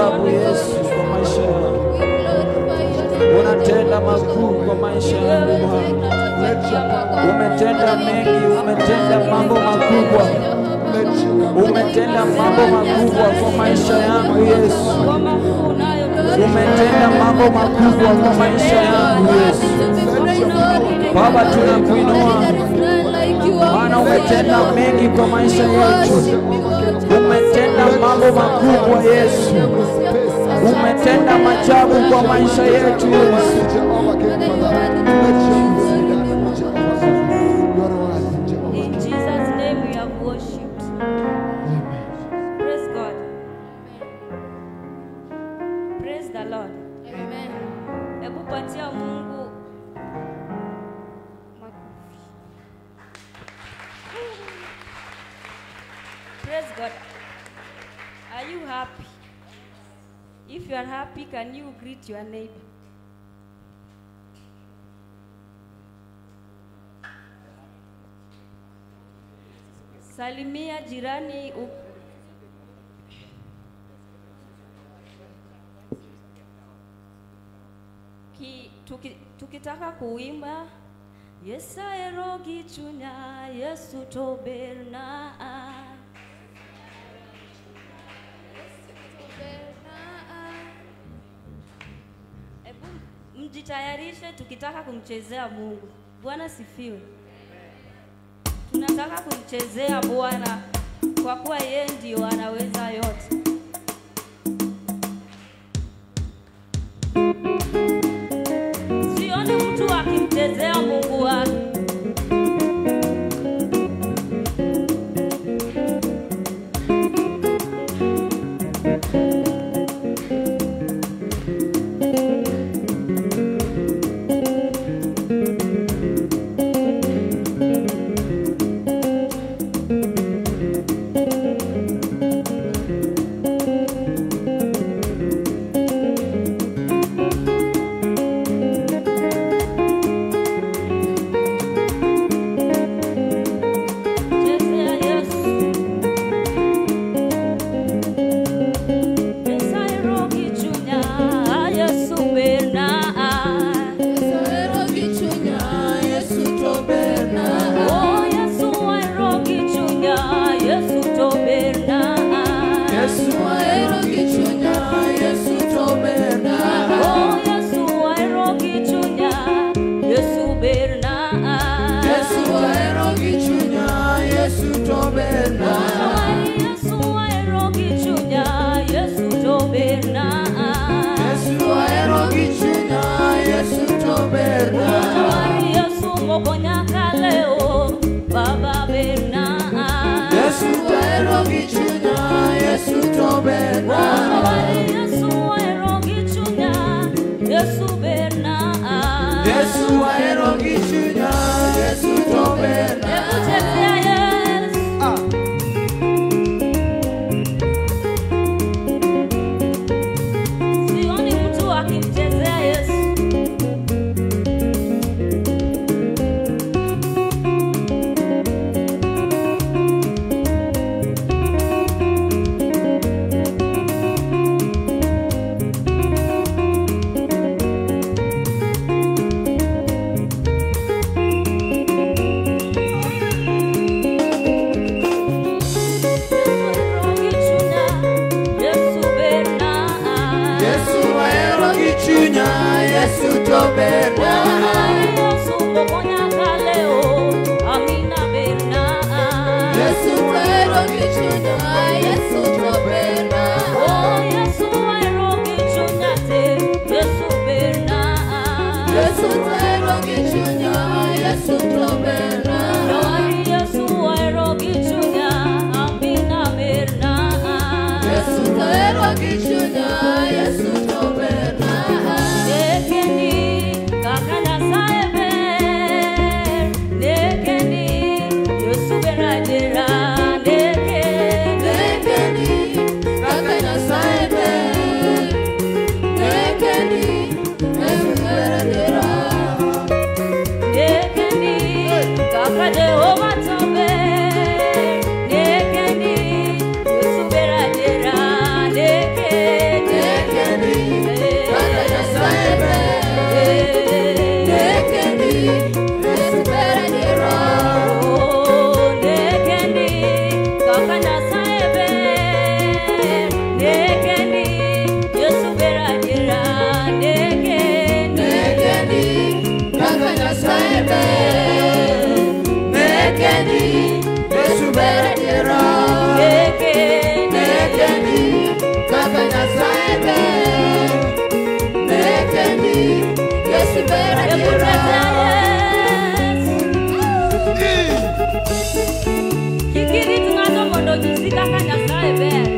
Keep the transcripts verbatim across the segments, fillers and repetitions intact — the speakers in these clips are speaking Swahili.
ajabu Yesu kwa maisha yangu. Unatenda makuu kwa maisha yangu Bwana. Umetenda mengi, umetenda mambo makubwa. Umetenda mambo makubwa kwa maisha yangu Yesu. Umetenda mambo makubwa kwa maisha yangu Yesu. Baba, tunakuinua Bwana, umetenda mengi kwa maisha yetu. Umetenda mambo makubwa Yesu. Umetenda maajabu kwa maisha yetu Yesu. In Jesus' name we have worshipped. Praise God. Praise the Lord. Amen. Hebu patia Mungu makofi. Praise God. Are you happy? If you are happy, can you greet your neighbor? Salimia jirani u Ki, tuki, tukitaka kuimba Yesa erogi chunya Yesu toberna. Ebu mjitayarishe tukitaka kumchezea Mungu. Bwana sifiwe. Tunataka kumchezea Bwana kwa kuwa yeye ndio anaweza yote. Sioni mtu akimchezea Mungu wake. Yesu bera dira. Kikiri tungato mondo jisika kanya sae bera.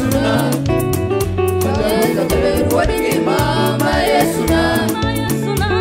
What do you, Mama? Yes,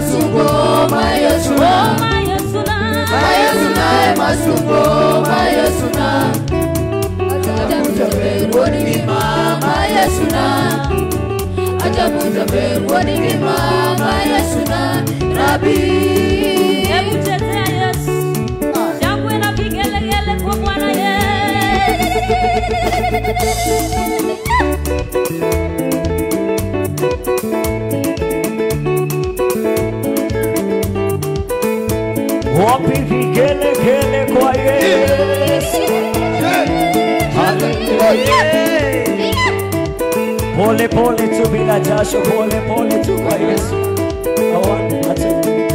masungo mayesuna mayesuna masungo mayesuna ajabuja berwoni mama yesuna ajabuja berwoni mama yesuna rabi hebu tetea Yesu shangwe na vigelegele kwa Bwana Yesu. Wapi vigelegele kwa Yesu. Hallelujah. Pole pole tu bila jasho, pole pole tu kwa Yesu. Awan, ate.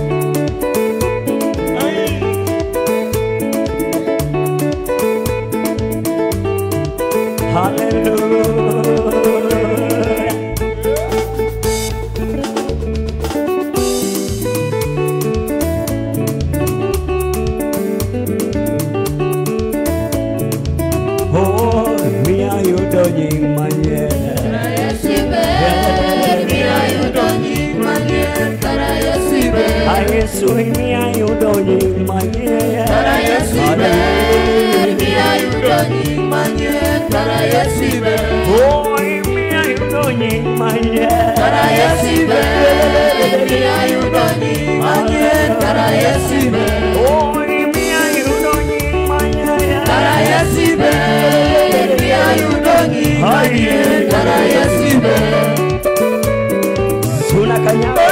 Hallelujah. Yesu ni ayudonyi manye Tara Yesu be ni ayudonyi manye Tara Yesu be Oh ni ayudonyi manye Tara Yesu be ni ayudonyi manye Tara Yesu be Oh ni ayudonyi manye Tara Yesu be ni ayudonyi manye Tara Yesu be Suna kanyama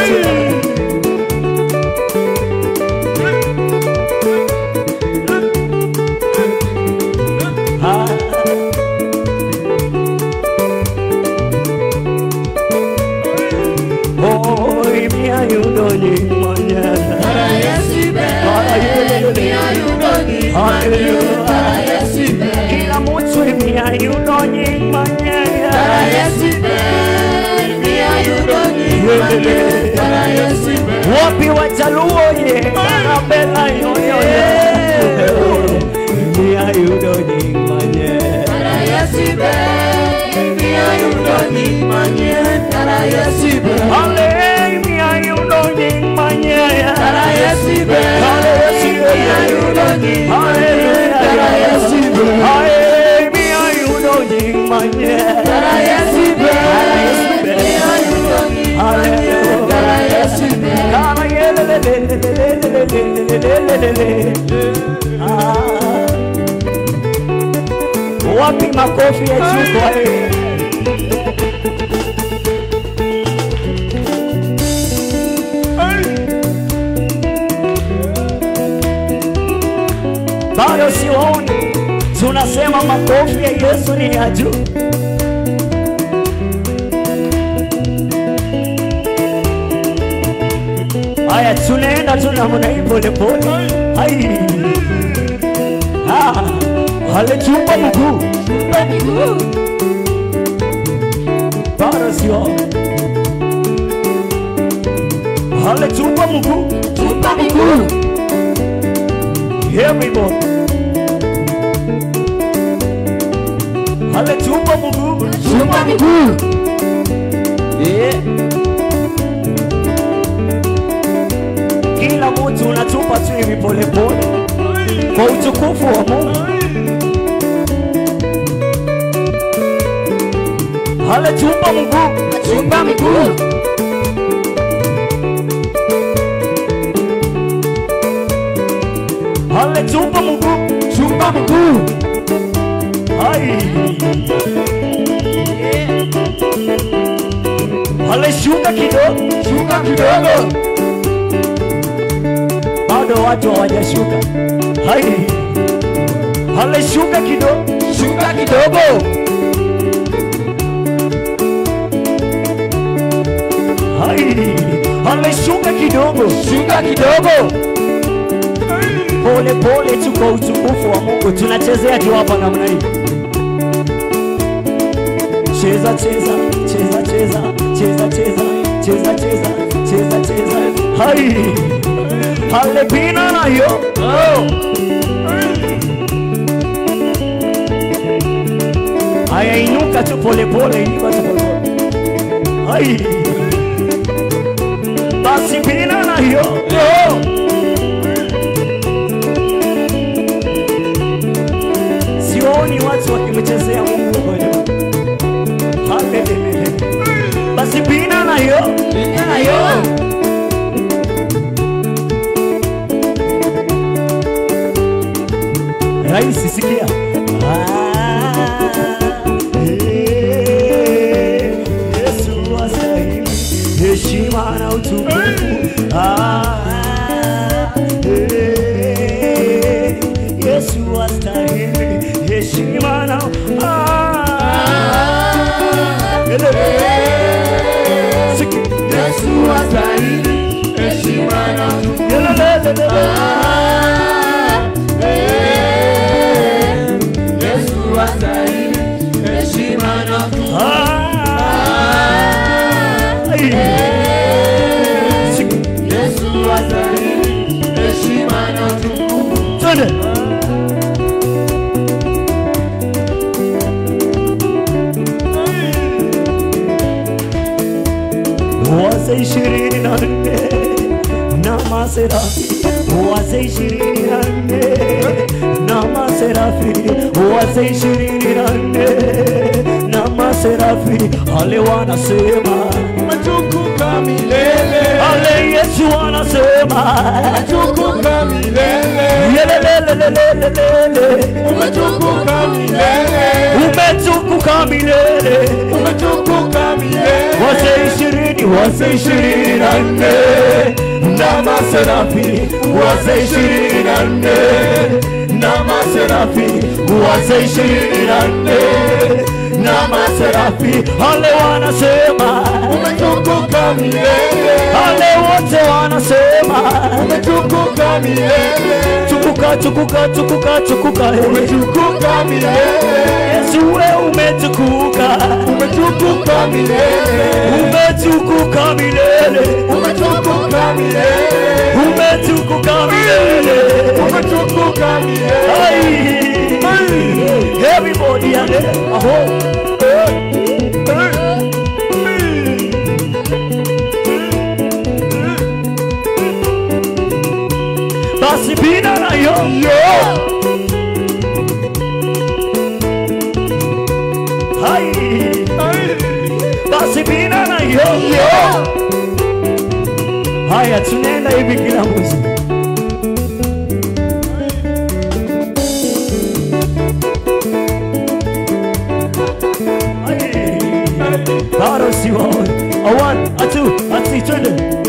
Kila mtu ni ayudonyi manye Tara Yesu be ni ayudonyi manye Tara Yesu be Wapi wajaluo ye Arabela yoyo ye Ni ayudonyi manye Tara Yesu be ni ayudonyi manye Tara Yesu be Ale ni ayudonyi manye Tara Yesu be Ale ni ayudonyi manye Tara Yesu be Ale ni ayudonyi manye Tara Yesu be ni ayudonyi manye Tara Yesu be Kala yelelelelelelelelelelelele Wapi makofi ya chukwa Bado sioni tunasema makofi ya Yesu ni ya juu Haya tunaenda tunamuna pole pole hai ah hale chumba mkuu chumba mkuu Bado sioni hale chumba mkuu chumba mkuu Everybody hale chumba mkuu chumba mkuu yeah Kila mtu unatupa tu hivi pole pole kwa utukufu wa Mungu. Hale chumba mkuu, chumba mkuu hale chumba mkuu, chumba mkuu hai hale shuka kidogo, shuka kidogo bado watu hawajashuka. Hai hale shuka kidogo, shuka kidogo hai hale shuka kidogo, shuka kidogo pole pole tu kwa utukufu wa Mungu. Tunachezea tu hapa namna hii. Cheza cheza cheza cheza cheza cheza cheza cheza cheza cheza hai hale pina na yo oh haya inuka tu pole pole, inuka tu pole pole hai basi pina na hiyo. Sioni watu wakimchezea Mungu huyo. Haleluya. Basi bina na hiyo. Bina na hiyo. Raisi sikia. Yesu astahili heshima na utukufu. Yesu astahili heshima na Yesu astahili heshima na utukufu. Yesu astahili heshima na utukufu. Yesu astahili heshima na utukufu. Wazee ishirini na nne na maserafi, wazee ishirini na nne na maserafi, wazee ishirini na nne na maserafi, wale wanasema umetukuka milele. wale Yesu wanasema Umetukuka milele. yelelelelelelele, Umetukuka milele. umetukuka milele. Umetukuka milele. Wazee ishirini, wazee ishirini na nne na maserafi, wazee ishirini na nne na maserafi, wazee ishirini na nne na maserafi, wale wanasema Umetukuka milele. wale wote wanasema Umetukuka milele. tukuka tukuka tukuka tukuka, Umetukuka milele. Yesu we umetukuka, Umetukuka milele. umetukuka milele, Umetukuka milele. umetukuka milele. Umetukuka milele. Hey, everybody and aho. Basi bina na yo yo. Hai, basi bina na yo yo. Haya tunaenda hivi kila mwezi. Bado siwaoni. A one, a two, a three, twende.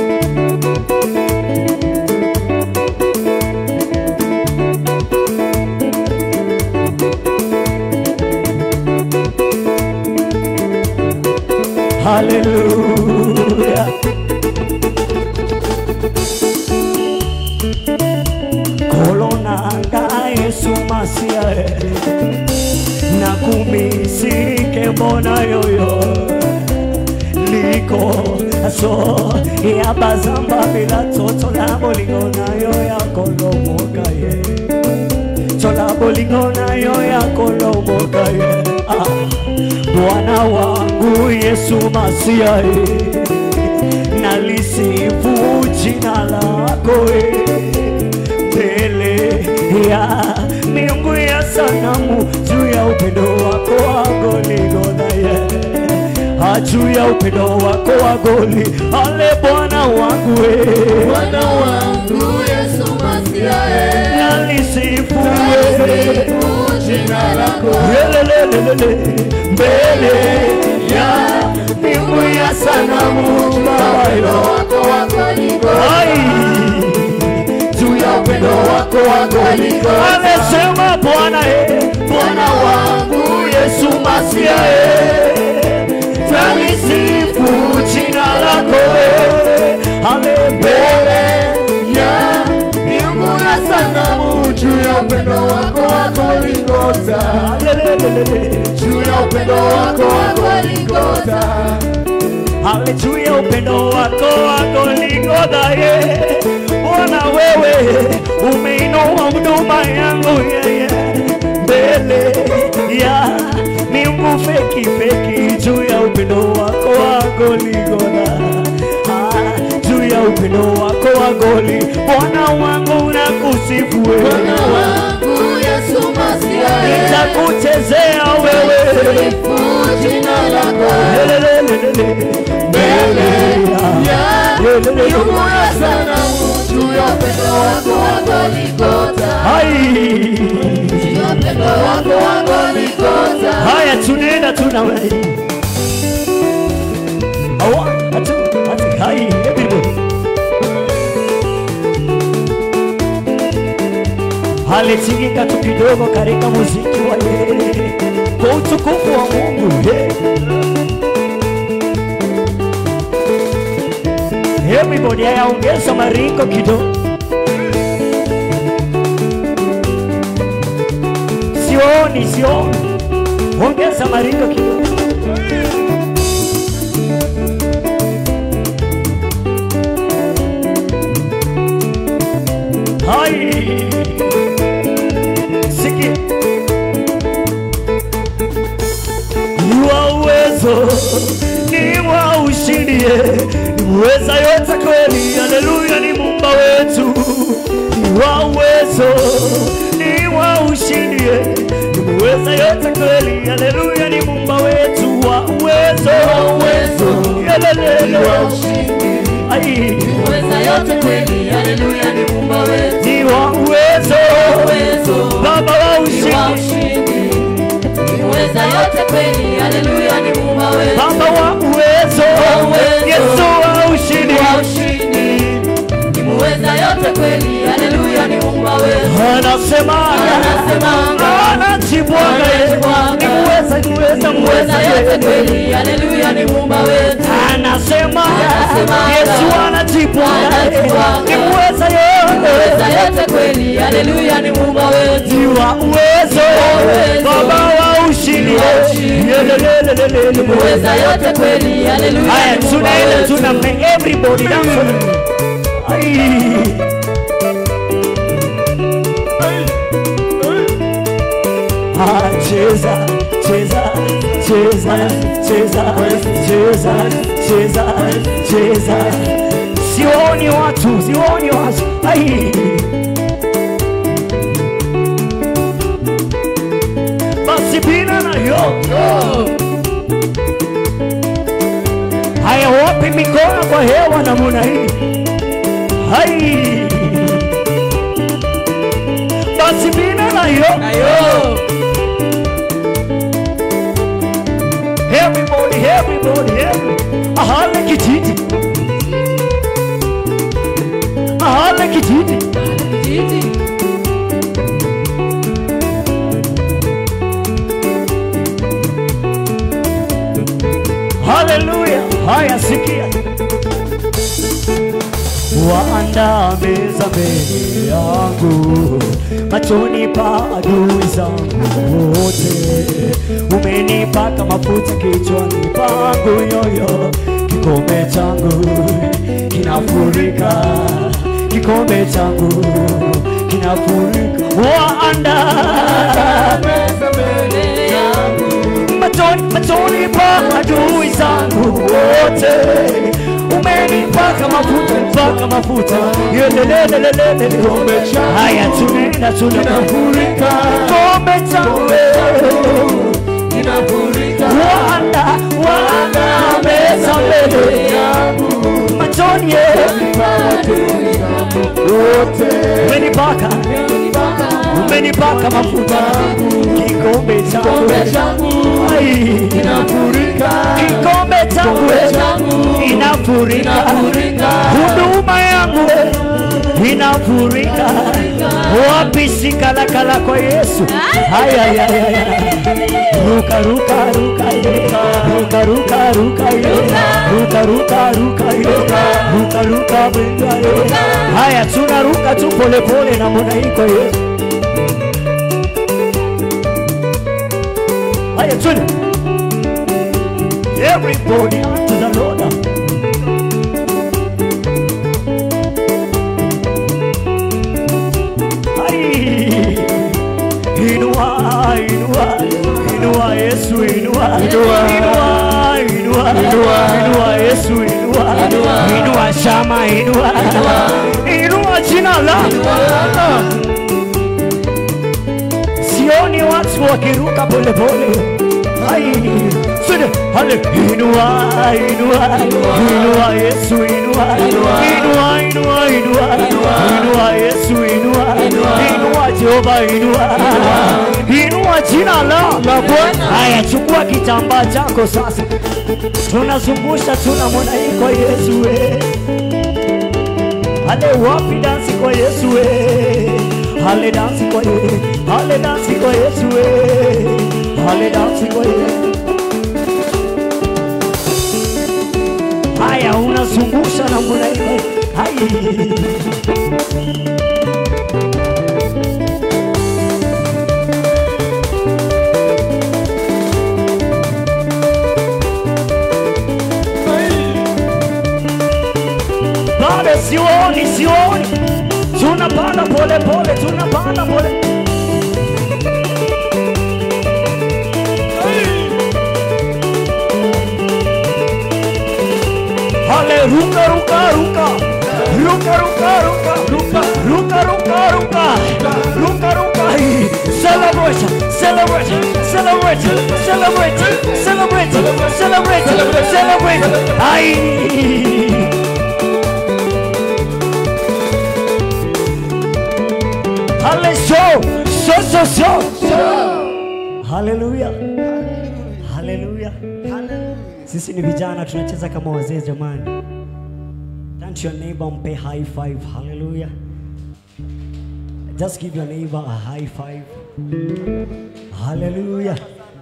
Hallelujah. Kolonanga Yesu Masia na kumisike mbona yoyo liko so ya bazamba bila toto la bolingo nayo ya kolomoka ye tola bolingo nayo ya kolomoka ye ah, Bwana wangu Yesu Masia nalisifu jina lako mbele ya miungu ya sanamu juu ya upendo wako wa Golgotha juu ya upendo wako wa goli. Ale Bwana wangu we, Bwana wangu Yesu Masia, nalisifu nalisifu jina lako lelelelele mbele ya miungu ya sanamu upendo wako wa Golgotha, ai juu ya upendo wako wa Golgotha. Amesema Bwana e, Bwana wangu Yesu Masia e, nalisifu jina lako e, ale mbele ya miungu ya sanamu juu ya upendo wako wa Golgotha, juu ya upendo wako wa Golgotha, ale juu ya upendo wako wa Golgotha ye. Bwana wewe umeinua huduma yangu yeye mbele ya miungu feki feki, juu ya upendo wako wa Golgotha, ah, juu ya upendo wako wa nitakusifu wewe, Bwana wangu Yesu Masia, nitakuchezea wewe, sifu jina lako lelelelele, mbele ya miungu ya sanamu, juu ya upendo wako wa Golgotha, hai, juu ya upendo wako wa Golgotha. haya tunaenda tunawe, awa atu atu hai, everybody, hali tingika tu kidogo katika muziki wa yeye kwa utukufu wa Mungu. Hey. Everybody haya ongeza maringo kidogo, sioni sioni, ongeza maringo kidogo. Hai, siki wa uwezo ni wa ushindi, ni muweza yote kweli, haleluya, ni Muumba wetu. Ni wa uwezo ni wa ushindi, ni muweza yote kweli, haleluya, ni Muumba wetu. Wa uwezo, Wa uwezo, yelelele, wa ushindi, ai, uweza yote kweli, haleluya, ni Muumba wetu. ni wa uwezo, Uwezo, Baba wa ni wa ushindi, ushindi, uweza yote kweli, haleluya, ni Muumba wetu. Baba wa uwezo, uwezo, Yesu wa ushindi, wa ushindi, ni muweza yote kweli, haleluya, ni Muumba wetu. anasemaga, Anasemaga, anajibwaga, anajibwaga, ni muweza, ni muweza, muweza yote muweza, kweli, haleluya, ni Muumba wetu. anasemaga, Anasemaga, Yesu anajibwaga, anajibwaga, ni muweza yote, Muweza yote kweli, haleluya, ni Muumba wetu. ni wa uwezo, uwezo, Baba wa ushindi, ni wa ushindi, yelelelelele, Muweza yote kweli, haleluya, haya ni Muumba tunaenda wetu. tunamne everybody dance. Ai, ah, cheza cheza cheza cheza cheza cheza cheza, sioni watu, sioni watu. Ai, basi bila na yo. Haya, wapi mikono kwa hewa namuna hii? Hai, basi bila na yo. Ayo. Everybody, everybody, everybody. Ahale kijiji, ahale kijiji. Haleluya, haya sikia. Waandaa meza mbele yangu, machoni pa adui zangu wote. Umenipaka mafuta kichwani pangu, yoyo, kikombe changu kinafurika, kikombe changu kinafurika. Waandaa Meza mbele yangu, machoni, machoni pa adui zangu wote. Umenipaka mafuta, mpaka mafuta, yelelelelele, kikombe changu haya tunaenda tunaenda, kinafurika, kombe changu kinafurika. wana wana meza mbele yangu, machoni ye, adui zangu wote. umenipaka umenipaka mafuta, kikombe changu Kikombe changu ai, kinafurika, kikombe changu Kikombe changu inafurika, kinafurika. huduma yangu inafurika. Wapi sikalakala kwa Yesu? Haya haya haya, ruka ruka ruka ruka ruka ruka ruka ruka ruka ruka ruka ruka. Haya tunaruka tu pole pole na mbona hii kwa Yesu. Haya tuna everybody to the Lord. Inua, inua, inua Yesu, inua, inua, inua, inua Yesu, inua. inua, inua shama, inua, inua jina lako. Sioni watu wakiruka pole pole. Ai, sede, hale, inua, inua, inua Yesu, inua, inua, inua, inua, inua Yesu, inua, inua Jehova, inua, inua jina la Bwana. Haya, chukua kitambaa chako sasa, tunazungusha, tunamwona iko Yesu we. Hale, wapi dansi kwa Yesu we, hale dansi kwa Yesu, hale dansi kwa Yesu we, hale dansi kwa Yesu. Haya, unazungusha na mbona hiyo. Hai, bado sioni, sioni. Tunapanda pole pole, tunapanda pole. Hale, ruka, ruka, ruka. Ruka, ruka, ruka. Ruka, ruka, ruka, ruka. Ruka, ruka. Celebrate, celebrate, celebrate, celebrate, celebrate, celebrate, celebrate. Ay. Hale, show, show, show, show. Hallelujah. Hallelujah. Sisi ni vijana tunacheza kama wazee jamani. Turn to your neighbor, mpe high five. Hallelujah. Just give your neighbor a high five. Hallelujah.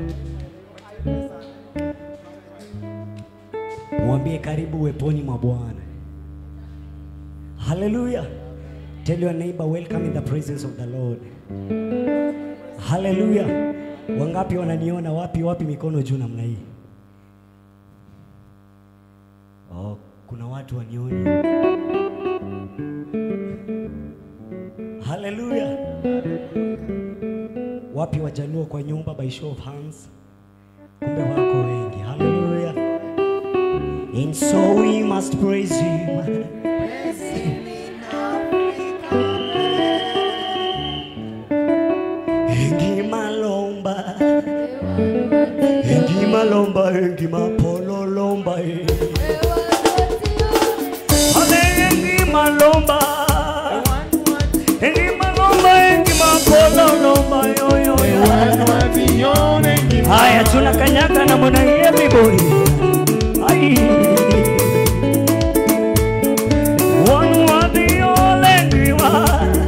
Mwambie karibu weponi mwa Bwana. Hallelujah. Tell your neighbor welcome in the presence of the Lord. Hallelujah. Wangapi wananiona? Wapi wapi mikono juu namna hii? Oh, kuna watu wanioni. Hallelujah. Wapi wajaluo kwa nyumba by show of hands? Kumbe wako wengi. Hallelujah. And so we must praise him. Praise him in Africa. Engi malomba. Engi malomba, engi mapolo lomba. Malomba, engi malomba, engi mapolo lomba, yo yo yo. Haya, tunakanyaga na mwana everybody. Ai, one worthy all engi wa,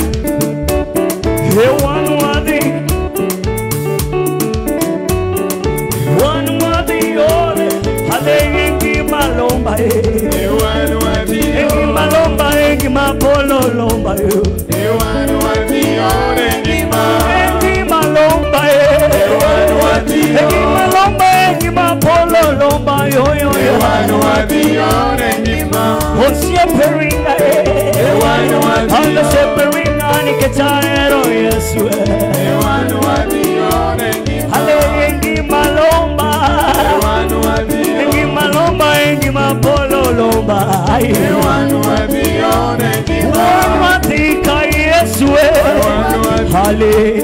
he one worthy, one worthy all, hale engi malomba, he one worthy, engi malomba. Engi mapolo lomba yo. Ewanu wati yone engi ma. Engi malomba yo. Ewanu wati yo. Engi malomba engi mapolo lomba yo yo yo. Ewanu wati yone engi ma. Onsiye peringa yo. Ewanu wati yo. Onsiye peringa ni ketaero Yesu. Ewanu wati yone engi ma. Hale engi malomba. Ewanu wati yo. Engi malomba engi mapolo lomba. Ewanu wati yo. One watika Yesu, hale.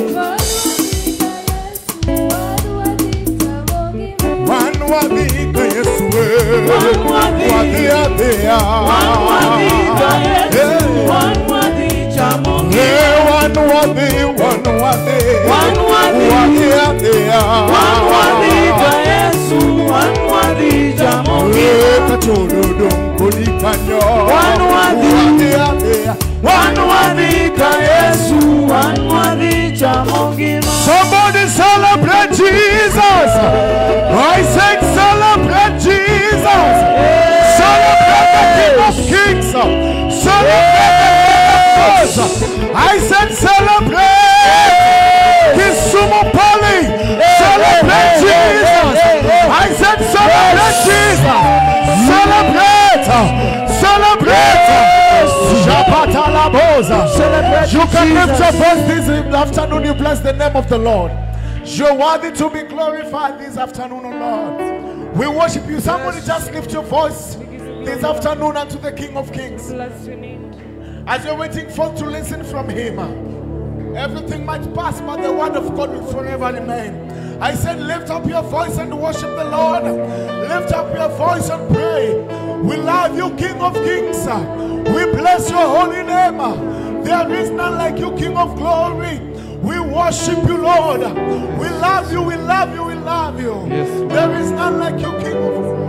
One watika Yesu, one watika Yesu, one watika Yesu, one watika Mungu, one watika, one watika, one watika, one watika Yesu, one watika Mungu, kachoro kulikanyo, one watika, one watika Yesu, one watika Mungu. Somebody celebrate Jesus. I said celebrate Jesus. Celebrate the King of Kings. Celebrate the King of Kings. I said celebrate Kisumu Pali. Celebrate Jesus. I said celebrate Jesus. Celebrate. Celebrate. Celebrate. You can lift your voice this afternoon. You bless the name of the Lord. You're worthy to be glorified this afternoon, O Lord. We worship you. Somebody just lift your voice this afternoon unto the King of Kings. Bless your name. As you're waiting for to listen from him, everything might pass, but the word of God will forever remain. I said, lift up your voice and worship the Lord. Lift up your voice and pray. We love you, King of Kings. We bless your holy name. There is none like you, King of glory. We worship you, Lord. We love you, we love you, we love you. Yes, there is none like you, King of glory.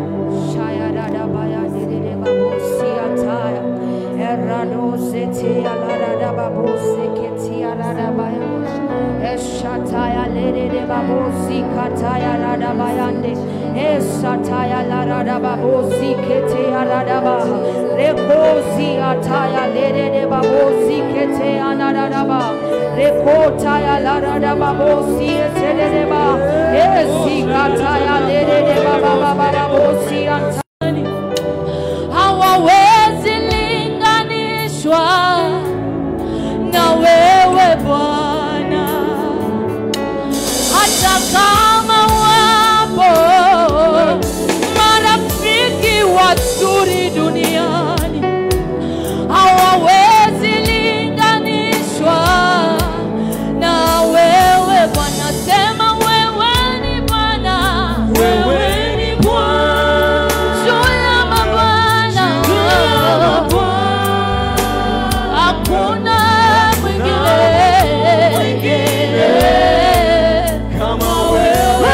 Eshataya lede de babosi kataya rada bayande. Eshataya rada babosi kete rada ba. Rekosi ataya lede de babosi kete anada ba. Rekotaya rada babosi ete de ba. Esi kataya lede de baba babosi antani. Hawawezi linganishwa na wewe Bwana, hata kama wapo marafiki wazuri duniani, hawawezi linganishwa na wewe Bwana. Sema wewe ni Bwana, wewe ni Bwana, juu ya mabwana, hakuna mwingine kama wewe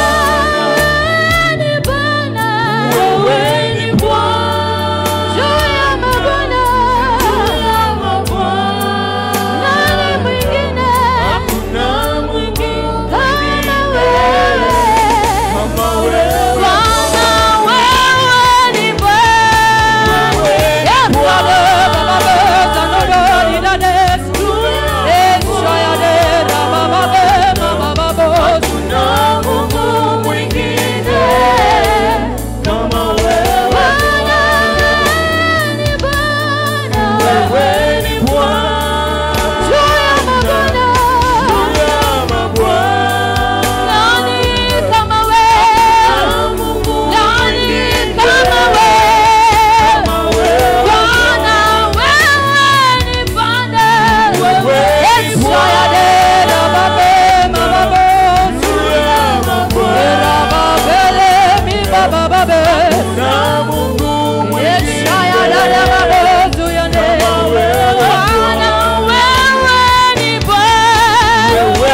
ni Bwana, wewe ni Bwana, juu ya mabwana, nani mwingine, hakuna mwingine kama wewe, Bwana, wewe ni Bwana, yeah, Bwana, Baba, Zanoro, Idanesu, Eshaya, Baba, Baba, hakuna Mungu mwingine kama wewe, Bwana ni Bwana, wewe ni Bwana, juu ya mabwana, nani kama wewe, nani kama wewe, Bwana wewe ni Bwana, Eshaya, Baba, Baba, Baba Baba na Mungu mwingine Bwana wewe ni Bwana, wewe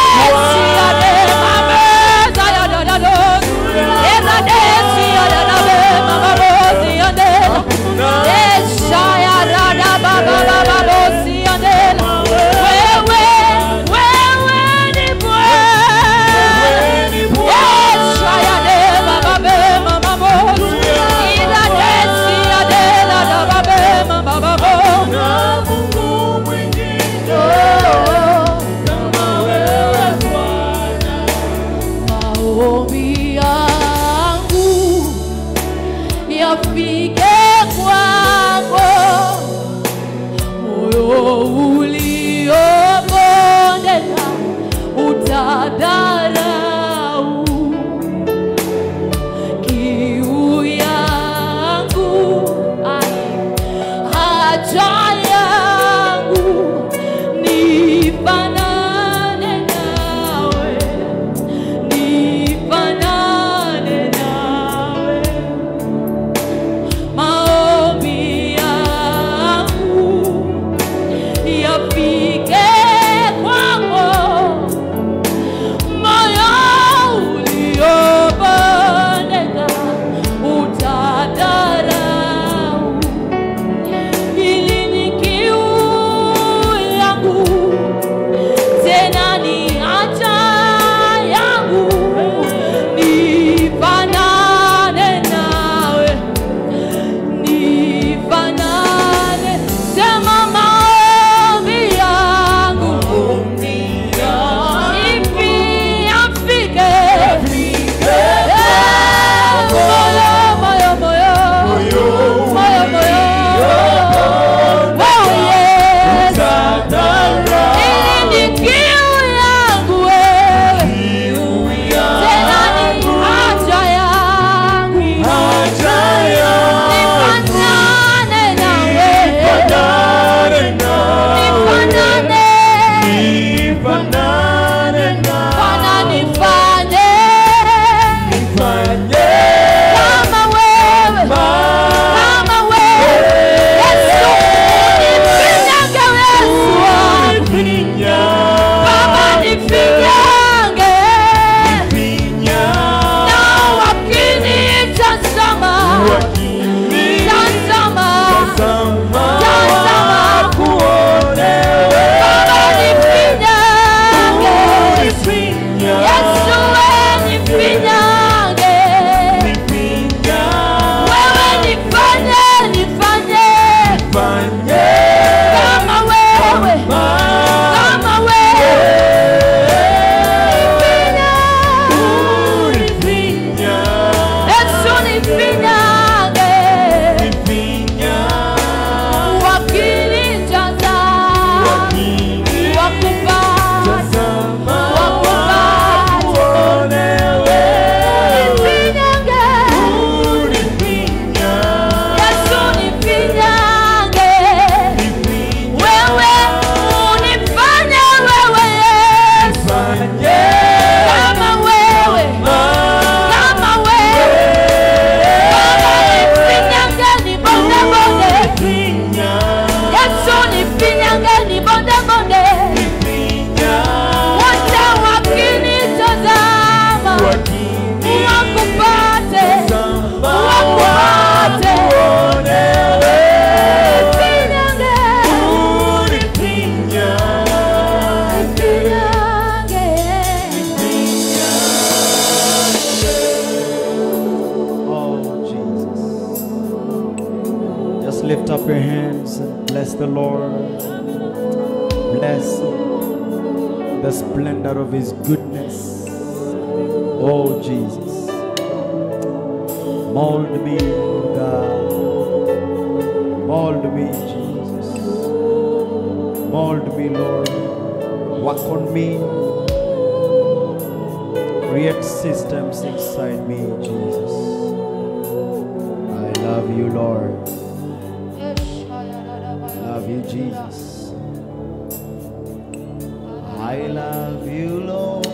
maombi yangu yafike kwako, moyo uliobondeka utadharau, kiu yangu ai haja yangu nifanane nawe, nifanane nawe, maombi lift up your hands and bless the Lord. Bless the splendor of His goodness. Oh Jesus, mold me, God. Mold me, Jesus. Mold me, Lord. Work on me. Create systems inside me, Jesus. I love you, Lord. I love you, Jesus. I love you, Lord.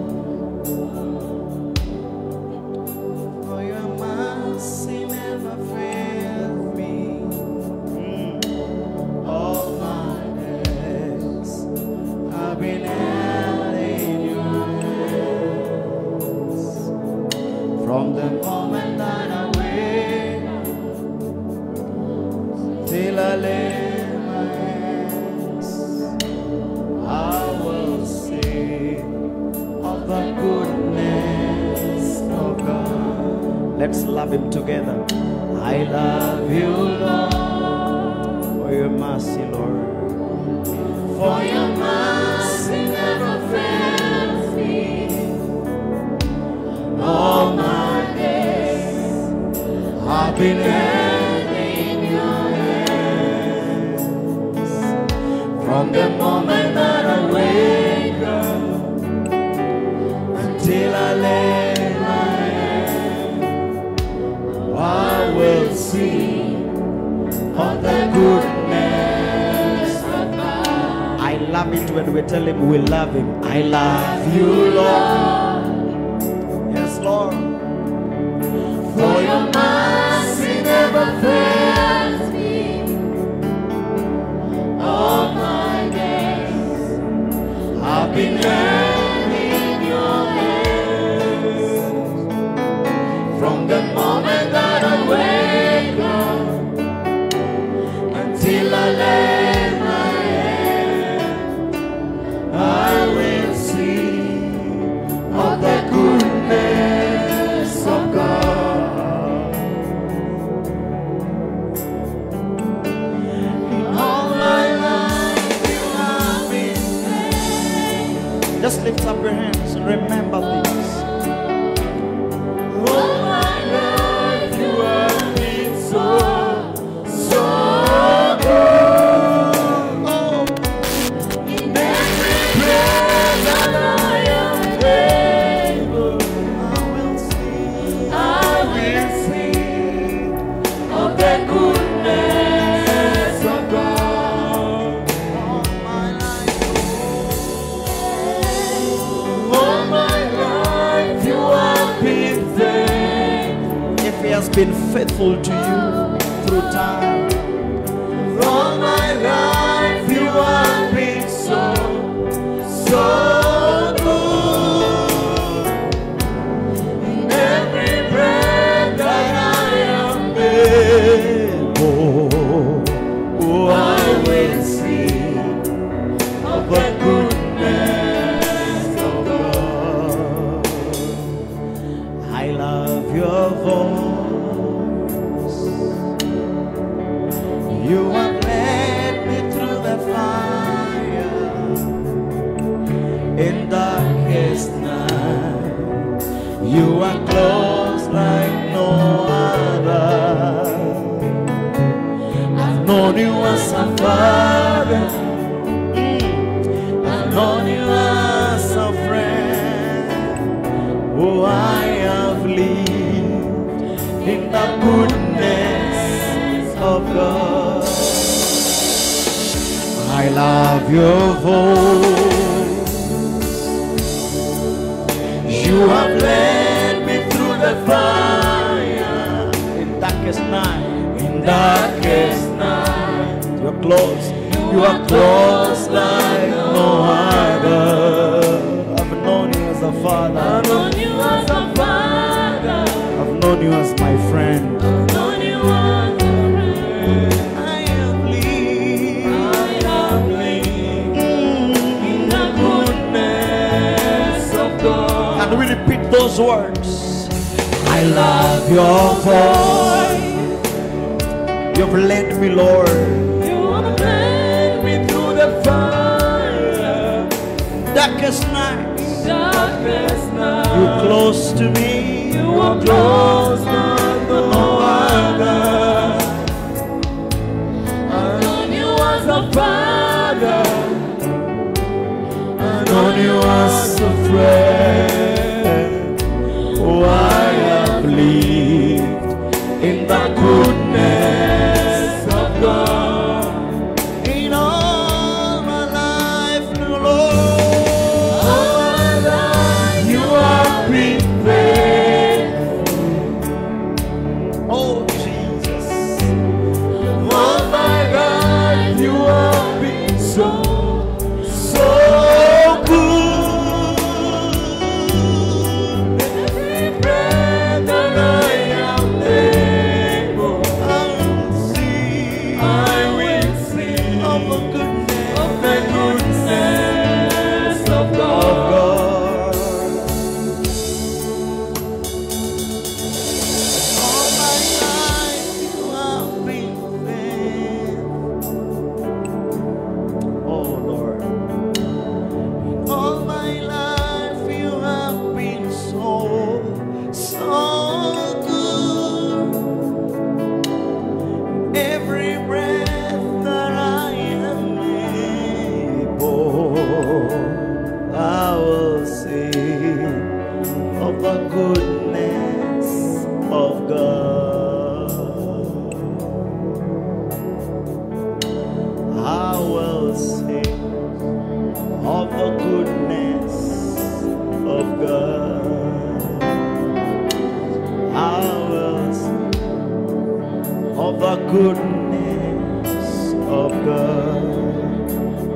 For your mercy never failed me. Mm. All my days I've been held in your hands. From the moment that I wake till I lay my hands, I will sing of the goodness of God. Let's love Him together. I love you, Lord, for your mercy, Lord. For your mercy never fails me. All my days I've been held in your hands. From the moment that I wake up until I lay my head, I will sing of the goodness of God. I love it when we tell Him we love Him. I love you, Lord. Yes, Lord. For your mercy never fails me. All my days I've been held in your hands. From the moment that I wake up until I lay my head, I will sing of the goodness of God. In all my life you have been faithful. Just lift up your hands and remember this. All my life you have been so, so good. Oh. In every prayer that I am able, I will sing, I will sing of the goodness of God. All my life, all my life you have been faithful. If He has been faithful to you through time, all my life you have been so, so good. In every breath that I am able, oh, I will sing of the goodness of God. I love your voice. You have led me through the fire in darkest night. You are close like no other. I've known you as a father. Mm. I've known you as a friend. Oh, I have lived in the goodness of God. I love your voice. You have led me through the fire in darkest night. In darkest night, you're close. You are close like no other. I've known you as a father. I've known you as a father. I've known you as my friend. I've known you as a friend. I have lived. I have lived in the goodness of God. And we repeat those words. I love your voice. You've led me, Lord. You have led me through the fire, Darkest nights, darkest night. you close to me. You are close like no other. I know you as a father. I know you as a friend. Oh, I have lived in the goodness of God. In all my life, Lord. All my life you have been faithful. Oh, Jesus. All my life you have been so, so good. Every breath that I am able, I will sing I will sing of the goodness of the goodness of of God. God. All my life you have been faithful. Oh, Lord. All my life you have been so, so good. Every breath that I am able, I will sing of the goodness of God. I will sing of the goodness of God. I will sing of the goodness of God.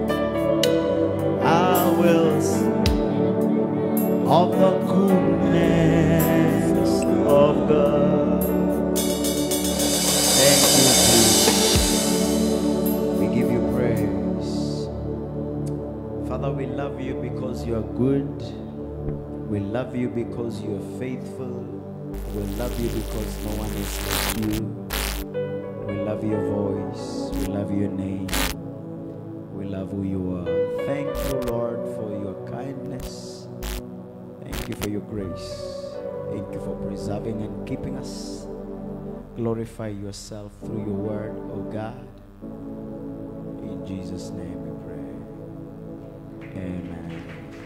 I will sing of the goodness of God. Thank you, Jesus. We give you praise. Father, we love you because you are good. We love you because you are faithful. We love you because no one is like you. We love your voice. We love your name. We love who you are. Thank you, Lord, for your kindness. Thank you for your grace. Thank you for preserving and keeping us. Glorify yourself through your word, oh God. In Jesus' name we pray. Amen.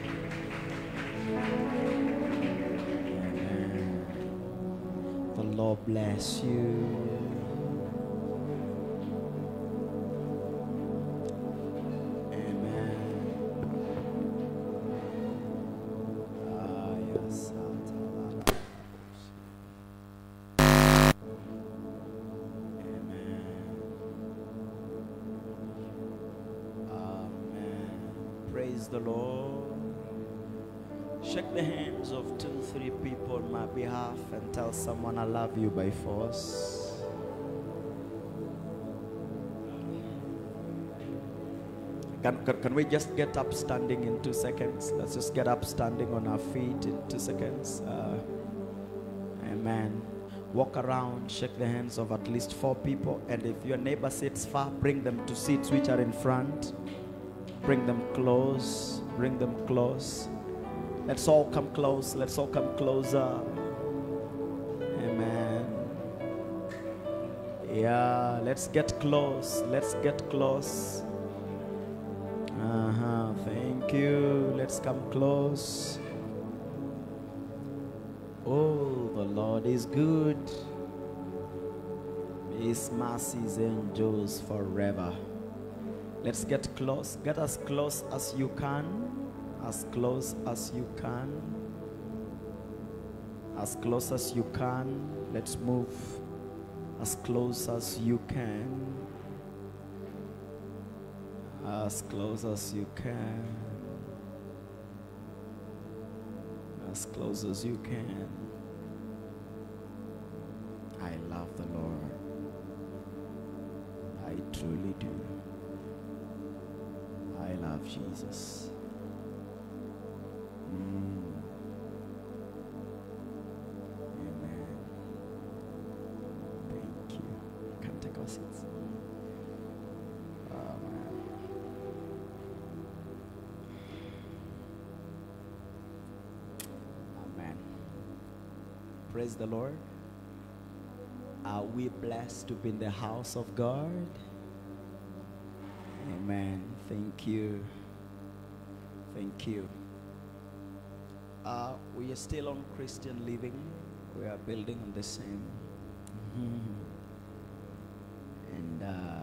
Amen. The Lord bless you. Praise the Lord. Shake the hands of two, three people on my behalf and tell someone I love you by force. Can, can, can we just get up standing in two seconds? Let's just get up standing on our feet in two seconds. Uh, amen. Walk around, shake the hands of at least four people. And if your neighbor sits far, bring them to seats which are in front. Bring them close. Bring them close. Let's all come close. Let's all come closer. Amen. Yeah, let's get close. Let's get close. Uh-huh. Thank you. Let's come close. Oh, the Lord is good. His mercies endures forever. Let's get close. Get as close as you can. As close as you can. As close as you can. Let's move as close as you can. As close as you can. As close as you can. I love the Lord. I truly do. I love Jesus. Mm. Amen. Thank you. You can take more seats. Oh, man. Amen. Praise the Lord. Are we blessed to be in the house of God? Amen. Thank you. Thank you. Uh, we are still on Christian living. We are building on the same. And uh,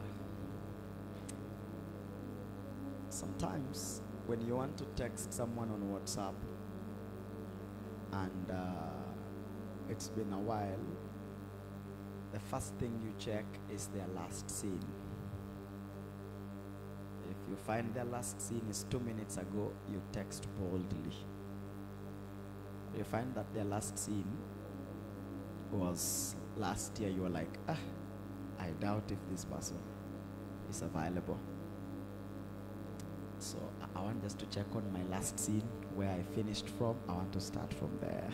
sometimes when you want to text someone on WhatsApp and uh, it's been a while, the first thing you check is their last scene. If you find their last scene is two minutes ago, you text boldly. You find that their last scene was last year, you were like, ah, I doubt if this person is available. So I, I want just to check on my last scene, where I finished from. I want to start from there.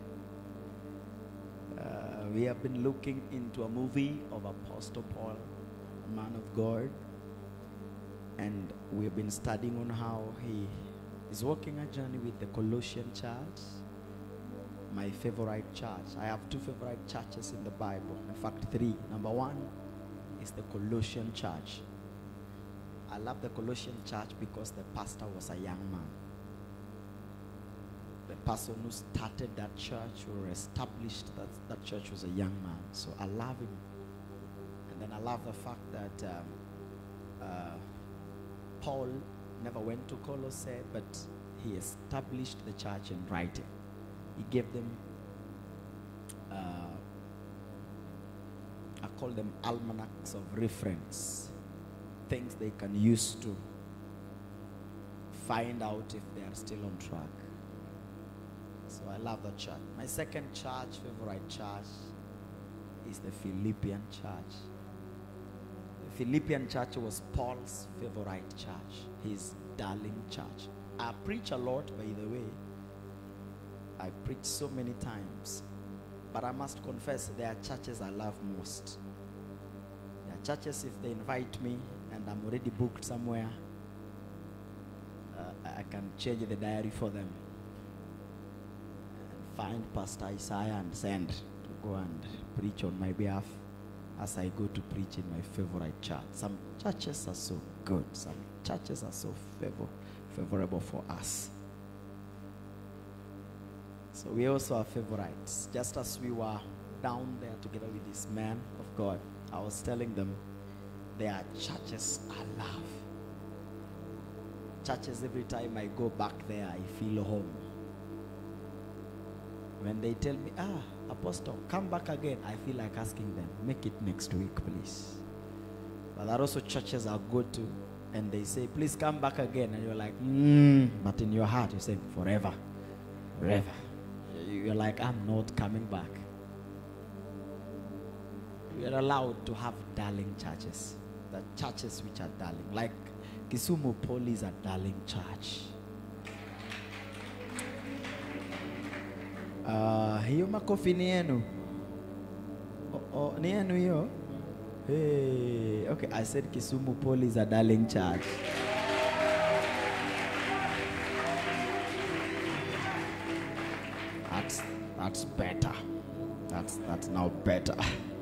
Uh, we have been looking into a movie of Apostle Paul, a man of God. And we've been studying on how he is walking a journey with the Colossian church, my favorite church. I have two favorite churches in the Bible. In fact, three. Number one is the Colossian church. I love the Colossian church because the pastor was a young man. The person who started that church or established that, that church was a young man. So I love him. And then I love the fact that um, uh, Paul never went to Colossae, but he established the church in writing. He gave them, uh, I call them almanacs of reference, things they can use to find out if they are still on track. So I love that church. My second church, favorite church, is the Philippian church. The Philippian church was Paul's favorite church, his darling church. I preach a lot, by the way. I preach so many times. But I must confess, there are churches I love most. There are churches, if they invite me and I'm already booked somewhere, uh, I can change the diary for them. And find Pastor Isaiah and send to go and preach on my behalf as I go to preach in my favorite church. Some churches are so good. Some churches are so favor, favorable for us. So we also are favorites. Just as we were down there together with this man of God, I was telling them, there are churches I love. Churches, every time I go back there, I feel home. When they tell me, ah, Apostle, come back again, I feel like asking them, make it next week, please. But there are also churches I'll go to, and they say, please come back again. And you're like, mm, but in your heart, you say, forever, forever. You're like, I'm not coming back. You're allowed to have darling churches. The churches which are darling. Like Kisumu Poly is a darling church. Uh, hiyo makofi ni yenu. Oh, oh, ni yenu hiyo? Hey, okay, I said Kisumu Poly is a darling church. That's that's better. That's that's now better.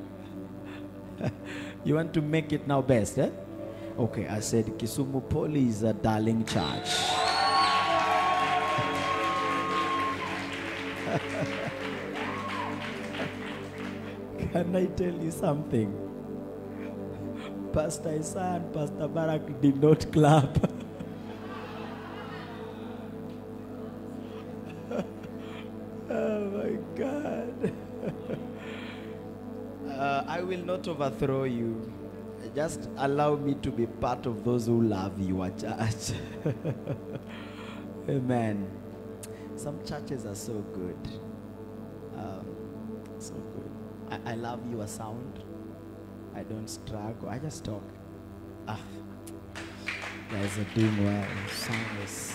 You want to make it now best, eh? Okay, I said Kisumu Poly is a darling church. Can I tell you something? Pastor Isaiah and Pastor Barak did not clap. Oh my God. uh, I will not overthrow you. Just allow me to be part of those who love your church. Amen. Some churches are so good. Um, so good. I, I love your sound. I don't struggle. I just talk. Ah, you guys are doing well. Sound is,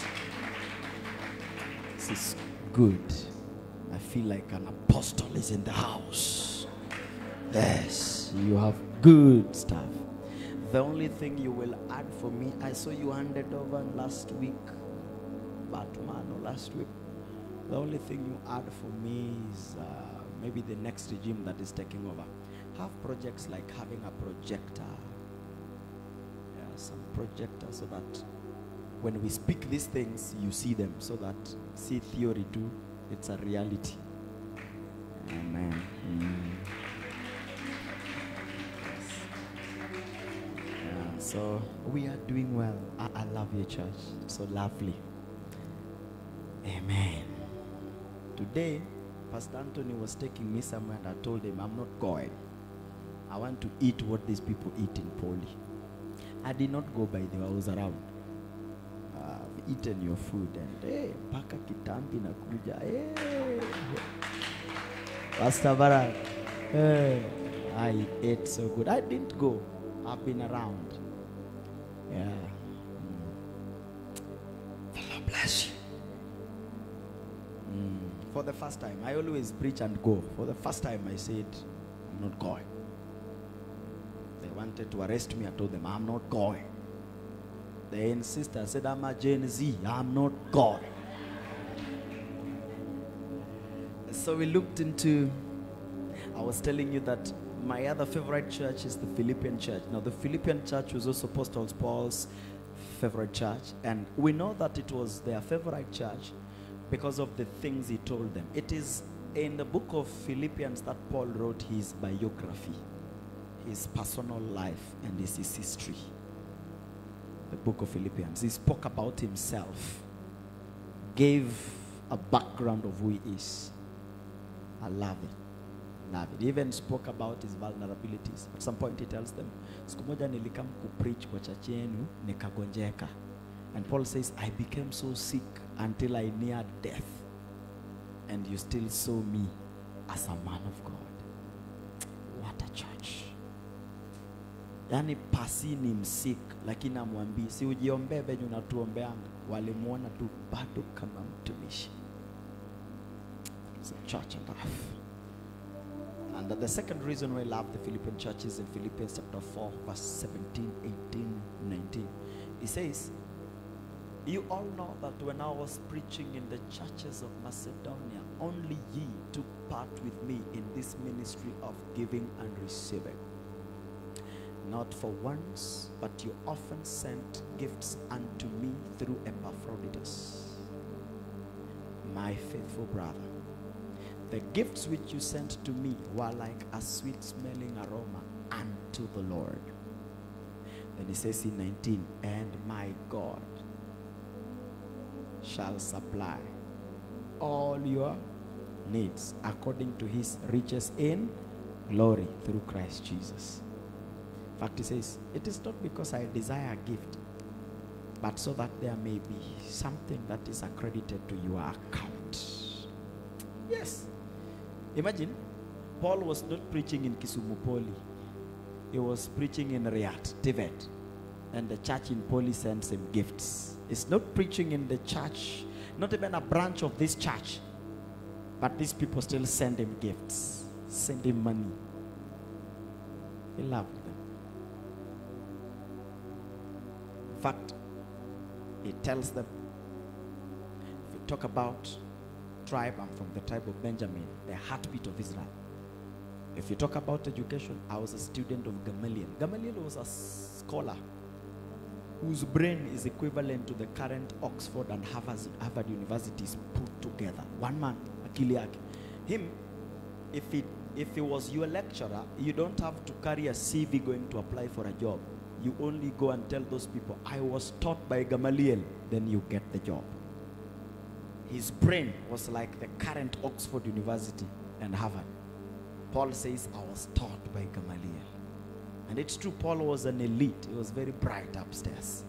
this is good. I feel like an apostle is in the house. Yes, you have good stuff. The only thing you will add for me, I saw you handed over last week, Batman or last week. The only thing you add for me is uh, maybe the next regime that is taking over. Have projects like having a projector. Yeah, some projector so that when we speak these things, you see them, so that see theory too, it's a reality. Amen. Mm. Yeah, so we are doing well. I, I love your church. It's so lovely. Amen. Today, Pastor Anthony was taking me somewhere and I told him, I'm not going. I want to eat what these people eat in Poli. I did not go by the way, I was around. I've eaten your food and hey, paka kitambi na kuja. Hey. Pastor Barak, hey, I ate so good. I didn't go. I've been around. Yeah. Mm. The Lord bless you. Mm. For the first time, I always preach and go. For the first time, I said, I'm not going. They wanted to arrest me. I told them, I'm not going. They insisted. I said, I'm a Gen Z. I'm not going. So we looked into, I was telling you that my other favorite church is the Philippian church. Now, the Philippian church was also Apostle Paul's favorite church. And we know that it was their favorite church because of the things he told them. It is in the book of Philippians that Paul wrote his biography, his personal life, and his, his history. The book of Philippians. He spoke about himself, gave a background of who he is. I love it. Love it. He even spoke about his vulnerabilities. At some point he tells them, siku moja nilikam kupreach kwa church yenu nikagonjeka. And Paul says, I became so sick until I neared death. And you still saw me as a man of God. What a church. Yani pasi ni msik, lakini amwambii si ujiombee venye unatuombeanga, walimuona tu bado kama mtumishi. It's a church and a half. And the second reason why I love the Philippian church is in Philippians chapter four, verse seventeen, eighteen, nineteen. He says, you all know that when I was preaching in the churches of Macedonia, only ye took part with me in this ministry of giving and receiving. Not for once, but you often sent gifts unto me through Epaphroditus, my faithful brother. The gifts which you sent to me were like a sweet-smelling aroma unto the Lord. Then he says in nineteen, and my God shall supply all your needs according to his riches in glory through Christ Jesus. In fact, he says, it is not because I desire a gift, but so that there may be something that is accredited to your account. Yes. Imagine, Paul was not preaching in Kisumu Poli. He was preaching in Riyadh, Tibet. And the church in Poli sends him gifts. He's not preaching in the church, not even a branch of this church. But these people still send him gifts, send him money. He loved them. In fact, he tells them, if you talk about tribe, I'm from the tribe of Benjamin, the heartbeat of Israel. If you talk about education, I was a student of Gamaliel. Gamaliel was a scholar whose brain is equivalent to the current Oxford and Harvard, Harvard universities put together. One man, akili yake. Him, if he, if he was your lecturer, you don't have to carry a C V going to apply for a job. You only go and tell those people, I was taught by Gamaliel, then you get the job. His brain was like the current Oxford University and Harvard. Paul says, I was taught by Gamaliel. And it's true, Paul was an elite. He was very bright upstairs.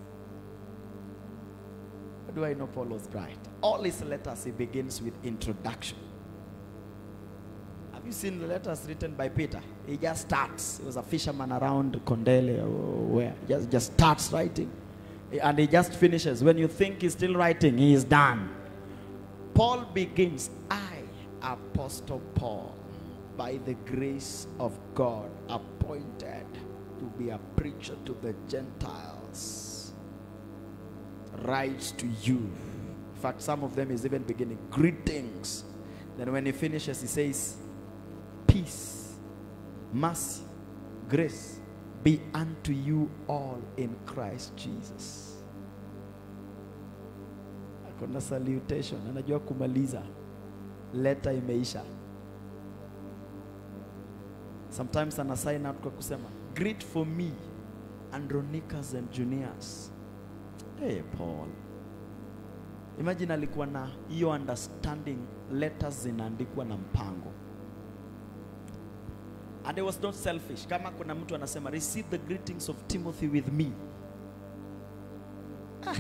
How do I know Paul was bright? All his letters, he begins with introduction. Have you seen the letters written by Peter? He just starts. He was a fisherman around Kondele or where. He just, just starts writing. And he just finishes. When you think he's still writing, he is done. Paul begins, I, Apostle Paul, by the grace of God, appointed to be a preacher to the Gentiles, writes to you. In fact, some of them is even beginning, greetings. Then when he finishes, he says, peace, mercy, grace be unto you all in Christ Jesus. Akona salutation, anajua kumaliza, letter imeisha. Sometimes ana sign out kwa kusema, greet for me, Andronicus and Junius. Hey, Paul. Imagine alikuwa na hiyo understanding, letters zinaandikwa na mpango. And it was not selfish. Kama kuna mtu anasema, receive the greetings of Timothy with me. Ah.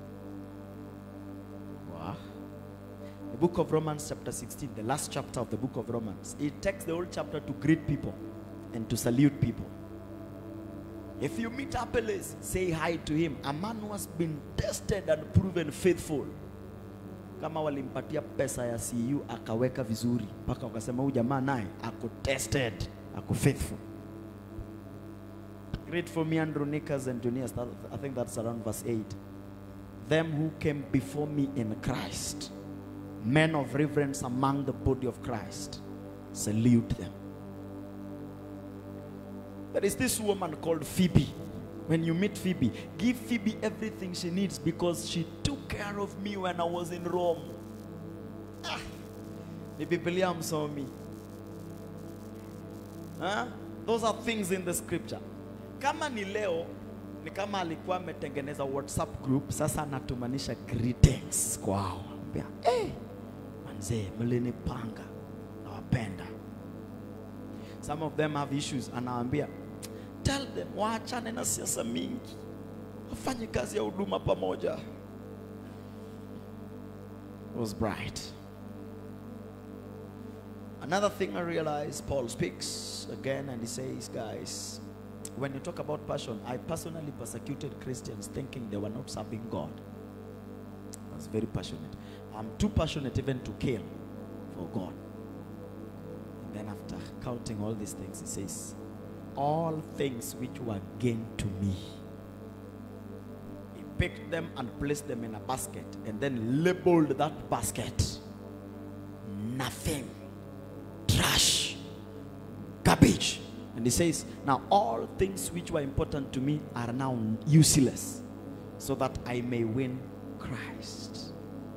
Wow. The book of Romans chapter sixteen, the last chapter of the book of Romans, it takes the whole chapter to greet people and to salute people. If you meet Apelles, say hi to him. A man who has been tested and proven faithful. Kama walimpatia pesa ya C U akaweka vizuri, mpaka wakasema huyu jamaa naye ako tested, ako faithful. Great for me, Andronicus and Junius. That, I think that's around verse eight. Them who came before me in Christ, men of reverence among the body of Christ, salute them. There is this woman called Phoebe. When you meet Phoebe, give Phoebe everything she needs because she took care of me when I was in Rome. Ah, the Biblia saw me. Huh? Those are things in the scripture. Kama ni leo, ni kama alikuwa ametengeneza WhatsApp group, sasa anatumanisha greetings kwao. Ambia, eh, manze, mlinipanga, nawapenda. Some of them have issues, anawaambia, tell them waachane na siasa mingi, wafanye kazi ya huduma pamoja. It was bright. Another thing I realized, Paul speaks again and he says, guys, when you talk about passion, I personally persecuted Christians thinking they were not serving God. I was very passionate. I'm too passionate even to kill for God. And then after counting all these things, he says, all things which were gain to me. He picked them and placed them in a basket and then labeled that basket nothing, trash, garbage. And he says, now all things which were important to me are now useless, so that I may win Christ.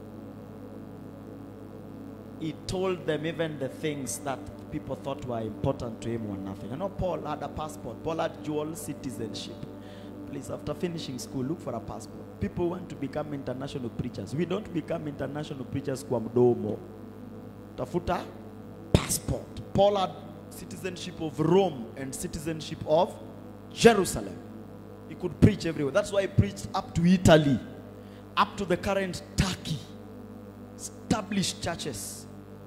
He told them even the things that people thought were important to him were nothing. You know, Paul had a passport. Paul had dual citizenship. Please, after finishing school, look for a passport. People want to become international preachers. We don't become international preachers kwa mdomo. Tafuta passport. Paul had citizenship of Rome and citizenship of Jerusalem. He could preach everywhere. That's why he preached up to Italy, up to the current Turkey. Established churches.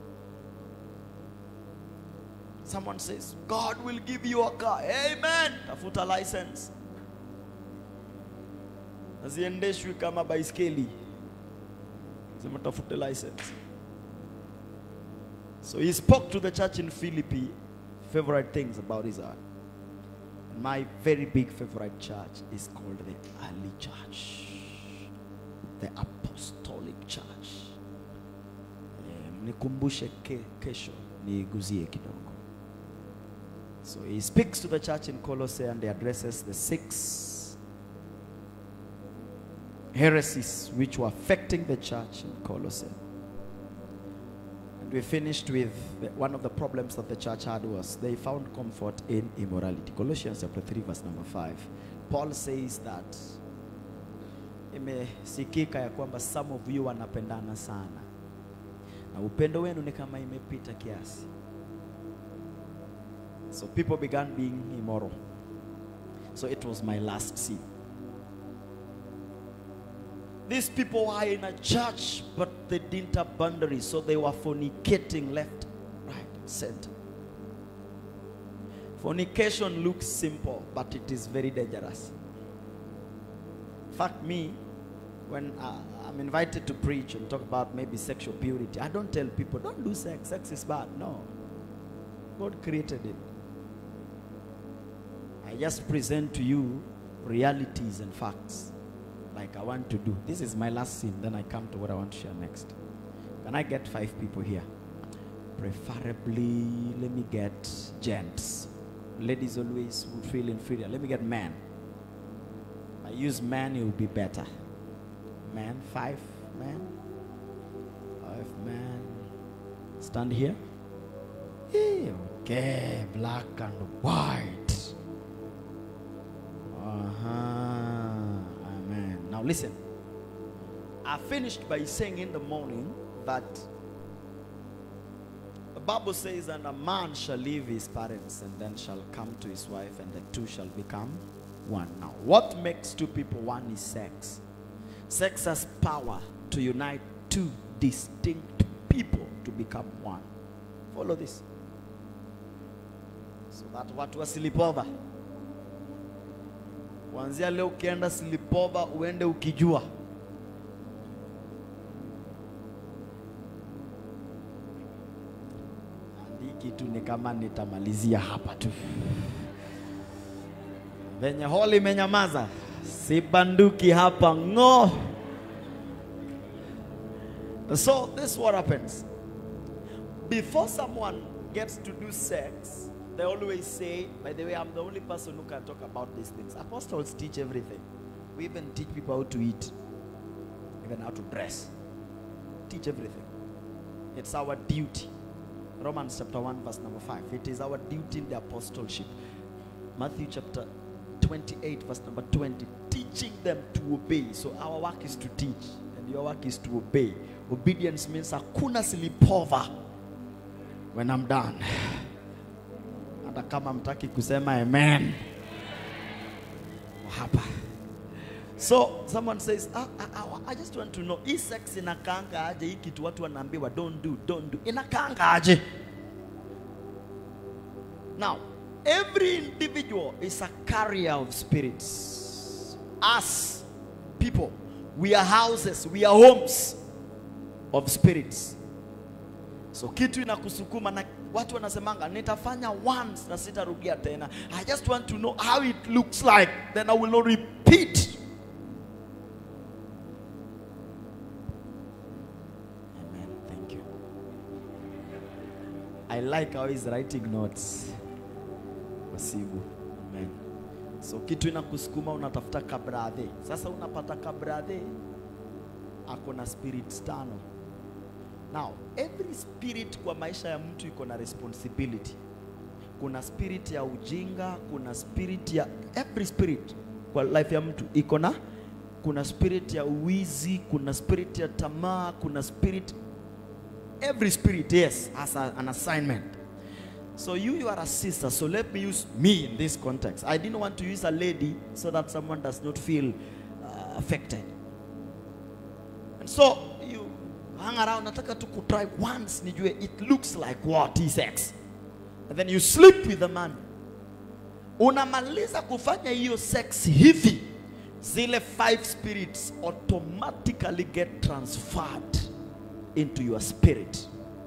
Someone says, God will give you a car. Amen. Tafuta license. Haziendeshwi kama baiskeli. Sema tafuta license. So he spoke to the church in Philippi favorite things about his heart. My very big favorite church is called the early church, the apostolic church. Nikumbushe kesho niguzie kidogo. So he speaks to the church in Colossae and he addresses the six heresies which were affecting the church in Colossae. And we finished with the, one of the problems that the church had was they found comfort in immorality. Colossians chapter three verse number five. Paul says that imesikika ya kwamba some of you wanapendana sana. Na upendo wenu ni kama imepita kiasi. So people began being immoral. So it was my last scene. These people were in a church, but they didn't have boundaries. So they were fornicating left, right, center. Fornication looks simple, but it is very dangerous. In fact, me, when uh, I'm invited to preach and talk about maybe sexual purity, I don't tell people, don't do sex. Sex is bad. No. God created it. I just present to you realities and facts like I want to do. This is my last scene, then I come to what I want to share next. Can I get five people here? Preferably, let me get gents. Ladies always would feel inferior. Let me get men. I use men, it will be better. Men, five men. Five men. Stand here. Okay, black and white. Uh-huh. Amen. Now listen. I finished by saying in the morning that the Bible says, and a man shall leave his parents and then shall come to his wife, and the two shall become one. Now, what makes two people one is sex. Sex has power to unite two distinct people to become one. Follow this. So that watu wa sleepover. Kuanzia leo ukienda sleepover uende ukijua. Kitu ni kama nitamalizia hapa tu. Venye holi imenyamaza, si banduki hapa ngo. So this is what happens. Before someone gets to do sex, they always say, by the way, I'm the only person who can talk about these things. Apostles teach everything. We even teach people how to eat, even how to dress. Teach everything. It's our duty. Romans chapter one verse number five. It is our duty in the apostleship. Matthew chapter twenty-eight verse number twenty. Teaching them to obey. So our work is to teach and your work is to obey. Obedience means hakuna sleepover when I'm done. Hata kama mtaki kusema amen. Hapa. So someone says, ah, ah, I just want to know, is sex inakaanga aje? Hii kitu watu wanaambiwa don't do, don't do. Inakaanga aje? Now, every individual is a carrier of spirits. Us, people, we are houses, we are homes of spirits. So kitu inakusukuma na watu wanasemanga nitafanya once na sitarudia tena. I just want to know how it looks like, then I will not repeat. I like how he's writing notes. Wasibu. Amen. So kitu inakusukuma unatafuta kabradhe. Sasa unapata kabradhe akona spirits tano. Now, every spirit kwa maisha ya mtu iko na responsibility. Kuna spirit ya ujinga, kuna spirit ya every spirit kwa life ya mtu iko na, kuna spirit ya uwizi, kuna spirit ya tamaa, kuna spirit. Every spirit, yes, has a, an assignment. So you, you are a sister. So let me use me in this context. I didn't want to use a lady so that someone does not feel uh, affected. And so you hang around, nataka tu try once, nijue it looks like what is sex. And then you sleep with the man. Unamaliza kufanya hiyo sex hivi, zile five spirits automatically get transferred into your spirit.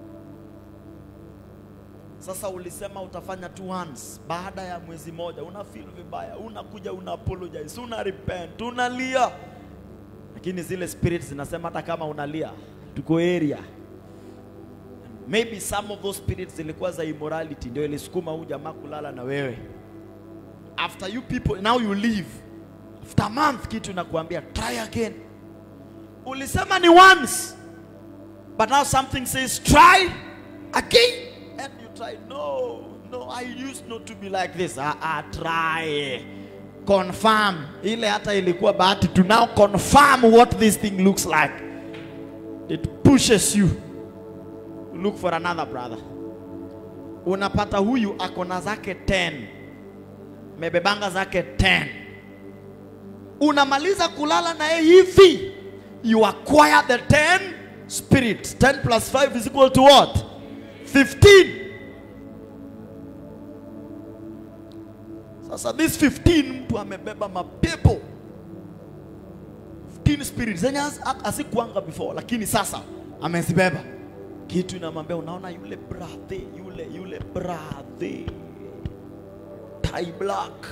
Sasa ulisema utafanya tu once, baada ya mwezi moja una feel vibaya, unakuja una apologize, una repent, unalia. Lakini zile spirits zinasema hata kama unalia, tuko area. Maybe some of those spirits zilikuwa za immorality ndio ilisukuma huyu jamaa kulala na wewe. After you people, now you leave. After a month kitu nakuambia try again. Ulisema ni once. But now something says, try again. And you try, no, no, I used not to be like this. I, I try. Confirm. Ile hata ilikuwa bahati to now confirm what this thing looks like. It pushes you. Look for another brother. Unapata huyu akona zake ten. Mebebanga zake ten. Unamaliza kulala na hivi. You acquire the ten. Spirit. ten plus five is equal to what? fifteen. Sasa this fifteen mtu amebeba mapepo. fifteen spirits. Zenye asikuanga before. Lakini sasa amezibeba. Kitu inamwambia unaona yule brother, yule yule yule brother tie black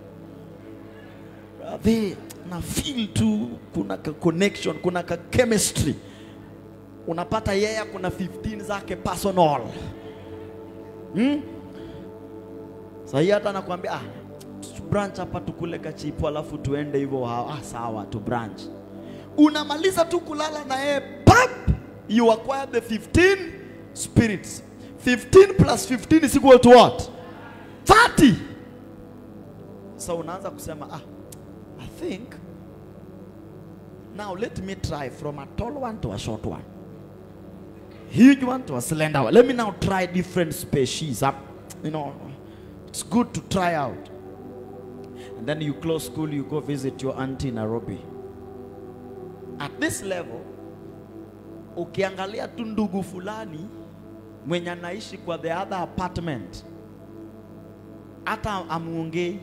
brother, na feel tu kuna ka connection, kuna ka chemistry. Unapata yeye kuna fifteen zake personal. Hmm? Sasa hata nakwambia ah, branch hapa tukule kachipo alafu tuende hivyo. Ah, sawa tu branch. Unamaliza tu kulala na yeye pap, you acquire the fifteen spirits. fifteen plus fifteen is equal to what? thirty. So unaanza kusema ah, I think now let me try from a tall one to a short one, huge one to a slender one. Let me now try different species. Uh, you know, it's good to try out. And then you close school, you go visit your auntie in Nairobi. At this level, ukiangalia tu ndugu fulani mwenye anaishi kwa the other apartment, hata amuongei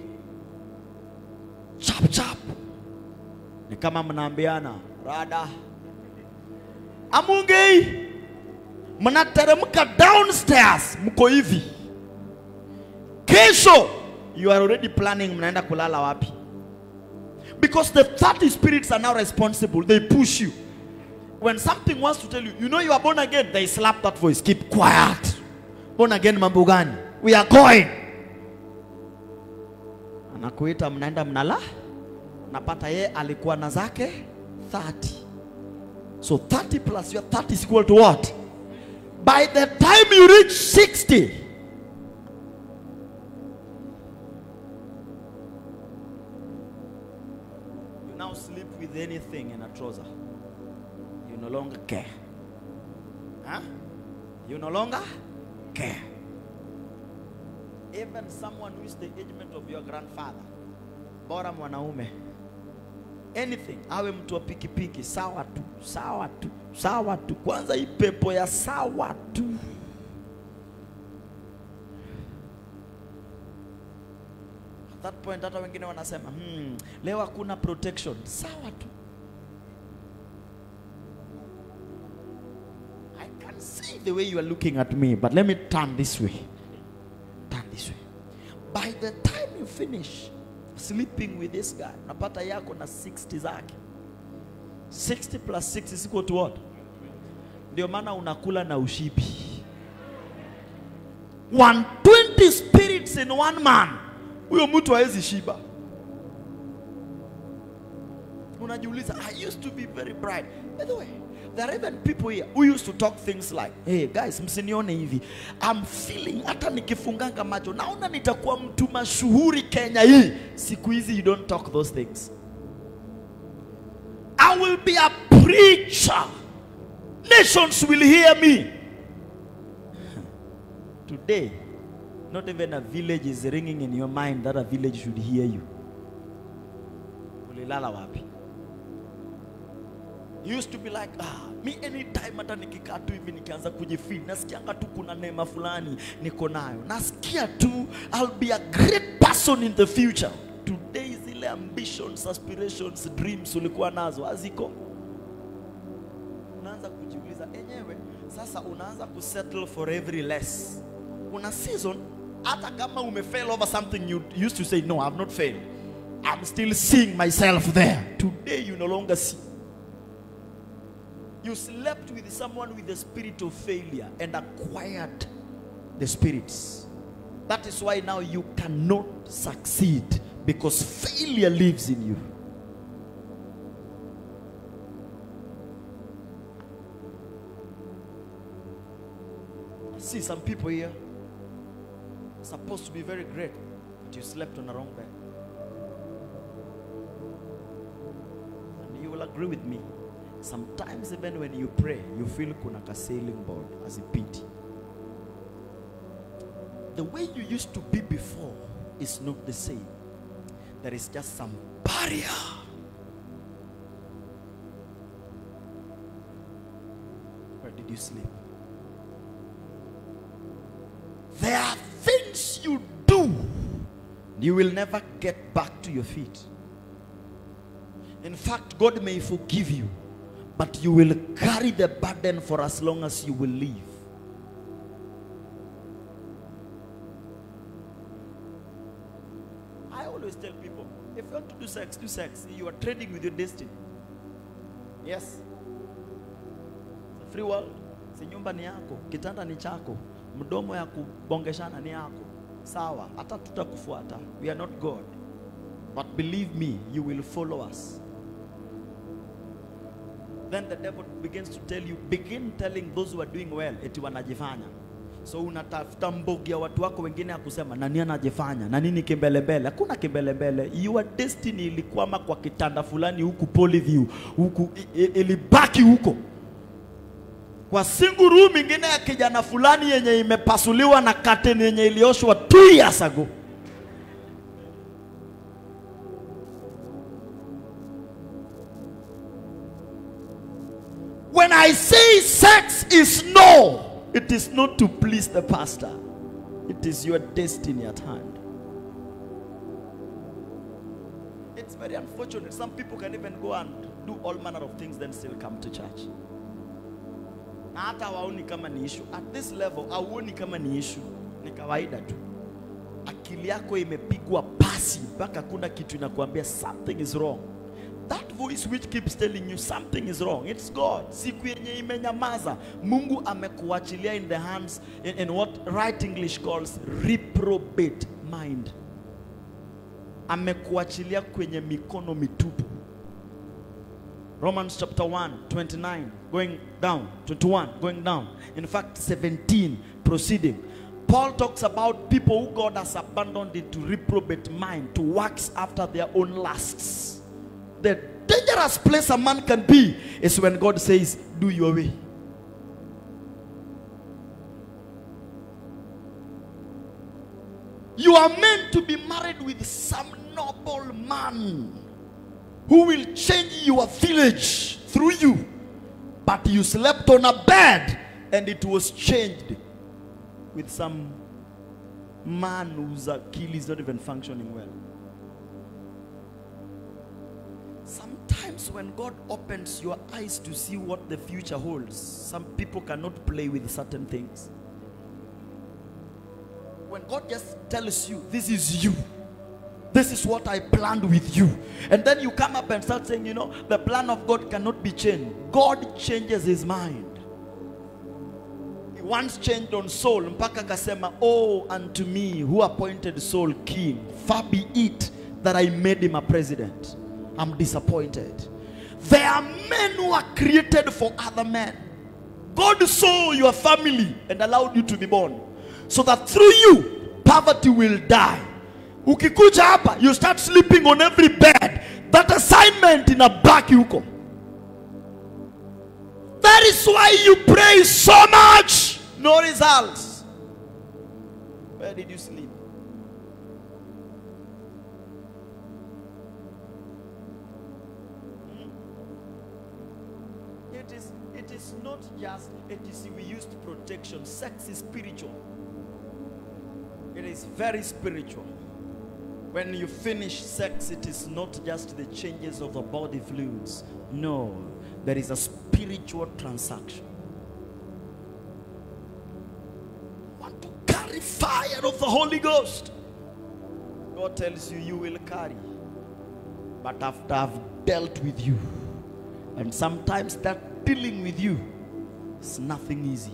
chap chap, ni kama mnaambiana rada, amuongei, mnateremka downstairs, mko hivi. Kesho you are already planning mnaenda kulala wapi, because the thirty spirits are now responsible. They push you. When something wants to tell you, you know you are born again, they slap that voice. Keep quiet. Born again mambo gani? We are going. Anakuita mnaenda mnala. Napata ye alikuwa na zake thirty. So thirty plus your thirty is equal to what? By the time you reach sixty, you now sleep with anything in a trouser. You no longer care. Huh? You no longer care. Even someone who is the agement of your grandfather, bora mwanaume, anything, awe mtu wa pikipiki, sawa tu, sawa tu, sawa tu. Kwanza hii pepo ya sawa tu. At that point hata wengine wanasema, hmm, leo hakuna protection, sawa tu. I can see the way you are looking at me, but let me turn this way. Turn this way. By the time you finish sleeping with this guy, napata yako na sixty zake. sixty plus six is equal to what? Ndio maana unakula na ushibi. one hundred twenty spirits in one man. Huyo mtu haezi shiba. Unajiuliza, I used to be very bright. By the way, there are even people here who used to talk things like, hey guys, msinione hivi, I'm feeling hata nikifunganga macho naona nitakuwa mtu mashuhuri Kenya hii. Siku hizi you don't talk those things. I will be a preacher. Nations will hear me. Today, not even a village is ringing in your mind that a village should hear you. Ulilala wapi? You used to be like, ah, me anytime hata nikikaa tu hivi nikianza kujifeel, nasikianga tu kuna neema fulani niko nayo. Nasikia tu I'll be a great person in the future. Today zile ambitions, aspirations, dreams ulikuwa nazo haziko. Unaanza kujiuliza enyewe, sasa unaanza kusettle for every less. Una season, hata kama umefail over something you used to say, no, I've not failed. I'm still seeing myself there. Today you no longer see. You slept with someone with the spirit of failure and acquired the spirits. That is why now you cannot succeed, because failure lives in you. I see some people here supposed to be very great, but you slept on the wrong bed. And you will agree with me. Sometimes even when you pray, you feel kuna ka sailing board as a pity. The way you used to be before is not the same. There is just some barrier. Where did you sleep? There are things you do, you will never get back to your feet. In fact, God may forgive you, but you will carry the burden for as long as you will live. always tell people, if you want to do sex, do sex. You are trading with your destiny. Yes. It's a free world. Si nyumba ni yako, kitanda ni chako, mdomo ya kubongeshana ni yako. Sawa, hata tutakufuata. We are not God. But believe me, you will follow us. Then the devil begins to tell you, begin telling those who are doing well, eti wanajifanya. So unatafuta mbogi ya watu wako wengine ya kusema, nani anajifanya, nani ni kimbelembele. Hakuna kimbelembele. Your destiny ilikwama kwa kitanda fulani huku Polyview, huku ilibaki huko. Kwa single room ingine ya kijana fulani yenye imepasuliwa na curtain yenye ilioshwa two years ago. When I say sex is no, it is not to please the pastor. It is your destiny at hand. It's very unfortunate. Some people can even go and do all manner of things then still come to church. Na hata hawaoni kama ni issue. At this level, hauoni kama ni issue. Ni kawaida tu. Akili yako imepigwa pasi mpaka kuna kitu inakuambia something is wrong. That voice which keeps telling you something is wrong, it's God. Siku yenye imenyamaza, Mungu amekuachilia in the hands, in, in what right English calls reprobate mind. Amekuachilia kwenye mikono mitupu. Romans chapter one, twenty-nine, going down, twenty-one, going down. In fact, seventeen, proceeding. Paul talks about people who God has abandoned into reprobate mind to wax after their own lusts. The dangerous place a man can be is when God says, do your way. You are meant to be married with some noble man who will change your village through you. But you slept on a bed and it was changed with some man whose Achilles is not even functioning well. Sometimes when God opens your eyes to see what the future holds, some people cannot play with certain things. When God just tells you, this is you, this is what I planned with you, and then you come up and start saying, you know, the plan of God cannot be changed. God changes his mind. He once changed on Saul, mpaka kasema, oh, unto me who appointed Saul king, far be it that I made him a president. I'm disappointed. There are men who are created for other men. God saw your family and allowed you to be born, so that through you, poverty will die. Ukikuja hapa, you start sleeping on every bed. That assignment in a back yuko. That is why you pray so much, no results. Where did you sleep? It is, it is not just, it is we used protection. Sex is spiritual. It is very spiritual. When you finish sex, it is not just the changes of the body fluids. No, there is a spiritual transaction. Want to carry fire of the Holy Ghost? God tells you, you will carry. But after I've dealt with you, and sometimes that dealing with you is nothing easy.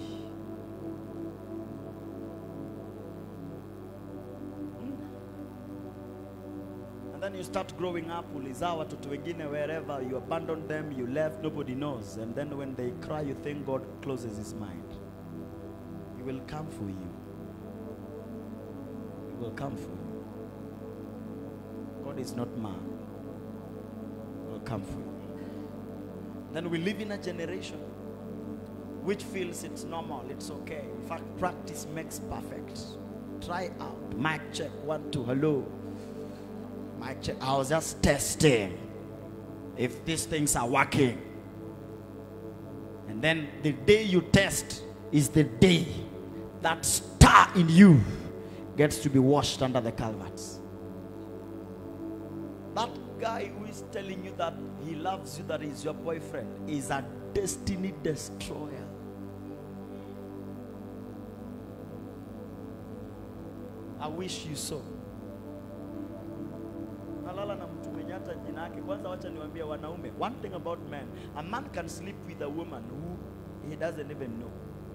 Then you start growing up, ulizaa watoto wengine wherever, you abandon them, you left, nobody knows. And then when they cry, you think God closes his mind. He will come for you. He will come for you. God is not man. He will come for you. Then we live in a generation which feels it's normal, it's okay. In fact, practice makes perfect. Try out. Mic check, one, two, hello. I was just testing if these things are working. And then the day you test is the day that star in you gets to be washed under the culverts. That guy who is telling you that he loves you, that is your boyfriend, is a destiny destroyer. I wish you so. unalala na mtu mwenye hata jina yake. Kwanza wacha niwaambie wanaume, one thing about men, a man can sleep with a woman who he doesn't even know.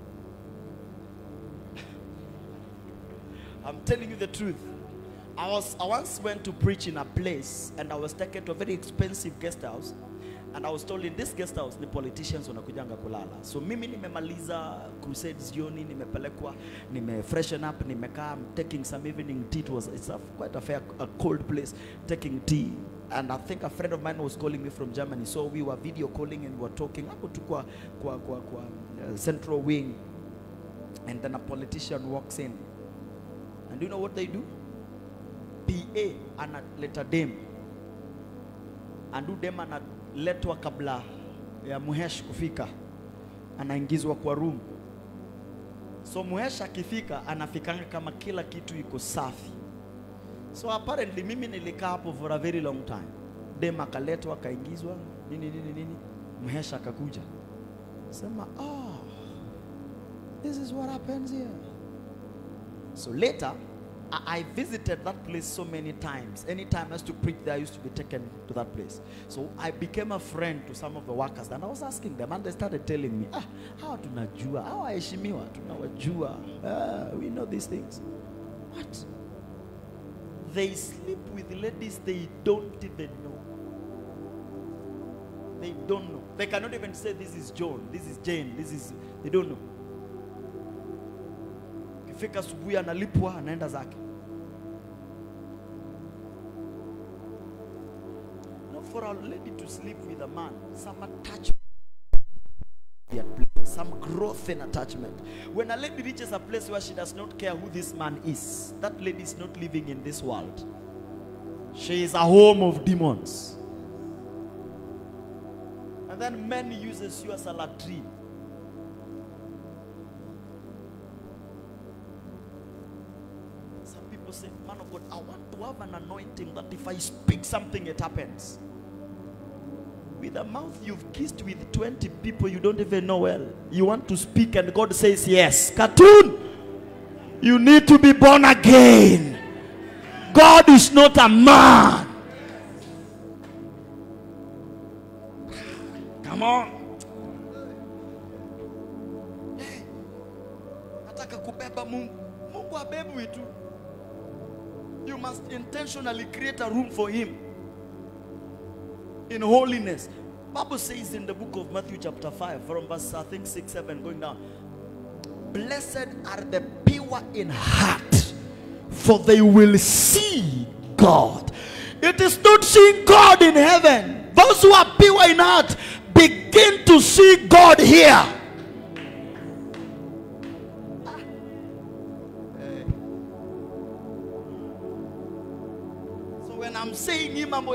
I'm telling you the truth. I was I once went to preach in a place and I was taken to a very expensive guest house, and I was told in this guest house the politicians wanakujanga kulala. So mimi nimemaliza crusades jioni, nimepelekwa, nime freshen up, nimekaa, I'm taking some evening tea. It was it's a, quite a fair a cold place, taking tea. And I think a friend of mine was calling me from Germany, so we were video calling and we were talking. Hapo tu kwa kwa kwa, kwa uh, central wing, and then a politician walks in. And do you know what they do? P A analeta dem, andu dem analetwa kabla ya Muhesh kufika, anaingizwa kwa room. So Muhesh akifika anafikanga kama kila kitu iko safi. So apparently mimi nilikaa hapo for a very long time. Dem akaletwa akaingizwa nini nini nini, Muhesh akakuja sema, oh, this is what happens here. So later, I, I visited that place so many times. Anytime I used to preach there, I used to be taken to that place. So I became a friend to some of the workers. And I was asking them, and they started telling me, ah, how tunajua, how aheshimiwa, tunawajua, ah, we know these things. What? They sleep with ladies they don't even know. They don't know. They cannot even say this is John, this is Jane, this is, they don't know. Fika asubuhi analipwa anaenda zake. No, for a lady to sleep with a man, some attachment, some growth in attachment. When a lady reaches a place where she does not care who this man is, that lady is not living in this world. She is a home of demons. And then men uses you as a latrine. Say, man of God, I want to have an anointing that if I speak something, it happens. With a mouth you've kissed with twenty people you don't even know well, you want to speak and God says yes. Cartoon, you need to be born again. God is not a man. Come on. Nataka kubeba Mungu. Mungu abebu itu. You must intentionally create a room for him in holiness. Bible says in the book of Matthew chapter five from verse I think six, seven going down, blessed are the pure in heart, for they will see God. It is not seeing God in heaven. Those who are pure in heart begin to see God here. I'm saying we want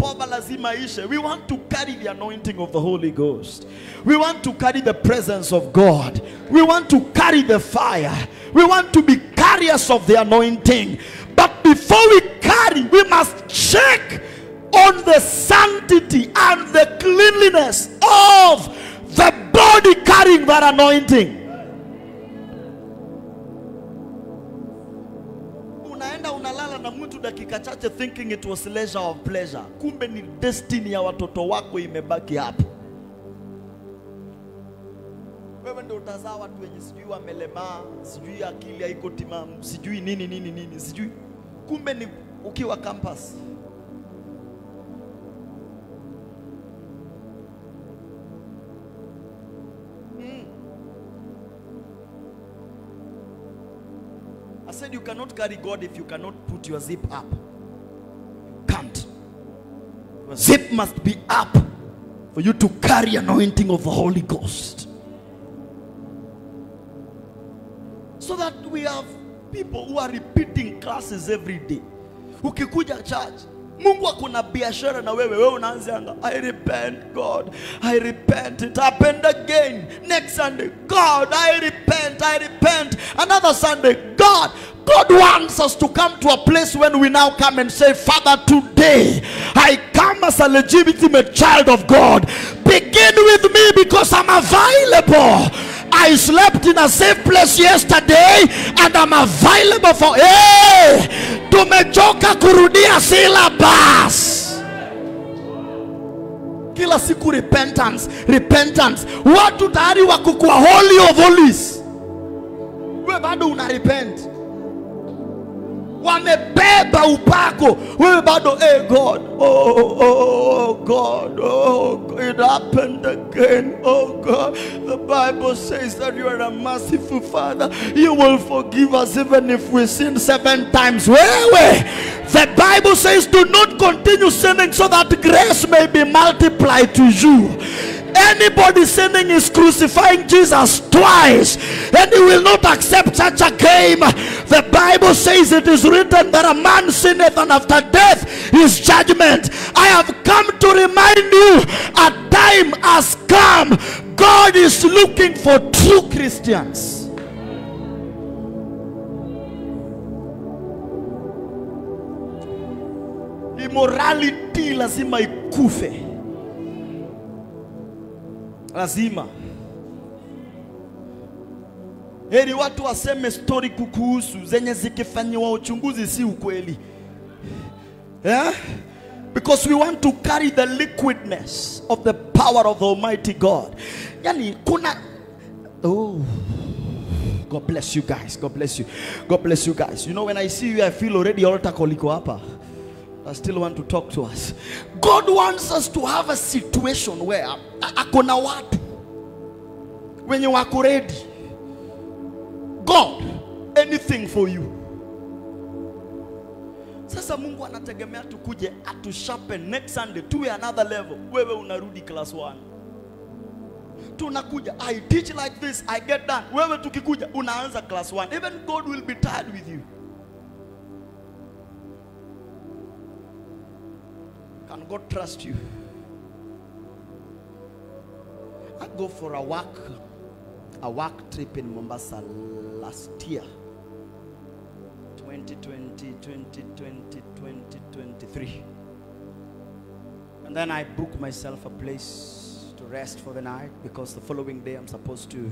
to carry the anointing of the Holy Ghost. We want to carry the presence of God. We want to carry the fire. We want to be carriers of the anointing. But before we carry, we must check on the sanctity and the cleanliness of the body carrying that anointing. Unalala na mtu dakika chache thinking it was leisure of pleasure. Kumbe ni destiny ya watoto wako imebaki hapo. Wewe ndio utazaa watu wenye sijui wamelemaa, sijui akili haiko timamu, sijui nini nini nini, sijui. Kumbe ni ukiwa campus. I said you cannot carry God if you cannot put your zip up. You can't. Your zip must be up for you to carry anointing of the Holy Ghost. So that we have people who are repeating classes every day. Ukikuja church, Mungu akuna biashara na wewe, wewe unaanza, I repent God, I repent, it happened again. Next Sunday, God, I repent, I repent. Another Sunday, God. God wants us to come to a place when we now come and say, Father, today I come as a legitimate child of God. Begin with me because I'm available. I slept in a safe place yesterday and I'm available for, hey, Tumechoka kurudia syllabus. Kila siku repentance, repentance. Watu tayari wako kwa holy of holies, wewe bado una repent. Wamebeba upako, wewe bado eh God, oh, oh, oh God, oh it happened again. Oh God, the Bible says that you are a merciful Father. You will forgive us even if we sin seven times. Wewe, the Bible says do not continue sinning so that grace may be multiplied to you. Anybody sinning is crucifying Jesus twice, and he will not accept such a claim. The Bible says it is written that a man sinneth, and after death is judgment. I have come to remind you, a time has come. God is looking for true Christians. Immorality lazima ikufe. Lazima. Heri watu waseme story kukuhusu zenye zikifanywa uchunguzi si ukweli. Yeah? Because we want to carry the liquidness of the power of the Almighty God. Yani kuna oh God bless you guys. God bless you. God bless you guys. You know, when I see you, I feel already altar koliko hapa. I still want to talk to us. God wants us to have a situation where akona watu wenye wako ready. God, anything for you. Sasa Mungu anategemea tukuje atu sharpen next Sunday to another level. Wewe unarudi class one. Tunakuja, I teach like this, I get done. Wewe tukikuja unaanza class one. Even God will be tired with you. Can God trust you? I go for a work, a work trip in Mombasa last year, twenty twenty, twenty twenty, twenty twenty-three. And then I booked myself a place to rest for the night because the following day I'm supposed to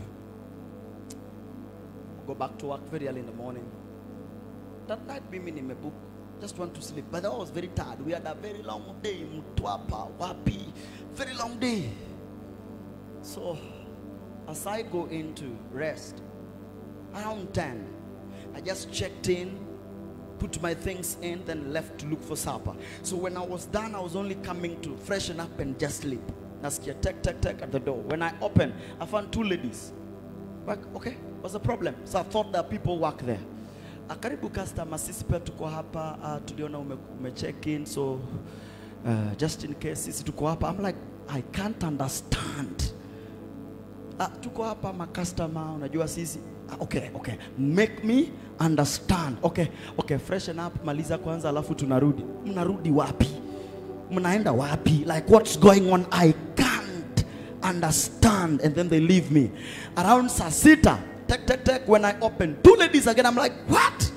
go back to work very early in the morning. That night, Bimi nime book. Just want to sleep, but I was very tired. We had a very long day, Mtwapa, Wapi, very long day. So, as I go into rest, around ten, I just checked in, put my things in, then left to look for supper. So when I was done, I was only coming to freshen up and just sleep. Nasikia tek tek tek at the door. When I opened, I found two ladies. Like, okay, what's the problem? So I thought that people work there. Akaribu customer, sisi pia tuko hapa, uh, tuliona ume, ume check in, so uh, just in case sisi tuko hapa. I'm like, I can't understand. Uh, tuko hapa ma customer, unajua sisi. Uh, okay, okay, make me understand. Okay, okay, freshen up, maliza kwanza, alafu tunarudi. Mnarudi wapi? Mnaenda wapi? Like, what's going on? I can't understand. And then they leave me. Around saa sita, Tek, tek, tek, when I open, two ladies again, I'm like, what?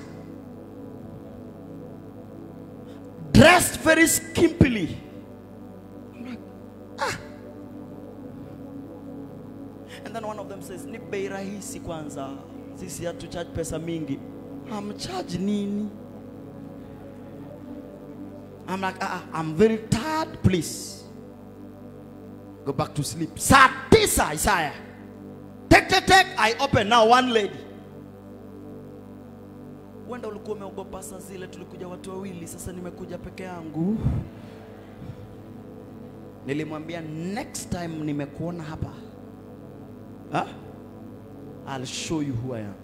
Dressed very skimpily. I'm like, ah. And then one of them says, ni bei rahisi kwanza. Sisi hatu charge pesa mingi. I'm charge nini? I'm like, ah, I'm very tired, please. Go back to sleep. Saa tisa, Isaiah. Tek, tek, tek, I open. Now one lady. Wenda ulikuwa umeogopa saa zile tulikuja watu wawili, sasa nimekuja peke yangu. Nilimwambia next time nimekuona hapa, huh? I'll show you who I am.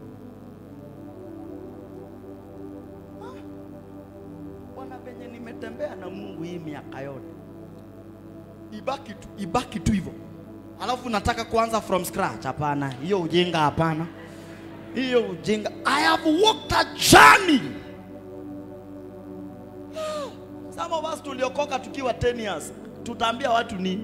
Bwana venye nimetembea na Mungu hii miaka yote. Ibaki tu, ibaki tu hivyo. Alafu nataka kuanza from scratch. Hapana, hiyo ujinga hapana. Hiyo ujinga. I have walked a journey. Some of us tuliokoka tukiwa ten years. Tutaambia watu nini?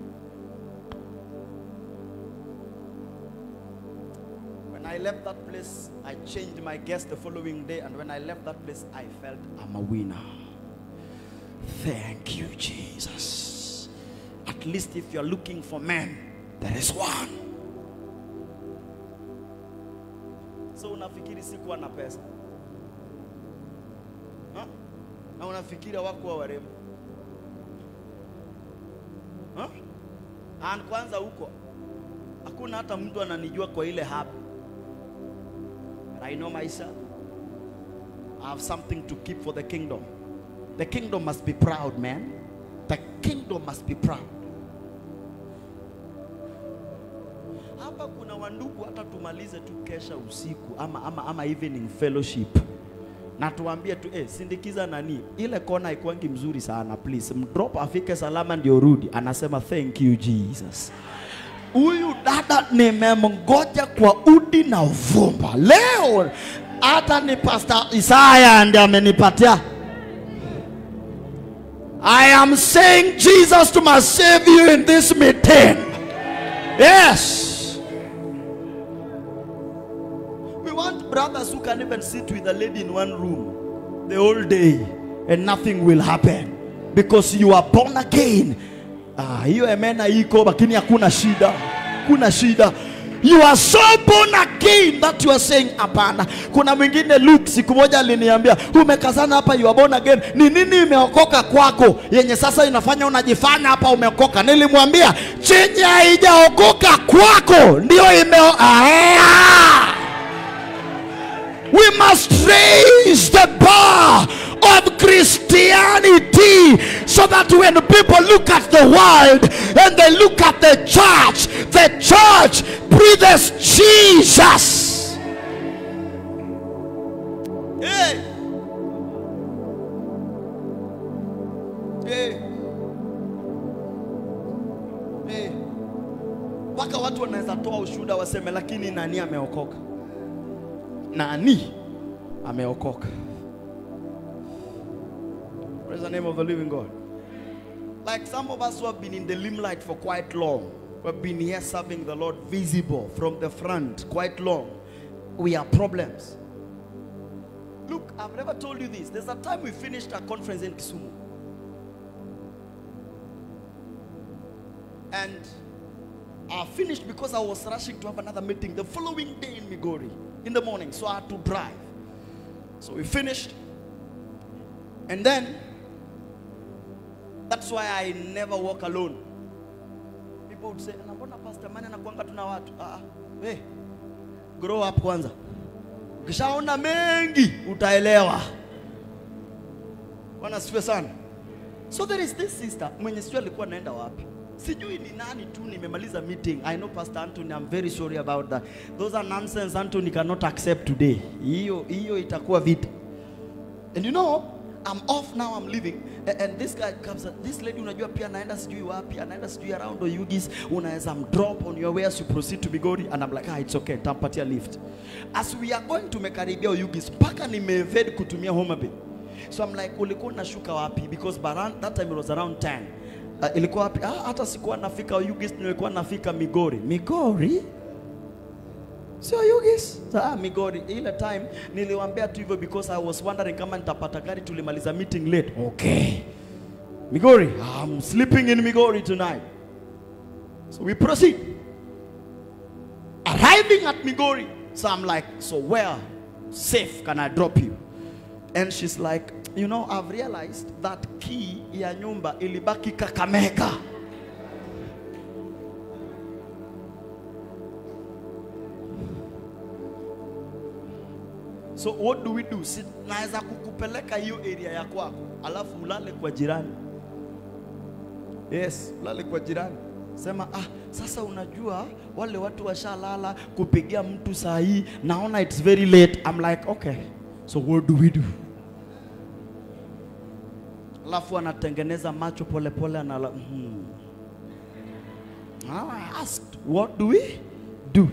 When I left that place, I changed my guest the following day, and when I left that place, I felt I'm a winner. Thank you, Jesus. At least if you're looking for men, there is one. So unafikiri sikuwa na pesa? na unafikiria wako wa warembo. Huh? And kwanza huko hakuna hata mtu ananijua kwa ile hapa. I know myself. I have something to keep for the kingdom. The kingdom must be proud, man. The kingdom must be proud. Hapa kuna wandugu hata tumalize tu kesha usiku ama ama ama evening fellowship. Na tuambie tu eh, sindikiza nani? Ile kona haikuangi mzuri sana, please. Mdrop afike salama ndio rudi. Anasema thank you Jesus. Huyu dada nimemngoja kwa udi na uvumba. Leo hata ni Pastor Isaiah ndiye amenipatia. I am saying Jesus to my Savior in this meeting. Yes. We want brothers who can even sit with a lady in one room the whole day and nothing will happen because you are born again. Ah, hiyo emena iko lakini hakuna shida. Kuna shida. You are so born again that you are saying hapana. Kuna mwingine Luke siku moja aliniambia, umekazana hapa you are born again. Ni nini imeokoka kwako yenye sasa inafanya unajifanya hapa umeokoka? Nilimwambia chenye haijaokoka kwako ndio imeo ah! We must raise the bar of Christianity so that when people look at the world and they look at the church, the church breathes Jesus. Hey. Hey. Hey. Waka watu wanaweza toa ushuhuda waseme lakini nani ameokoka? Nani ameokoka? Praise the name of the living God. Like some of us who have been in the limelight for quite long, who have been here serving the Lord visible from the front quite long, we have problems. Look, I've never told you this. There's a time we finished a conference in Kisumu. And I finished because I was rushing to have another meeting the following day in Migori in the morning. So I had to drive. So we finished. And then, that's why I never walk alone. People would say, "Mbona Pastor Mane anakuanga tuna watu?" Ah, hey, grow up kwanza. Ukishaona mengi utaelewa. Bwana asifiwe sana. So there is this sister mwenye sio alikuwa naenda wapi? Sijui ni nani tu nimemaliza meeting. I know Pastor Anthony, I'm very sorry about that. Those are nonsense Anthony cannot accept today. Hiyo hiyo itakuwa vita. And you know, I'm off now, I'm leaving, and, and this guy comes, this lady unajua pia naenda sijui wapi, anaenda sijui around Oyugis, unaweza drop on your way as you proceed to Migori, and I'm like, ah, it's okay, tampatia lift. As we are going to mekaribia Oyugis, paka nimeved kutumia Homa Bay. So I'm like, ulikuwa unashuka wapi? Because around, that time it was around ten. Uh, ilikuwa wapi? Ah, hata sikuwa nafika Oyugis, nilikuwa nafika Migori. Migori? So Oyugis? Ah, Migori. Ile time niliwaambia tu hivyo because I was wondering kama nitapata gari tulimaliza meeting late. Okay. Migori. I'm sleeping in Migori tonight. So we proceed. Arriving at Migori. So I'm like, so where safe can I drop you? And she's like, you know, I've realized that key ya nyumba ilibaki Kakamega. So what do we do? Si naweza kukupeleka hiyo area ya kwako, alafu ulale kwa jirani. Yes, ulale kwa jirani. Sema, ah, sasa unajua wale watu washalala kupigia mtu saa hii, naona it's very late. I'm like, okay. So what do we do? Alafu anatengeneza macho pole pole anala. Hmm. I asked, what do we do?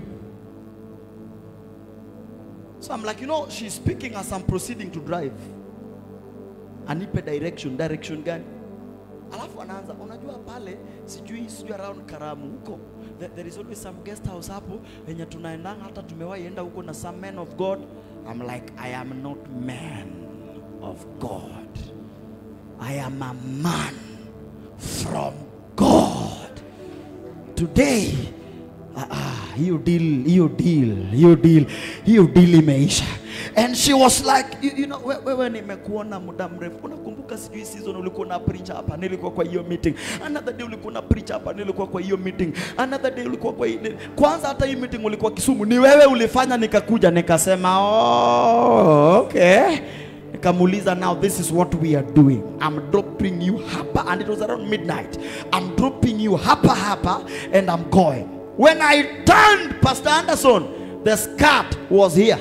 So I'm like, you know, she's speaking as I'm proceeding to drive. Anipe direction, direction gani? Alafu anaanza, unajua pale, sijui, sijui around Karamu huko. There, there is always some guest house hapo, wenye tunaendanga hata tumewahi enda huko na some men of God. I'm like, I am not man of God. I am a man from God. Today, ah, ah, you deal, you deal, you deal, you deal imeisha. And she was like, you, you know, wewe nimekuona muda mrefu. Unakumbuka sijui season ulikuwa na preach hapa, nilikuwa kwa hiyo meeting. Another day ulikuwa na preach hapa, nilikuwa kwa hiyo meeting. Another day ulikuwa kwa hiyo. Kwanza hata hii meeting ulikuwa Kisumu, ni wewe ulifanya nikakuja. Nikasema, oh, okay. Nikamuuliza, now this is what we are doing. I'm dropping you hapa, and it was around midnight. I'm dropping you hapa hapa, and I'm going. When I turned, Pastor Anderson, the skirt was here.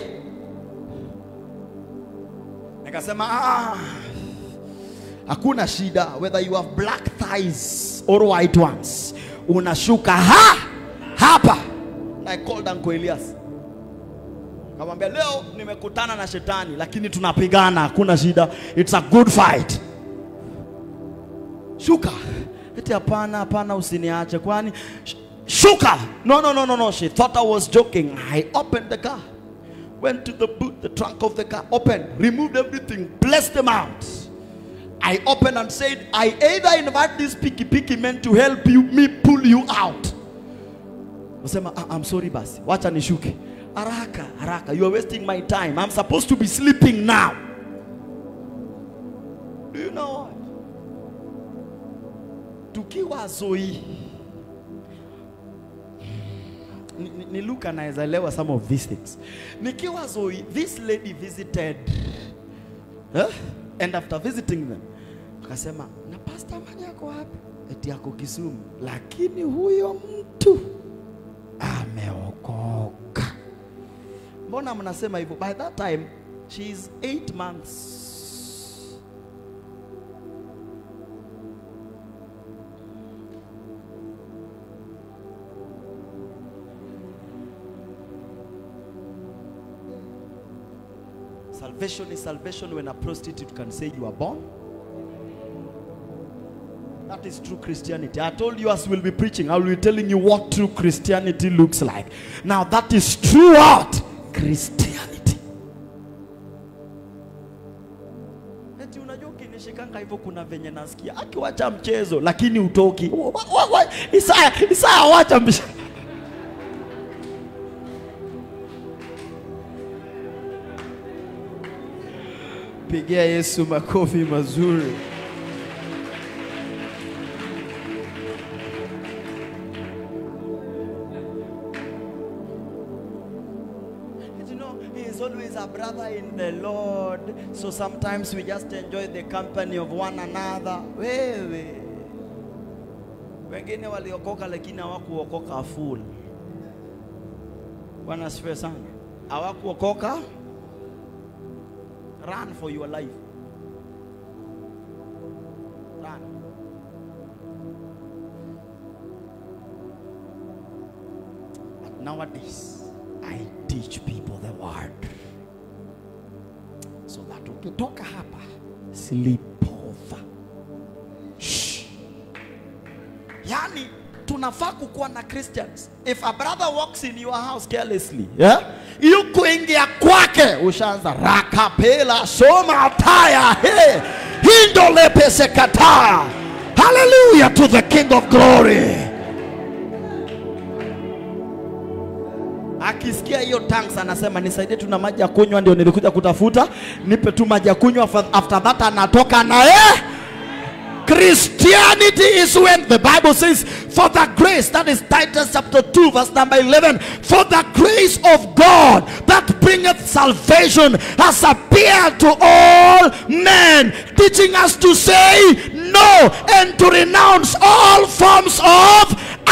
Nikasema, ah, hakuna shida, whether you have black thighs or white ones. Unashuka ha hapa. And I called Uncle Elias. Kamwambia, leo nimekutana na shetani, lakini tunapigana, hakuna shida. It's a good fight. Shuka. Eti hapana, hapana usiniache kwani. Shuka. No, no, no, no, no. She thought I was joking. I opened the car. Went to the boot, the trunk of the car, opened, removed everything, blessed them out. I opened and said, I either invite these picky picky men to help you, me pull you out. Wasema, I'm sorry basi, wacha nishuke. Haraka, haraka, you are wasting my time. I'm supposed to be sleeping now. Do you know what? Tukiwa Zoe. Ni look and I some of these things. Nikiwa Zoe, this lady visited, huh? And after visiting them, akasema, na pastor manyako wapi? Eti yako Kisumu. Lakini huyo mtu ameokoka. Mbona mnasema hivyo? By that time, she's eight months. Salvation is salvation when a prostitute can say you are born. That is true Christianity. I told you as we'll be preaching, I will be telling you what true Christianity looks like. Now that is true what? Christianity. Eti unajua ukinishikanga hivyo kuna venye nasikia akiwacha mchezo lakini utoki. Isaya, Isaya wacha mchezo. Pigia Yesu makofi mazuri. You know, he is always a brother in the Lord. So sometimes we just enjoy the company of one another. Wewe. Wengine waliokoka lakini hawakuokoka full. Bwana asifiwe sana. Hawakuokoka. Run for your life. Run. But nowadays, I teach people the word. So that ukitoka hapa, sleep over. Shh. Yani, tunafaa kukuwa na Christians. If a brother walks in your house carelessly, yeah? You kuingia kwake ushaanza rakapela soma taya he hindole pesekata. Hallelujah to the King of Glory. Akisikia hiyo tanks anasema nisaidie tu na maji ya kunywa ndio nilikuja kutafuta, nipe tu maji ya kunywa. After that anatoka na eh. Christianity is when the Bible says, for the grace, that is Titus chapter two verse number eleven, for the grace of God that bringeth salvation has appeared to all men, teaching us to say no and to renounce all forms of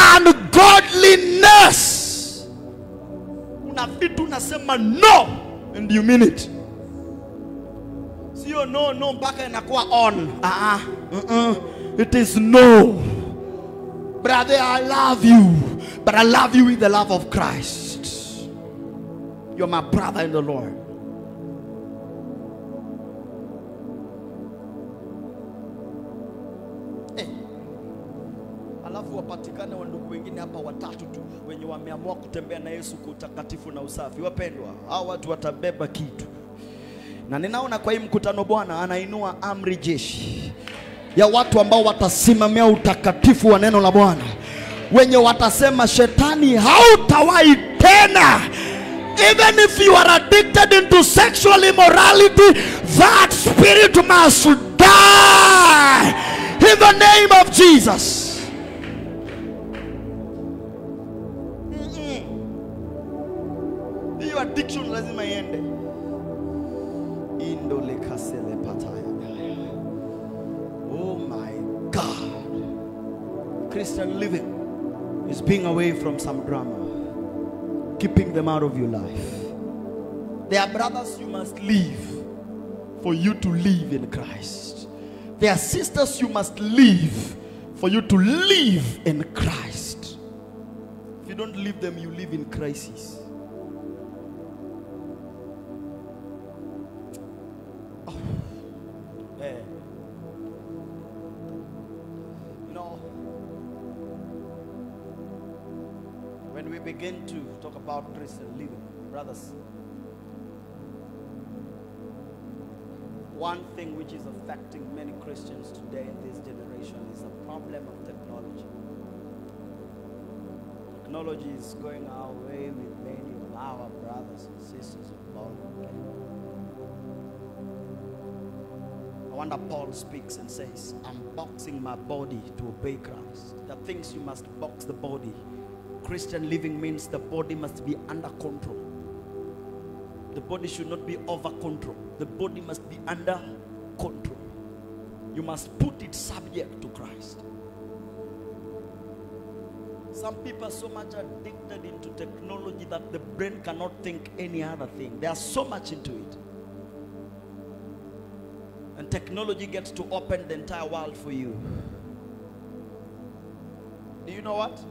ungodliness. Una vitu unasema no and you mean it. Sio no no mpaka inakuwa on. Ah uh -uh. It is no. Brother, I love you, but I love you with the love of Christ. You're my brother in the Lord. Hey. Alafu wapatikane wandugu wengine hapa watatu tu wenye wameamua kutembea na Yesu kwa utakatifu na usafi. Wapendwa, hao watu watabeba kitu. Na ninaona kwa hii mkutano Bwana anainua amri jeshi ya watu ambao watasimamia utakatifu wa neno la Bwana, wenye watasema shetani hautawahi tena Even if you are addicted into sexual immorality, that spirit must die in the name of Jesus. Mm-mm. Your addiction lazima iende. Indole kasele pataya. Oh my God. Christian living is being away from some drama, keeping them out of your life. There are brothers you must leave for you to live in Christ. There are sisters you must leave for you to live in Christ. If you don't leave them, you live in crisis. Oh. Yeah. You know, when we begin to talk about Christian living, brothers, one thing which is affecting many Christians today in this generation is the problem of technology. Technology is going our way with many of our brothers and sisters of God. I wonder Paul speaks and says, I'm boxing my body to obey Christ. The things you must box the body. Christian living means the body must be under control. The body should not be over control. The body must be under control. You must put it subject to Christ. Some people are so much addicted into technology that the brain cannot think any other thing. They are so much into it. And technology gets to open the entire world for you. Do you know what?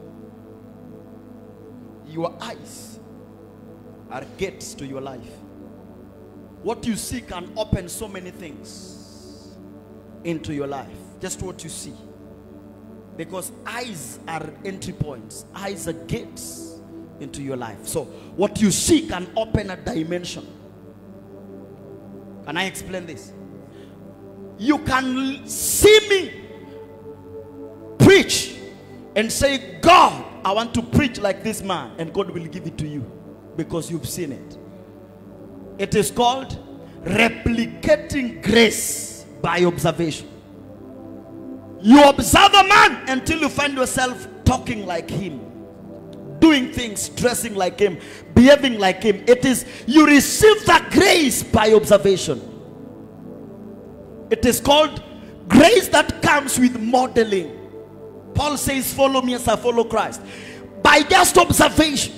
Your eyes are gates to your life. What you see can open so many things into your life. Just what you see. Because eyes are entry points. Eyes are gates into your life. So what you see can open a dimension. Can I explain this? You can see me preach and say, God, I want to preach like this man, and God will give it to you because you've seen it. It is called replicating grace by observation. You observe a man until you find yourself talking like him, doing things, dressing like him, behaving like him. It is, you receive the grace by observation. It is called grace that comes with modeling. Paul says, follow me as I follow Christ. By just observation.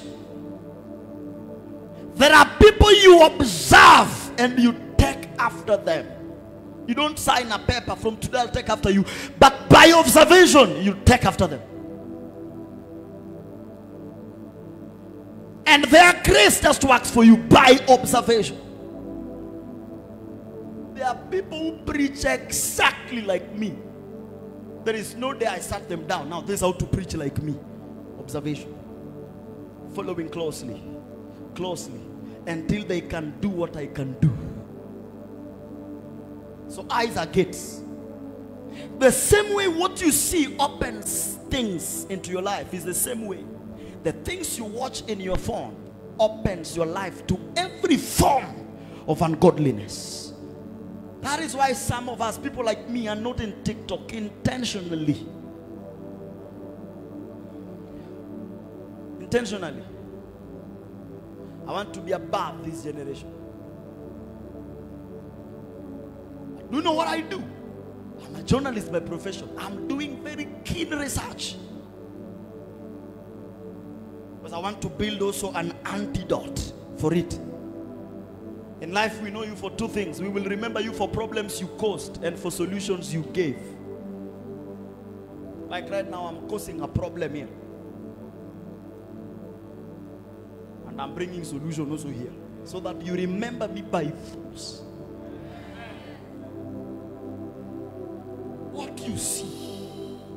There are people you observe and you take after them. You don't sign a paper from today I'll take after you, but by observation you take after them. And their grace just works for you by observation. There are people who preach exactly like me. There is no day I sat them down. Now this is how to preach like me. Observation. Following closely. Closely. Until they can do what I can do. So eyes are gates. The same way what you see opens things into your life is the same way. The things you watch in your phone opens your life to every form of ungodliness. That is why some of us, people like me, are not in TikTok intentionally. Intentionally. I want to be above this generation. Do you know what I do? I'm a journalist by profession. I'm doing very keen research. Because I want to build also an antidote for it. In life, we know you for two things. We will remember you for problems you caused and for solutions you gave. Like right now, I'm causing a problem here. And I'm bringing solution also here. So that you remember me by force. What you see.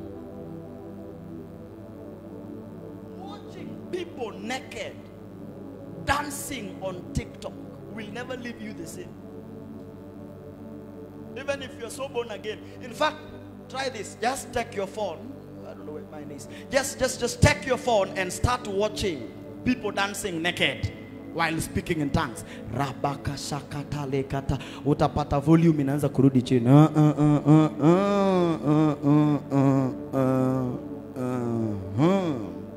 Watching people naked, dancing on TikTok will never leave you the same. Even if you're so born again. In fact, try this. Just take your phone. I don't know where mine is. Just, just, just take your phone and start watching people dancing naked. while speaking in tongues. Rabaka shakata lekata. Utapata volume inaanza kurudi chini. Uh, uh, uh, uh, uh, uh, uh, uh, uh, uh.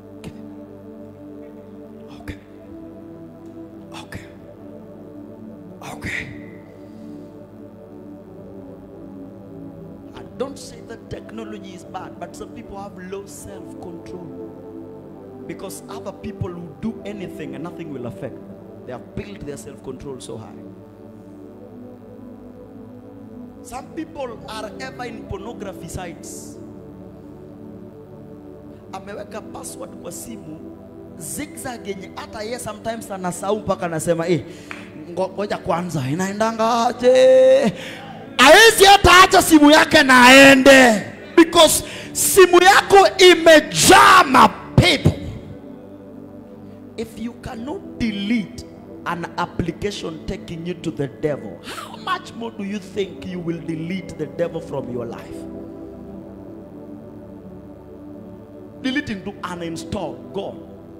Okay. Okay. Okay. I don't say that technology is bad, but some people have low self-control. Because other people who do anything and nothing will affect them. They have built their self-control so high. Some people are ever in pornography sites. Ameweka password kwa simu zigzag yenye hata yeye sometimes anasahau mpaka anasema eh ngoja kwanza inaendanga aje. Haezi hata acha simu yake na aende because simu yako imejaa mapepo. If you cannot delete an application taking you to the devil, how much more do you think you will delete the devil from your life? Deleting to uninstall, go.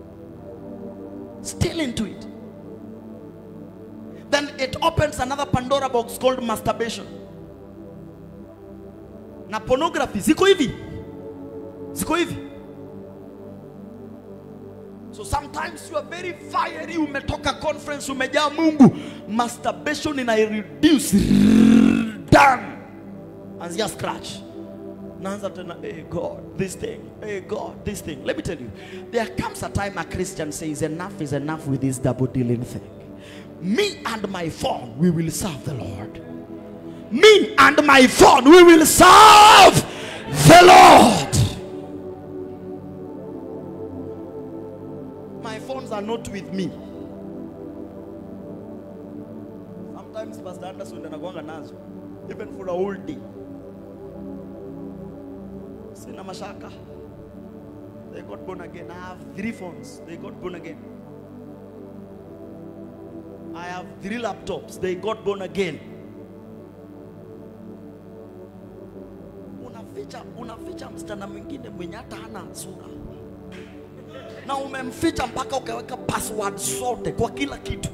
Still into it. Then it opens another Pandora box called masturbation. Na pornography, ziko hivi. Ziko hivi. So sometimes you are very fiery, umetoka conference, umejaa Mungu. Masturbation ina reduce. Done. Anzia scratch. Naanza tena, hey God, this thing. Hey God, this thing. Let me tell you, there comes a time a Christian says, enough is enough with this double dealing thing. Me and my phone, we will serve the Lord. Me and my phone, we will serve the Lord. My phones are not with me. Sometimes Pastor Anderson anakuanga nazo, even for a whole day. Sina mashaka. They got born again. I have three phones. They got born again. I have three laptops. They got born again. Unaficha, unaficha msichana mwingine mwenye hata hana sura. Na umemficha mpaka ukaweka password zote kwa kila kitu.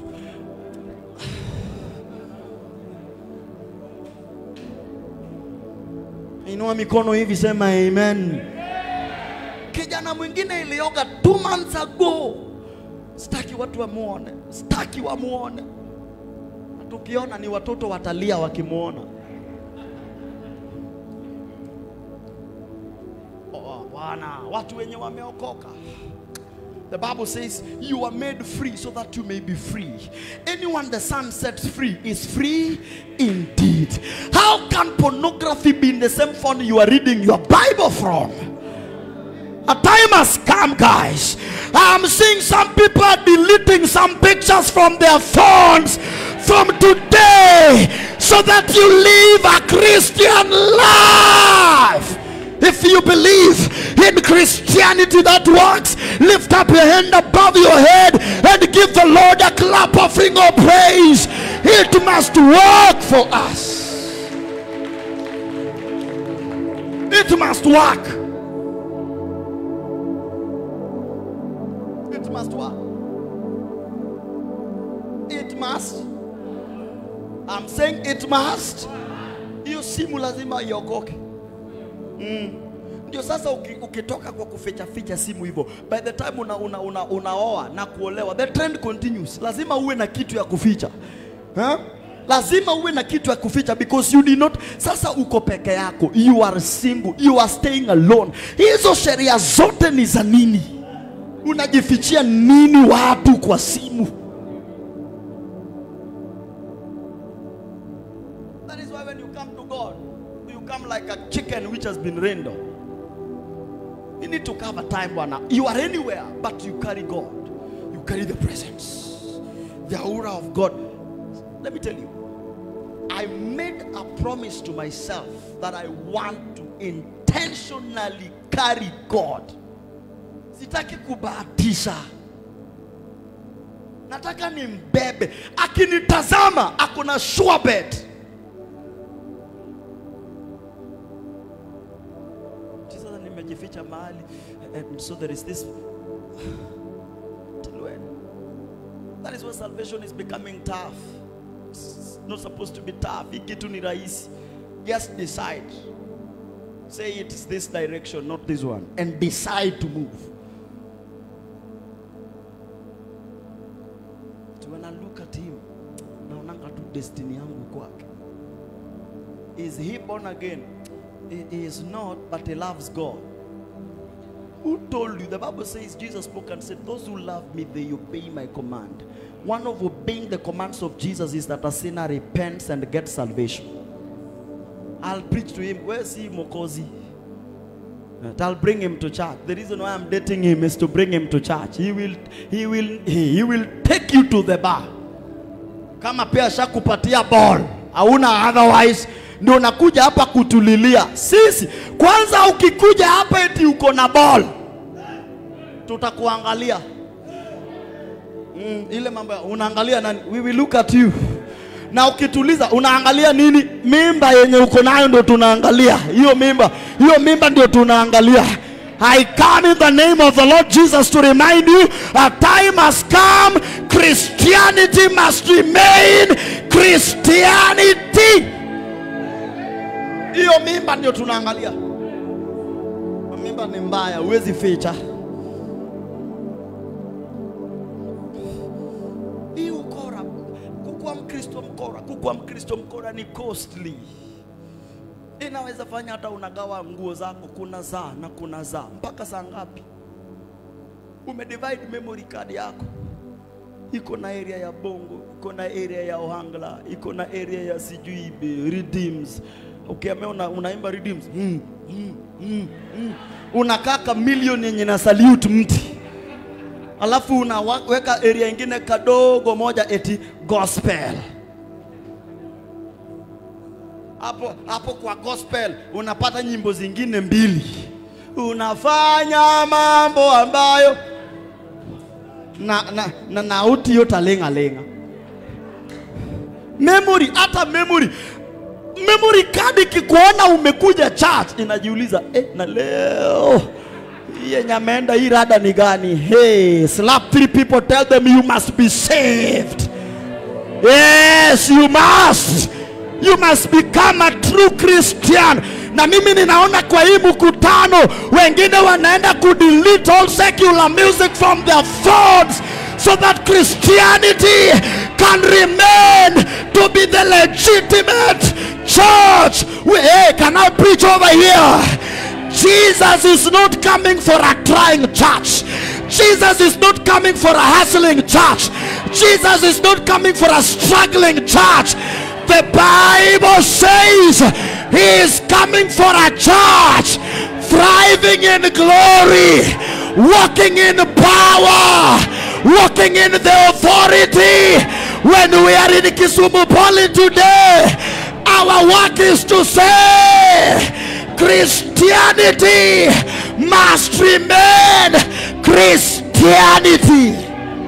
Inua mikono hivi, sema amen. Kijana mwingine ilioga two months ago. Sitaki watu wamuone. Sitaki wamuone. Na tukiona ni watoto watalia wakimuona. Oh, wana, watu wenye wameokoka. The Bible says you are made free so that you may be free. Anyone the Son sets free is free indeed. How can pornography be in the same phone you are reading your Bible from? A time has come, guys. I'm seeing some people are deleting some pictures from their phones from today so that you live a Christian life. If you believe in Christianity that works, lift up your hand above your head and give the Lord a clap offering of praise. It must work for us. It must work. It must work. It must. I'm saying it must. You simu lazima iokoke. Mm. Ndio sasa ukitoka kwa kuficha ficha simu hivyo, by the time una, una, una, unaoa na kuolewa, the trend continues. Lazima uwe na kitu ya kuficha. Huh? Lazima uwe na kitu ya kuficha because you did not. Sasa uko peke yako, you are single, you are staying alone. Hizo sheria zote ni za nini? Unajifichia nini watu kwa simu? That is why when you come to God, you come like a chicken which has been rained on. You need to have a time when you are anywhere, but you carry God. You carry the presence, the aura of God. Let me tell you, I made a promise to myself that I want to intentionally carry God. Sitaki kubahatisha. Nataka nimbebe. Akinitazama akona sure bet. Nimejificha mahali, and so there is this. Till when? That is why salvation is becoming tough. It's not supposed to be tough. Ikitu ni rahisi. Just decide. Say it is this direction, not this one. And decide to move. So when I look at him, naonanga tu destiny yangu kwake. Is he born again? He is not, but he loves God. Who told you? The Bible says Jesus spoke and said, those who love me, they obey my command. One of obeying the commands of Jesus is that a sinner repents and gets salvation. I'll preach to him. Where's he, Mokozi? I'll bring him to church. The reason why I'm dating him is to bring him to church. He will, he will, he, he will take you to the bar. Kama pia shakupatia ball, hauna otherwise, ndio nakuja hapa kutulilia. Sisi kwanza ukikuja hapa eti uko na ball, tutakuangalia. Mm, ile mambo unaangalia nani? We will look at you. Na ukituliza unaangalia nini? Mimba yenye uko nayo ndio tunaangalia. Hiyo mimba, hiyo mimba ndio tunaangalia. I come in the name of the Lord Jesus to remind you, a time has come. Christianity must remain Christianity. Hiyo mimba ndio tunaangalia. Mimba ni mbaya, huwezi ficha. Hiyo ukora, kukuwa Mkristo mkora, kukuwa Mkristo mkora ni costly. Inaweza fanya hata unagawa nguo zako, kuna zaa na kuna zaa. Mpaka saa ngapi? Umedivide memory card yako. Iko na area ya Bongo, iko na area ya Ohangla, iko na area ya sijui Redeems. Okay, una, unaimba Redeems. Mm, mm, mm, mm. Unakaka milioni yenye na salute mti. Alafu unaweka area ingine kadogo moja eti gospel. Hapo hapo kwa gospel unapata nyimbo zingine mbili. Unafanya mambo ambayo na na na nauti yote lenga lenga. Memory, hata memory. Memory card kikuona umekuja church inajiuliza, eh, na leo yenye ameenda hii rada ni gani? Hey, slap three people, tell them you must be saved. Yes, you must. You must become a true Christian. Na mimi ninaona kwa hii mkutano wengine wanaenda kudelete all secular music from their phones so that Christianity can remain to be the legitimate church. Hey, can I preach over here? Jesus is not coming for a crying church. Jesus is not coming for a hustling church. Jesus is not coming for a struggling church. The Bible says he is coming for a church thriving in glory, walking in power, walking in the authority. When we are in Kisumu Poly today, our work is to say Christianity must remain Christianity.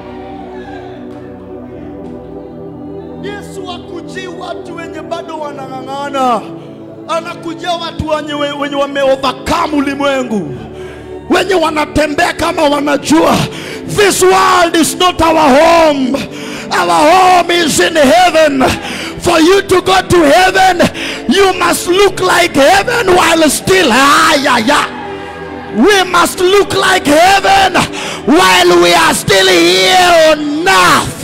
Yesu hakujia watu wenye bado wanang'ang'ana. Anakujia watu wenye wenye wameovercome ulimwengu, wenye wanatembea kama wanajua this world is not our home. Our home is in heaven. For you to go to heaven, you must look like heaven while still ah, yeah, yeah. We must look like heaven while we are still here on earth.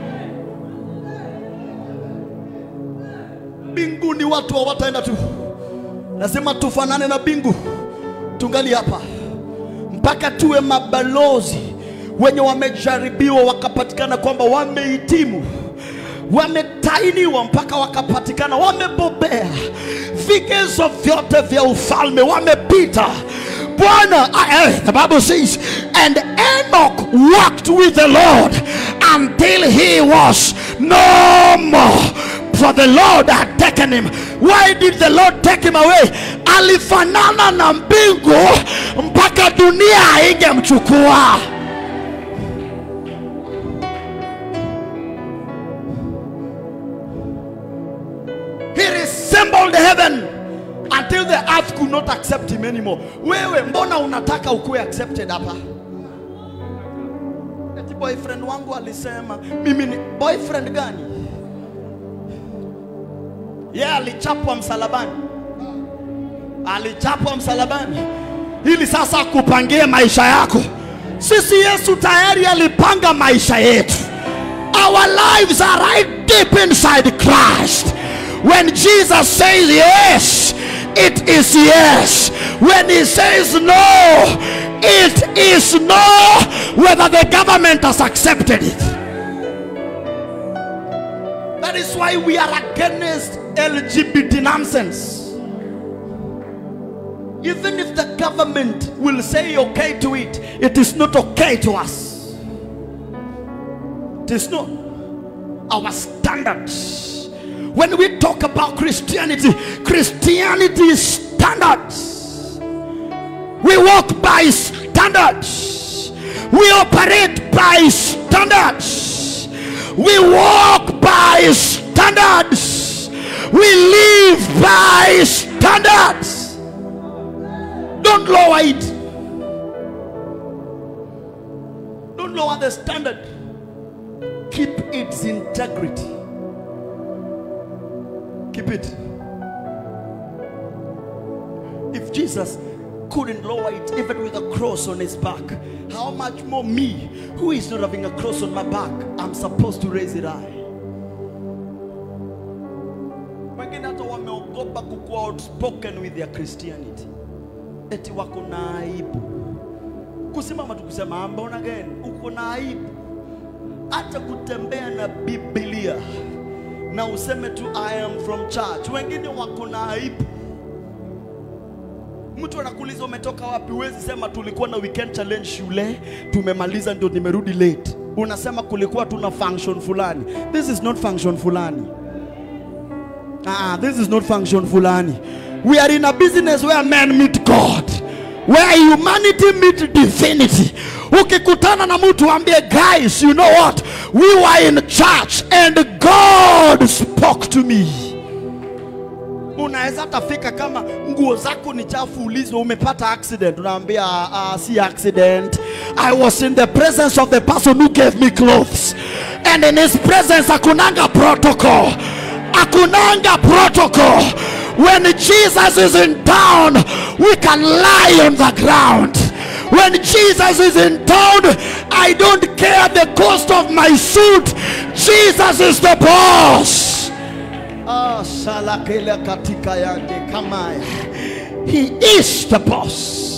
Mbinguni watu hawataenda tu. Lazima tufanane na mbingu. Tungali hapa mpaka tuwe mabalozi wenye wamejaribiwa wakapatikana kwamba wamehitimu, wametainiwa mpaka wakapatikana wamebobea vigezo vyote vya ufalme, wamepita. Bwana, the Bible says, and Enoch walked with the Lord until he was no more, for the Lord had taken him. Why did the Lord take him away? Alifanana na mbingu mpaka dunia ingemchukua. He resembled heaven until the earth could not accept him anymore. Wewe mbona unataka ukue accepted hapa? Eti boyfriend wangu alisema mimi ni boyfriend gani? Yeah, alichapwa msalabani. Alichapwa msalabani ili sasa akupangie maisha yako. Sisi Yesu tayari alipanga maisha yetu. Our lives are right deep inside Christ. When Jesus says yes, it is yes. When he says no, it is no, whether the government has accepted it. That is why we are against L G B T nonsense. Even if the government will say okay to it, it is not okay to us. It is not our standards. When we talk about Christianity, Christianity is standards. We walk by standards. We operate by standards. We walk by standards. We live by standards. Don't lower it. Don't lower the standard. Keep its integrity. Keep it. If Jesus couldn't lower it even with a cross on his back, how much more me, who is not having a cross on my back, I'm supposed to raise it high. Wengine hata wameogopa kukuwa outspoken with their Christianity. Eti wako na aibu kusimama tu kusema mbona gani, uko na aibu hata kutembea na Biblia na useme tu I am from church. Wengine wako na aibu. Mtu anakuuliza umetoka wapi, huwezi sema tulikuwa na weekend challenge shule tumemaliza ndio nimerudi late. Unasema kulikuwa tuna function fulani. This is not function fulani. Ah, this is not function fulani. We are in a business where men meet God, where humanity meet divinity. Ukikutana na mtu ambie, guys, you know what? We were in church and God spoke to me. Unaweza tafika kama nguo zako ni chafu, ulizo umepata accident, unaambia uh, si accident, I was in the presence of the person who gave me clothes, and in his presence akunanga protocol. Akunanga protocol. When Jesus is in town, we can lie on the ground. When Jesus is in town, I don't care the cost of my suit. Jesus is the boss. Ah, salakela katika yake kama. He is the boss.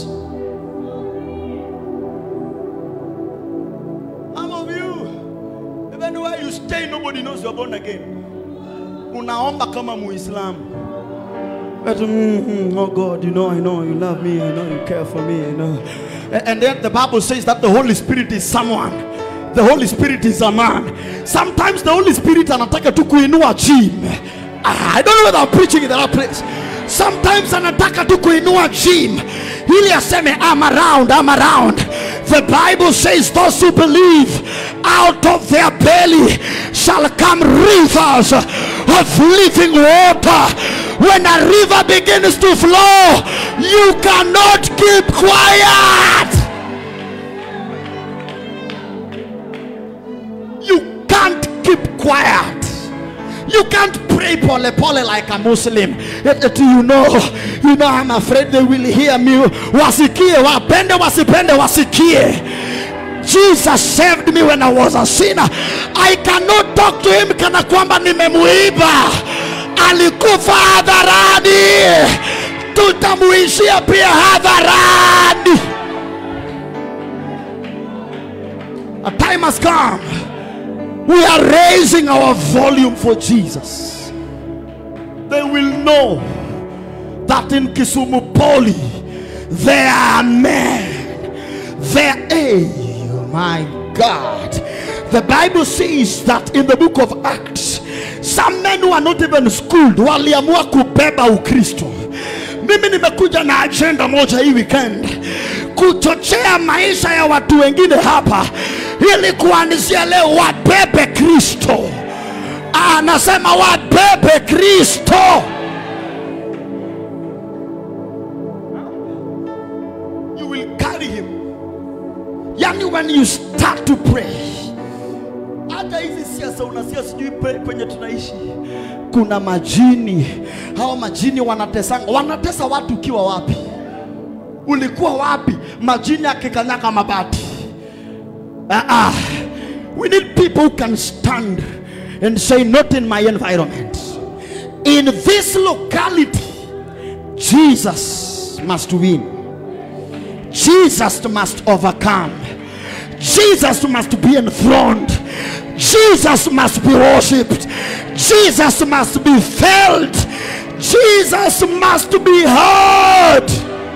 Some of you, even where you stay, nobody knows you're born again. Unaomba kama Muislamu. But, mm, oh God, you know, I know you love me, I know you care for me, I know. And, and then the Bible says that the Holy Spirit is someone. The Holy Spirit is a man. Sometimes the Holy Spirit anataka tu kuinua gym. I don't know whether I'm preaching in the right place. Sometimes anataka tu kuinua gym. Ili aseme, I'm around, I'm around. The Bible says those who believe, out of their belly shall come rivers of living water. When a river begins to flow, you cannot keep quiet. You can't keep quiet. You can't pray pole pole like a Muslim. Do you know, you know, I'm afraid they will hear me. Wasikie, wapende, wasipende, wasikie. Jesus saved me when I was a sinner. I cannot talk to him kana kwamba nimemuiba. Alikufa hadharani, tutamuishia pia hadharani. A time has come. We are raising our volume for Jesus. They will know that in Kisumu Poly there are men. There, oh my God. The Bible says that in the book of Acts, some men who are not even schooled waliamua kubeba Ukristo. Mimi nimekuja na agenda moja hii weekend, kuchochea maisha ya watu wengine hapa, ili kuanzia leo wabebe Kristo. Anasema wabebe Kristo. You will carry him. Yani when you start to pray, hata hizi siasa unasikia sijui kwenye tunaishi kuna majini. Hao majini wanatesanga, wanatesa watu. Ukiwa wapi? Ulikuwa wapi majini akikanyaga mabati? Ah ah. We need people who can stand and say, not in my environment. In this locality, Jesus must win. Jesus must overcome. Jesus must be enthroned. Jesus must be worshipped. Jesus must be felt. Jesus must be heard.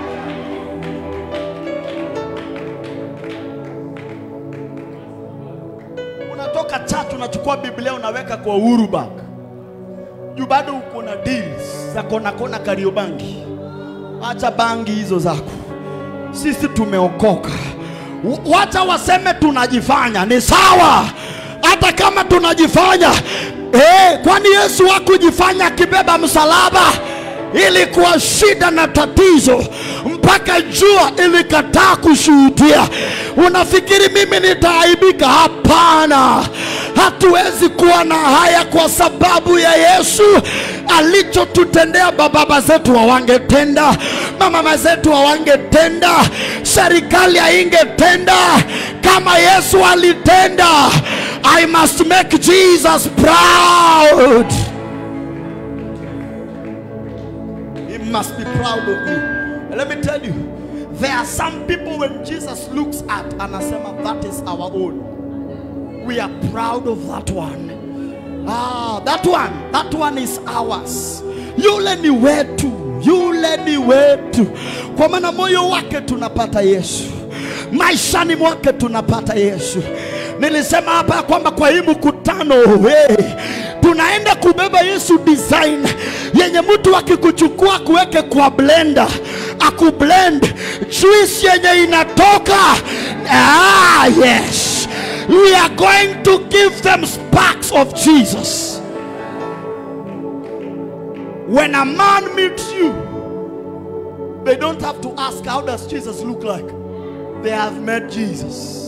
Unatoka church unachukua Biblia unaweka kwa Uhuru bag. Yu bado uko na deals za kona kona Kariobangi. Acha bangi hizo zako. Sisi tumeokoka. Wacha waseme tunajifanya, ni sawa. Hata kama tunajifanya, eh, kwani Yesu hakujifanya akibeba msalaba? Ilikuwa shida na tatizo mpaka jua ilikataa kushuhudia. Unafikiri mimi nitaaibika? Hapana. Hatuwezi kuwa na haya kwa sababu ya Yesu. Alichotutendea baba zetu hawangetenda, mama zetu hawangetenda, serikali haingetenda kama Yesu alitenda. I must make Jesus proud. He must be proud of me. And let me tell you, there are some people when Jesus looks at and anasema that is our own, we are proud of that one. Ah, that one, that one is ours. Yule ni wetu, yule ni wetu. Kwa maana moyo wake tunapata Yesu, maishani mwake tunapata Yesu. Nilisema hapa kwamba kwa hii mkutano, hey, tunaenda kubeba Yesu design yenye mtu akikuchukua kuweke kwa blender, akublend juice yenye inatoka. Ah, yes. We are going to give them sparks of Jesus. When a man meets you, they don't have to ask, how does Jesus look like? They have met Jesus.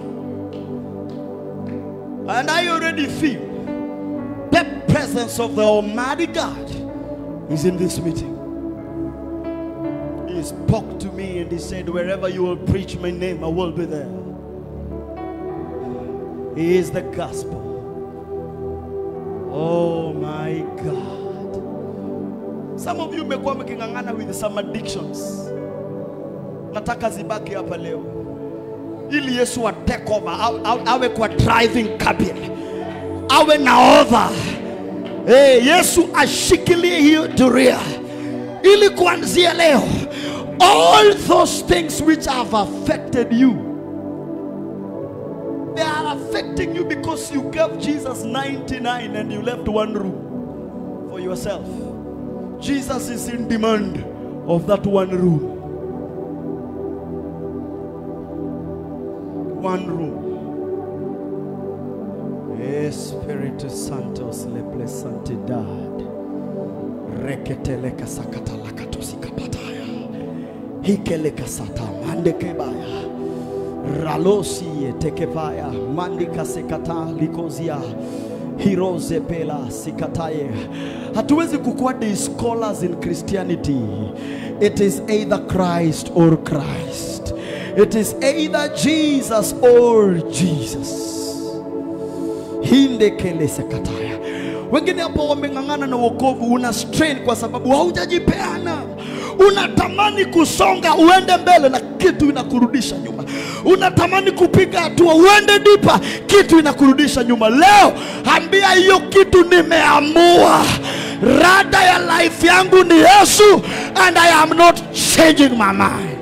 And I already feel the presence of the Almighty God is in this meeting. He spoke to me and he said, wherever you will preach my name, I will be there. He is the gospel. Oh my God. Some of you mmekuwa mkingangana with some addictions. Nataka zibaki hapa leo, ili Yesu wa take over, awe kwa driving cabin, awe nahodha. Hey, Yesu ashikilie hiyo duria, ili kuanzia leo all those things which have affected you, they are affecting you because you gave Jesus ninety-nine and you left one room for yourself. Jesus is in demand of that one room. One room. Espiritu Santos leple santidad. Reketele kasakata lakatosi kapataya. Hikele kasata mande kebaya. Ralosi tekevaya mandika sekata likozia. Hiroze pela sikataye. Hatuwezi kukuwa the scholars in Christianity. It is either Christ or Christ. It is either Jesus or Jesus. Hinde kele sekataya. Wengine hapo wamengangana na wokovu, una strain kwa sababu haujajipeana. Unatamani kusonga uende mbele na kitu inakurudisha nyuma. Unatamani kupiga hatua uende dipa, kitu inakurudisha nyuma. Leo ambia hiyo kitu nimeamua. Rada ya life yangu ni Yesu, and I am not changing my mind.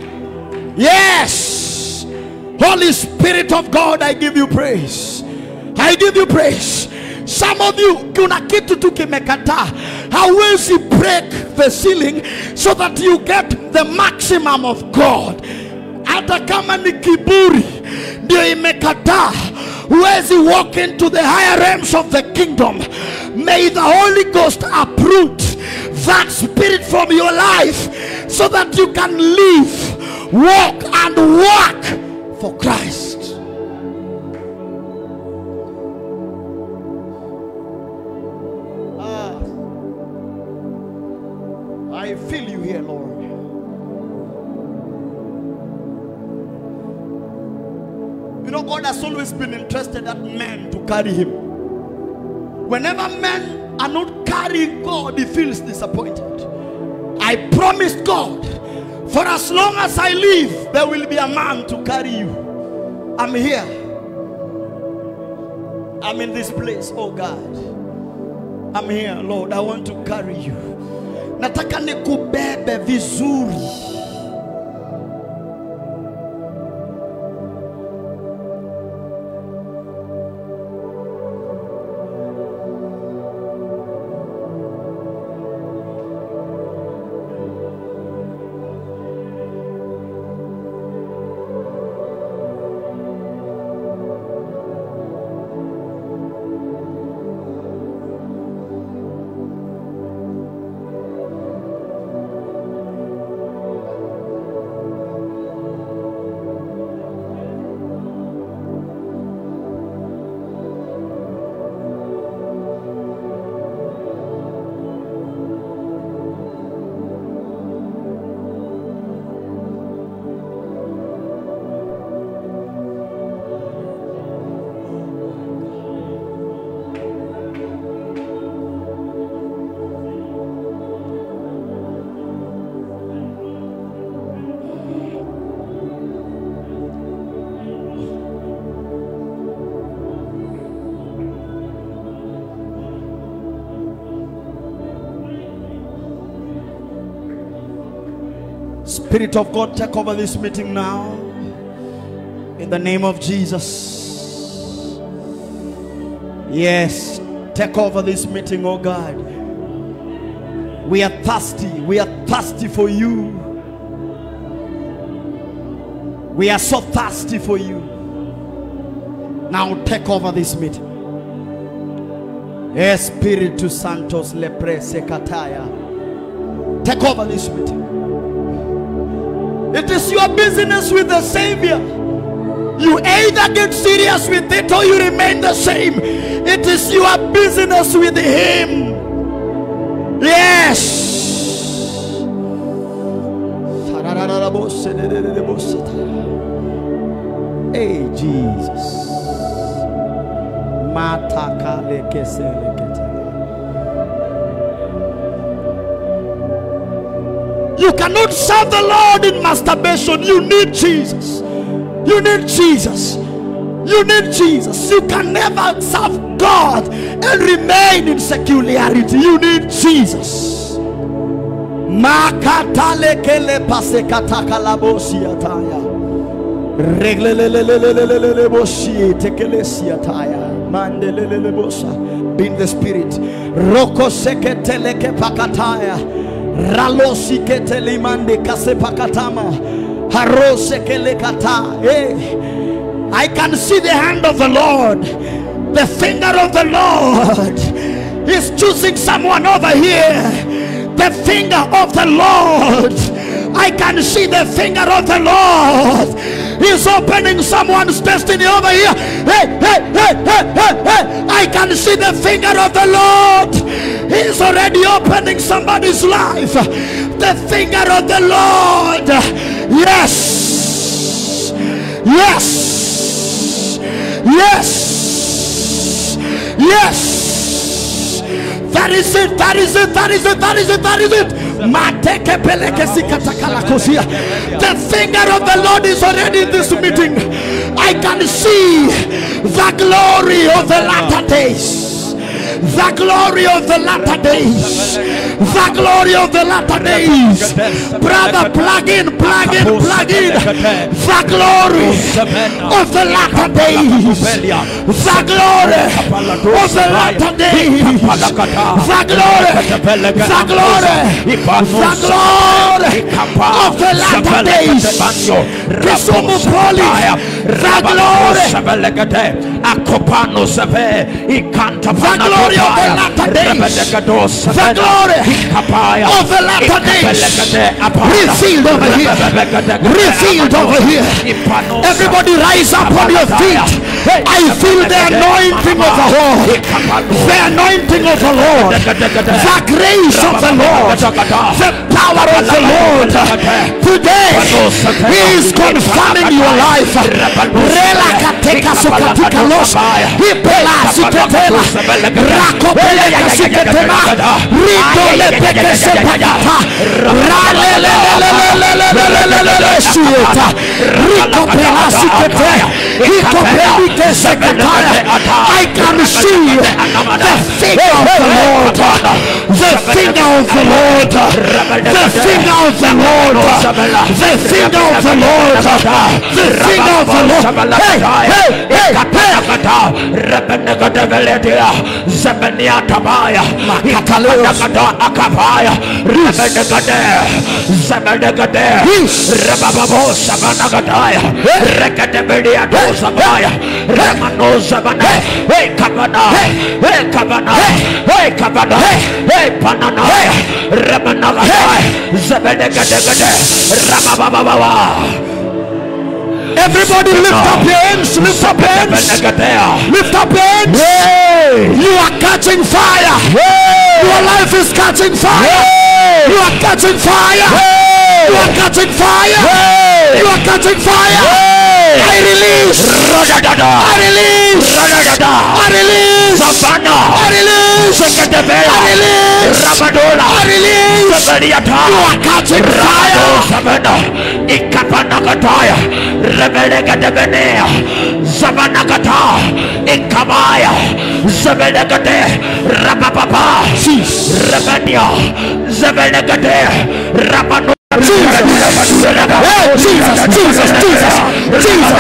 Yes. Holy Spirit of God, I give you praise. I give you praise. Some of you, kuna kitu tu kimekataa. Hawezi break the ceiling so that you get the maximum of God. Hata kama ni kiburi ndio imekataa, huwezi walk into the higher realms of the kingdom. May the Holy Ghost uproot that spirit from your life so that you can live, walk and walk for Christ. Ah, I feel you here, Lord. You know, God has always been interested at men to carry him. Whenever men are not carrying God, he feels disappointed. I promised God, for as long as I live, there will be a man to carry you. I'm here. I'm in this place, oh God. I'm here, Lord. I want to carry you. Nataka nikubebe vizuri. Spirit of God, take over this meeting now. In the name of Jesus. Yes, take over this meeting, oh God. We are thirsty. We are thirsty for you. We are so thirsty for you. Now take over this meeting. Espiritu Santos lepre sekataya. Take over this meeting. It is your business with the Savior. You either get serious with it or you remain the same. It is your business with him. Yes. Hey Jesus. You cannot serve the Lord in masturbation. You need Jesus. You need Jesus. You need Jesus. You can never serve God and remain in secularity. You need Jesus. Makatalekele pasekatakalabosiataya. Reglelelelelelelelebosietekelesiataya. Mandelelelebosa. Be in the spirit. Roko seketeleke pakataya. Ralosi ketelimande kasepakatama. Harose kelekata. Hey, I can see the hand of the Lord. The finger of the Lord is choosing someone over here. The finger of the Lord. I can see the finger of the Lord. He's opening someone's destiny over here. Hey, hey, hey, hey, hey, hey. I can see the finger of the Lord. He's already opening somebody's life. The finger of the Lord. Yes. Yes. Yes. Yes. That is it. That is it. That is it. That is it. That is it. The finger of the Lord is already in this meeting. I can see the glory of the latter days. The glory of the latter days. The glory of the latter days. Brother, plug in, plug in, plug in. The glory of the latter days. The glory of the latter days. The glory. The glory. The glory of the latter days. Kisumu Poli. The glory. Akopano Save, Ikanta The glory of the latter days. The glory of the latter days. Revealed over here. Revealed over here. Everybody rise up on your feet. I feel the anointing of the Lord. The anointing of the Lord. The grace of the Lord. The power of the Lord. Today He is confirming your life. Rela kateka sokatika los. Hipela siketela. Rakopele kasiketela. Rito lepeke sepagata. Ralelelelelelelelelelele shieta. Rikopela siketela. Hikopelike seketaya. I can see the finger of the Lord. The finger of the Lord. The finger of the Lord. The finger of the Lord. The finger of the Lord. Hey, hey, hey, hey. Rebenegadavelia, Zemenia Tabaya, Makataleos, Akapaya, Rebenegade, Zemenegade, Rebababo, Savanagadaya, Recadebelia, Dosabaya, Remano Zavana, Hey Kabana, Hey Kabana, Hey Kabana, Hey Panana, Remanagada, Zemenegade, Ramababa. Everybody lift up your hands, lift up your hands, lift up your hands. You are catching fire. Your life is catching fire. You are catching fire. You are catching fire. You are catching fire. I release. I release. I release. I release. I release. I release. You are catching fire. Ikapanakataya, Rebelegadebenea, Zabanakata, Ikabaya, Zabelegade, Rabapapa, Rebenia, Zabelegade, Rabano. Jesus, Jesus, Jesus, Jesus, Jesus,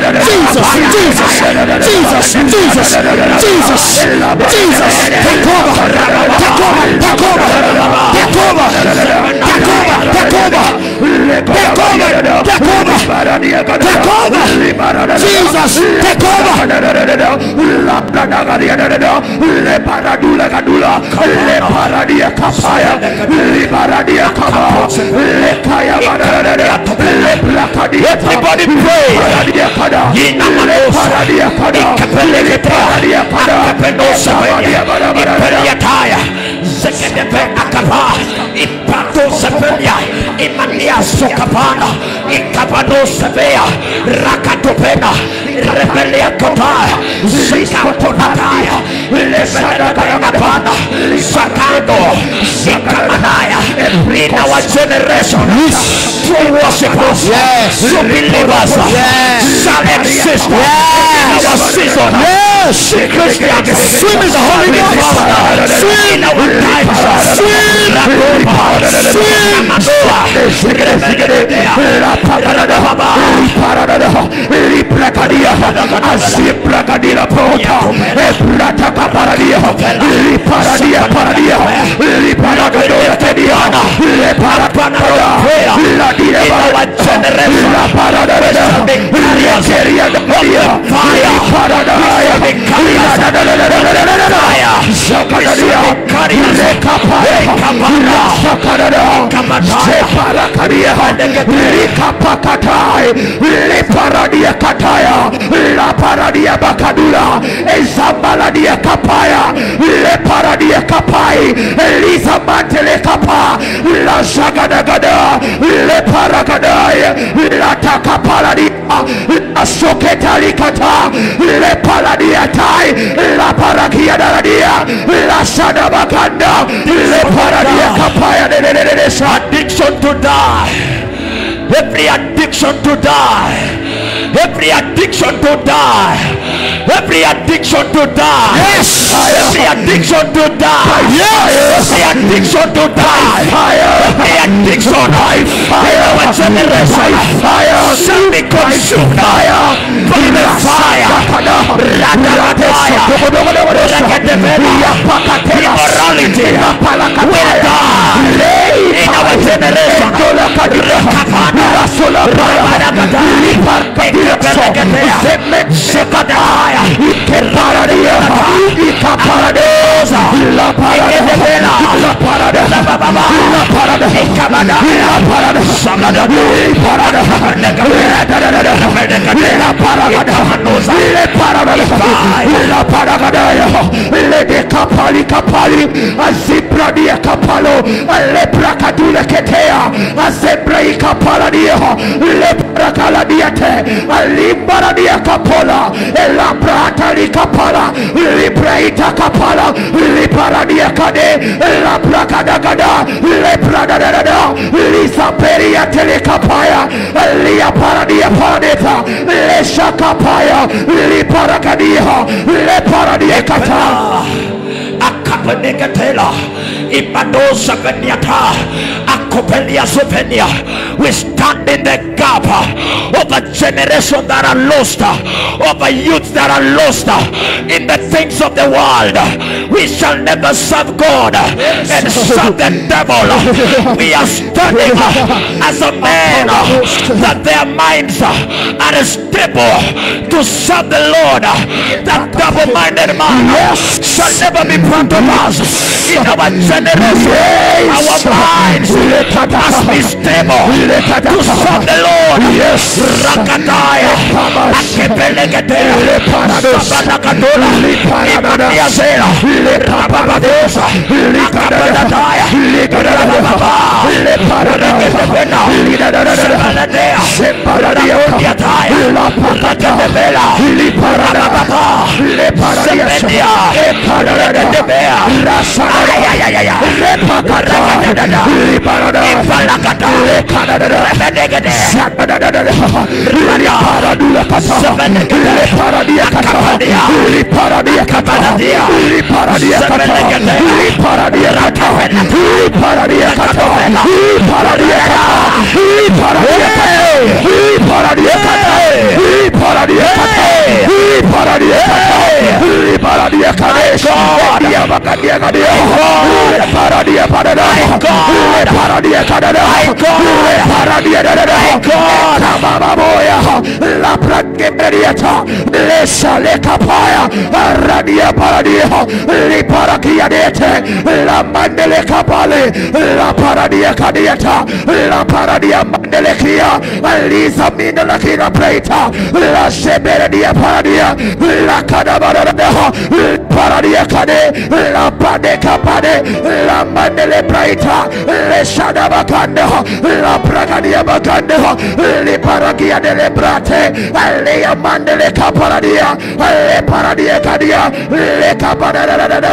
Jesus, Jesus, Jesus, Jesus, take over, take over, take over, take over, take over, take over, take over, take over, take over, Jesus, take over. Le paradula gadula, le paradia kapaya, le paradia kapa. Everybody pray. In our generation, true worshipers, yes, true believers, yes, shall exist, yes, in our season, yes, Christians, swim in the Holy Ghost, swim in our times, swim, Asoketalikata le paladiatai la parakia daradia la shada bakanda le paradia kapaya. Addiction to die, every addiction to die, every addiction to die, every addiction to die, yes, every addiction to die, yes, every addiction to die, every addiction, fire, our generation, fire, shall be consumed by the fire, immorality will die in our generation. Zekadaya, Ikeparadia, Ikaparadosa, La Paradela, La Parada, La Baba, La Parada, Ikabada, La Parada, Samada, Parada, La Parada, Le Parada, La Parada, Le de Capali Capali, Azibra dia Capalo, Le Bracadula Ketea, Azebra Capaladia, Le Bracaladiate, Alimbara dia Capola, La Brata li Capala, Libraita Capala, Liparadia Cade, La Bracadagada, Le Pradada, Lisa Peria Telecapaya, Lia Paradia Paradeta, Le Shakapaya, Liparagadia, Le Paradia Cata. Akapenekatela, Imadosa Veniata, Akopelia Sovenia. We stand in the gap of a generation that are lost, of a youth that are lost in the things of the world. We shall never serve God and serve the devil. We are standing as a man that their minds are stable to serve the Lord. That double-minded man shall never be part of us in our generation. Our minds must be stable to serve the Lord. Yes, Rakataya, Akepelegate, Sabanakatola, Imaniazela, Rababadosa, Likabadataya, Likarababa, Liparadagavena, Lidaradea, Separadiataya, Lapakatavela, Liparadababa, Leparadia, Eparadabea, Rasaya, Lepakataya, Liparada, Ipalakata, Lekadada, Sabadada, Liparadula Kata, Leparadia Kata, Liparadia Kata, Liparadia Kata, Liparadia Kata, Liparadia Kata, Liparadia Kata, Liparadia Kata, Liparadia Kata, Liparadia Kata, Liparadia Kata, Liparadia Kata, Dia Bakadia Kadia, Liparadia Padada, Liparadia Kadada, Liparadia Dada, Kababa Boya, La Prakemeriata, Lesha Lekapaya, Radia Paradia, Liparakia Dete, La Mandele Kapale, La Paradia Kadiata, La Paradia Mandelekia, Lisa Mindalakina Preta, La Seberadia Paradia, La Kadabara, Paradia Kade, La Pade Kapade, La Mandele Preta, Le Shadabakande, La Pragadia Bakande, Le Paragia de Lebrate, Le Mandele Kaparadia, Le Paradia Kadia, Le Kapada.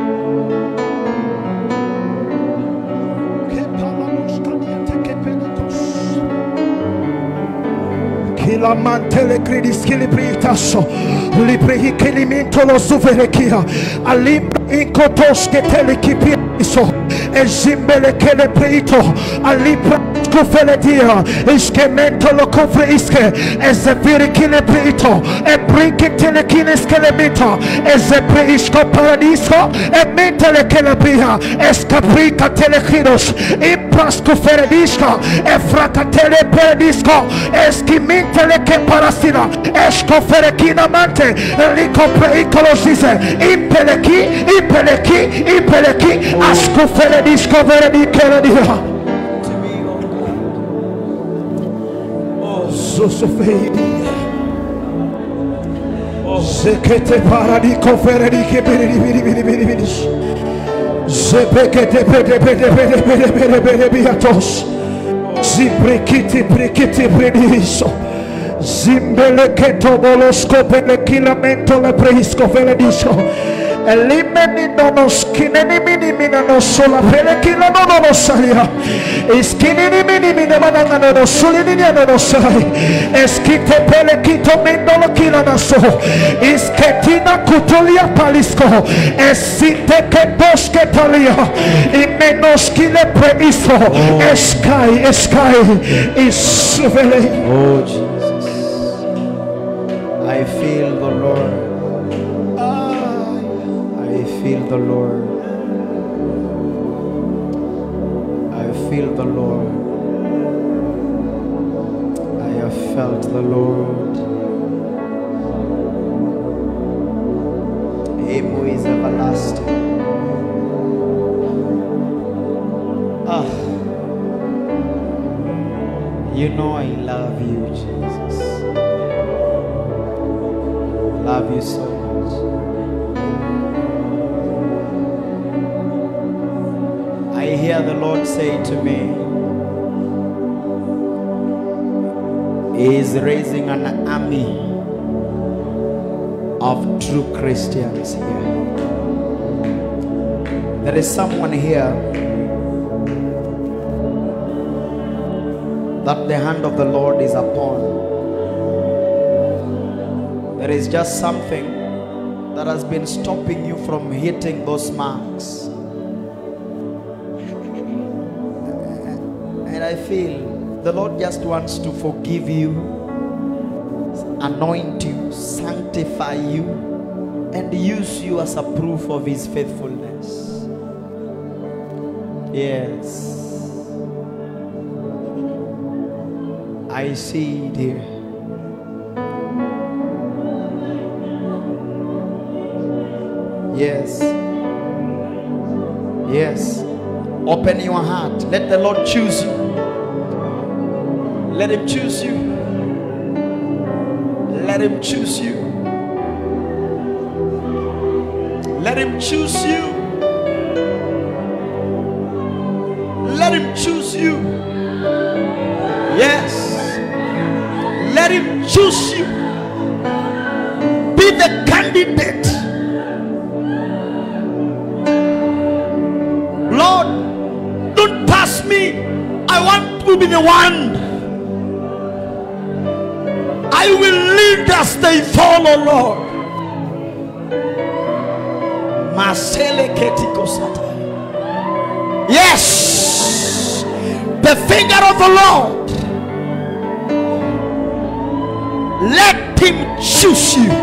La mantele credi skili pritaso libri che limento lo suverekia alimbra in kotos che telekipiso e zimbele che le prito alimbra scufele dia ischemento lo cofre ische e zeviri che le prito e brinche telekines che le mita e zeprisco paradiso e mentele che le pria e scaprica telekinos imprasco feredisco e fracatele peredisco e schimentele che parastina escofere kinamante ricopre icolosise impeleki impeleki impeleki ascofere discovere di che dia oh sosofei se che te paradico fere di che bene di bene bene bene bene se perché te pede pede pede pede pede pede biatos si prekiti prekiti prediso Zimbele che tobolo scopele chilamento le preisco vele diso e limeni non skineni minimi non sola pele chila non lo salia e skineni minimi ne manana non solini non sai e skite pele kito mendo lo chila naso e sketina kutolia palisco e site che bosche talia e meno skile preiso e sky e sky is vele oh Jesus. I feel the Lord. I feel the Lord. I feel the Lord. I have felt the Lord. You know I love you, Jesus. Love you so much. I hear the Lord say to me, He is raising an army of true Christians here. There is someone here that the hand of the Lord is upon. There is just something that has been stopping you from hitting those marks. And I feel the Lord just wants to forgive you, anoint you, sanctify you, and use you as a proof of His faithfulness. Yes. I see it here. Yes. Yes. Open your heart. Let the Lord choose you. Let Him choose you. Let Him choose you. Let Him choose you. Let Him choose you. Yes. Let Him choose you. Be the candidate. Lord, don't pass me. I want to be the one. I will lead as they follow, Lord. Yes, the finger of the Lord. Let Him choose you.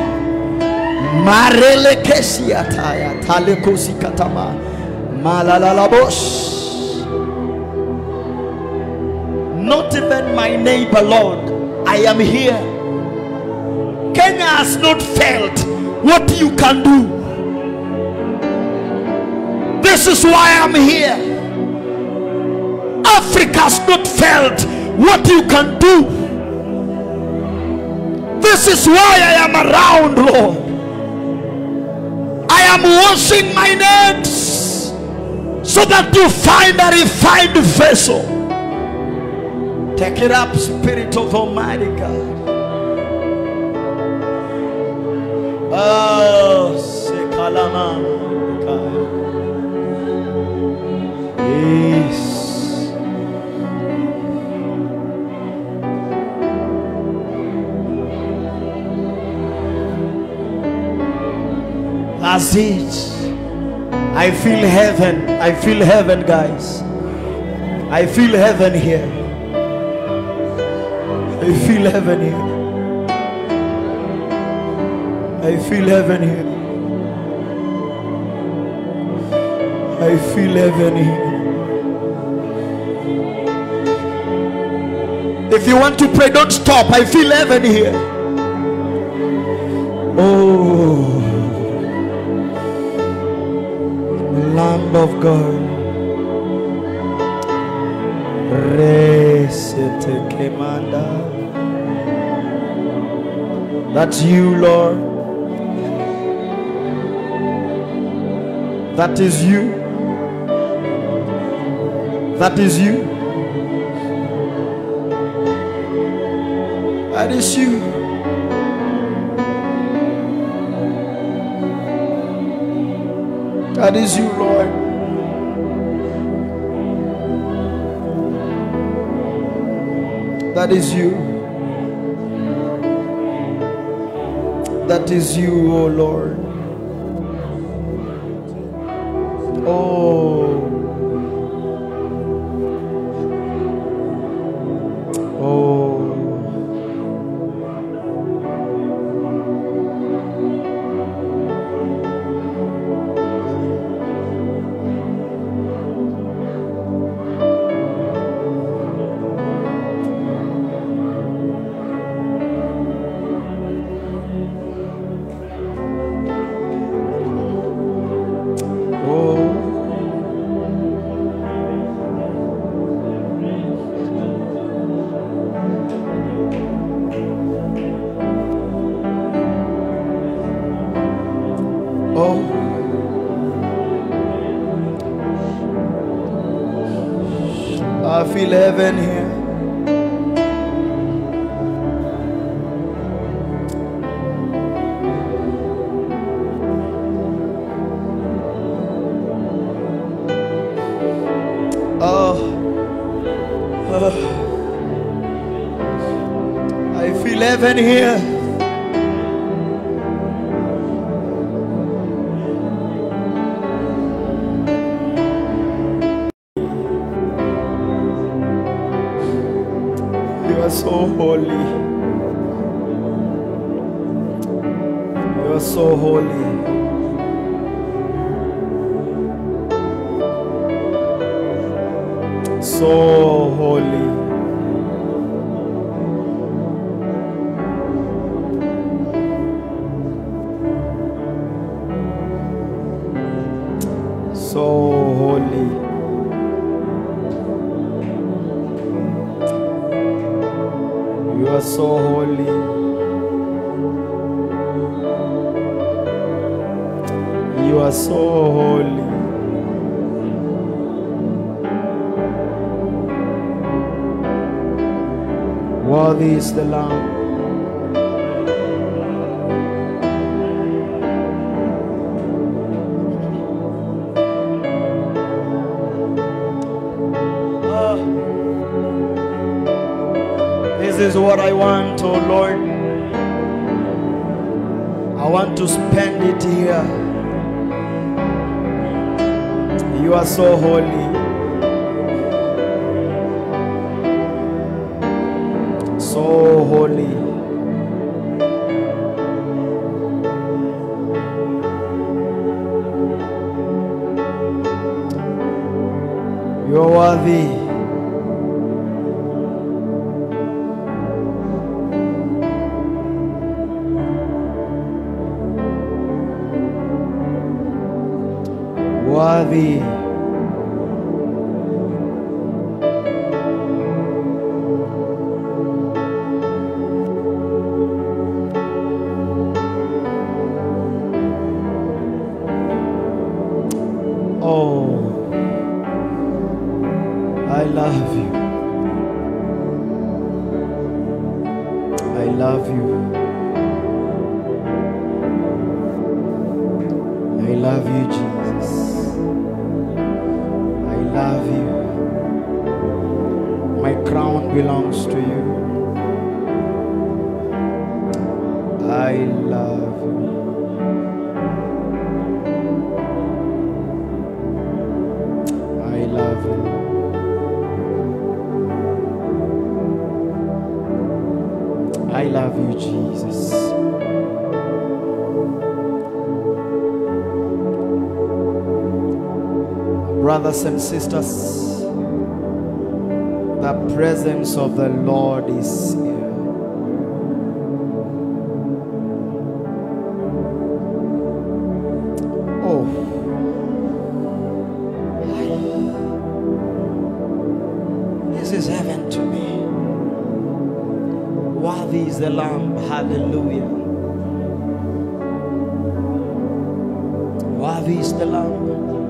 Not even my neighbor, Lord. I am here. Kenya has not felt what you can do. This is why I'm here. Africa has not felt what you can do. This is why I am around, Lord. I am washing my nets so that you find a refined vessel. Take it up, Spirit of Almighty God. Oh, Sekalama. Yes. That's it. I feel heaven. I feel heaven, guys. I feel heaven here. I feel heaven here. I feel heaven here. I feel heaven here. If you want to pray, don't stop. I feel heaven here. Oh, Lamb of God. That's you, Lord. That is you. That is you. That is you. That is you, Lord. That is you. That is you, oh Lord. Oh. Oh. Oh. feel heaven here. Oh, oh, I feel heaven here. You are so holy. You are so holy. So holy. So holy. You are so holy. You are so holy. Worthy is the Lamb. Ah. This is what I want, oh Lord. I want to spend it here. You are so holy. So holy. You are worthy. Worthy. Oh, I love you. I love you. I love you, Jesus. I love you. My crown belongs to you. I love you. I love you. I love you, Jesus. Brothers and sisters, the presence of the Lord is here. Oh, this is heaven to me. Worthy is the Lamb. Hallelujah. Worthy is the Lamb.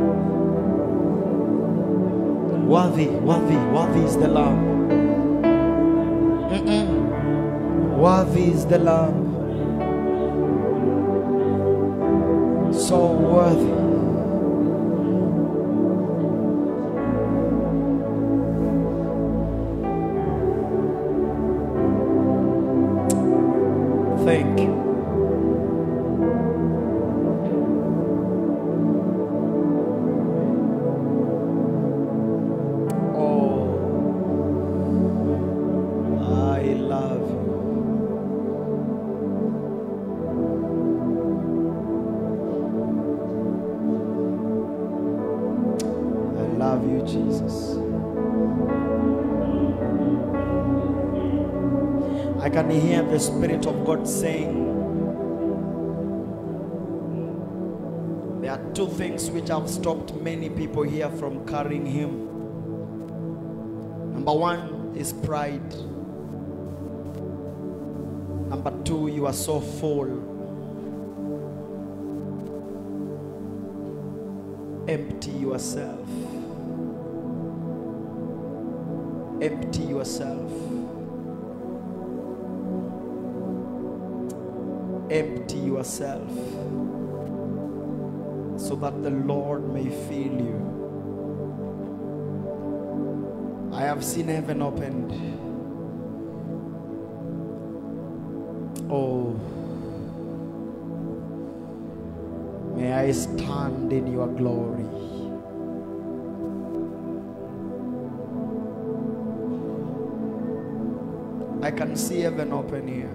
Worthy, worthy, worthy is the Lamb. Mm-mm. Worthy is the Lamb. So worthy. Thank you. Jesus. I can hear the Spirit of God saying, there are two things which have stopped many people here from carrying Him. Number one is pride. Number two, you are so full, empty yourself. Empty yourself. Empty yourself so that the Lord may fill you. I have seen heaven opened. Oh, may I stand in your glory. I can see heaven open here.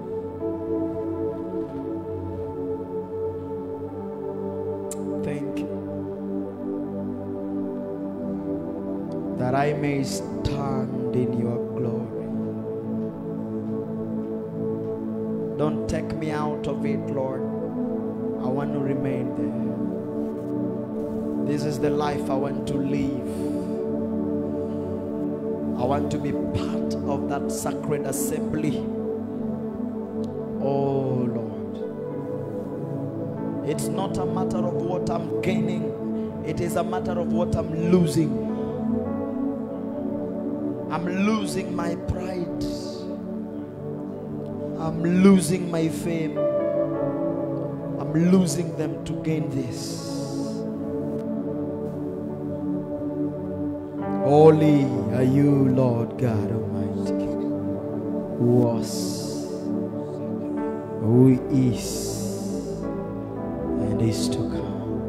Thank you that I may stand in your glory. Don't take me out of it, Lord. I want to remain there. This is the life I want to live. I want to be part of that sacred assembly. Oh Lord, it's not a matter of what I'm gaining, it is a matter of what I'm losing. I'm losing my pride. I'm losing my fame. I'm losing them to gain this. Holy are you, Lord God Almighty, who was, who is, and is to come.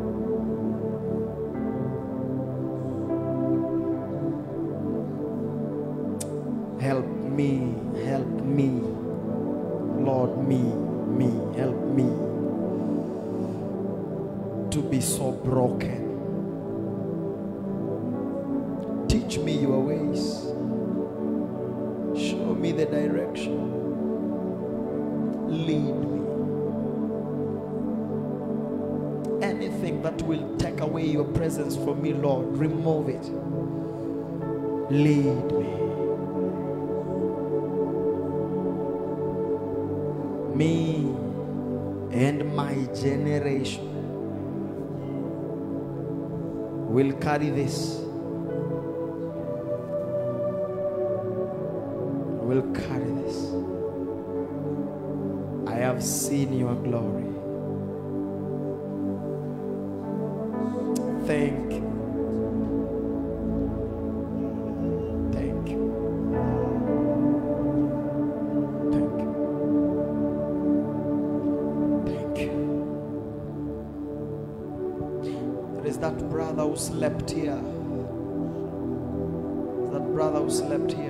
Help me, help me, Lord, me, me, help me to be so broken. Teach me your ways. Show me the direction. Lead me. Anything that will take away your presence from me, Lord, remove it. Lead me. Me and my generation will carry this. Will carry this. I have seen your glory. Thank you. Thank you. Thank you. Thank you. There is that brother who slept here. That brother who slept here.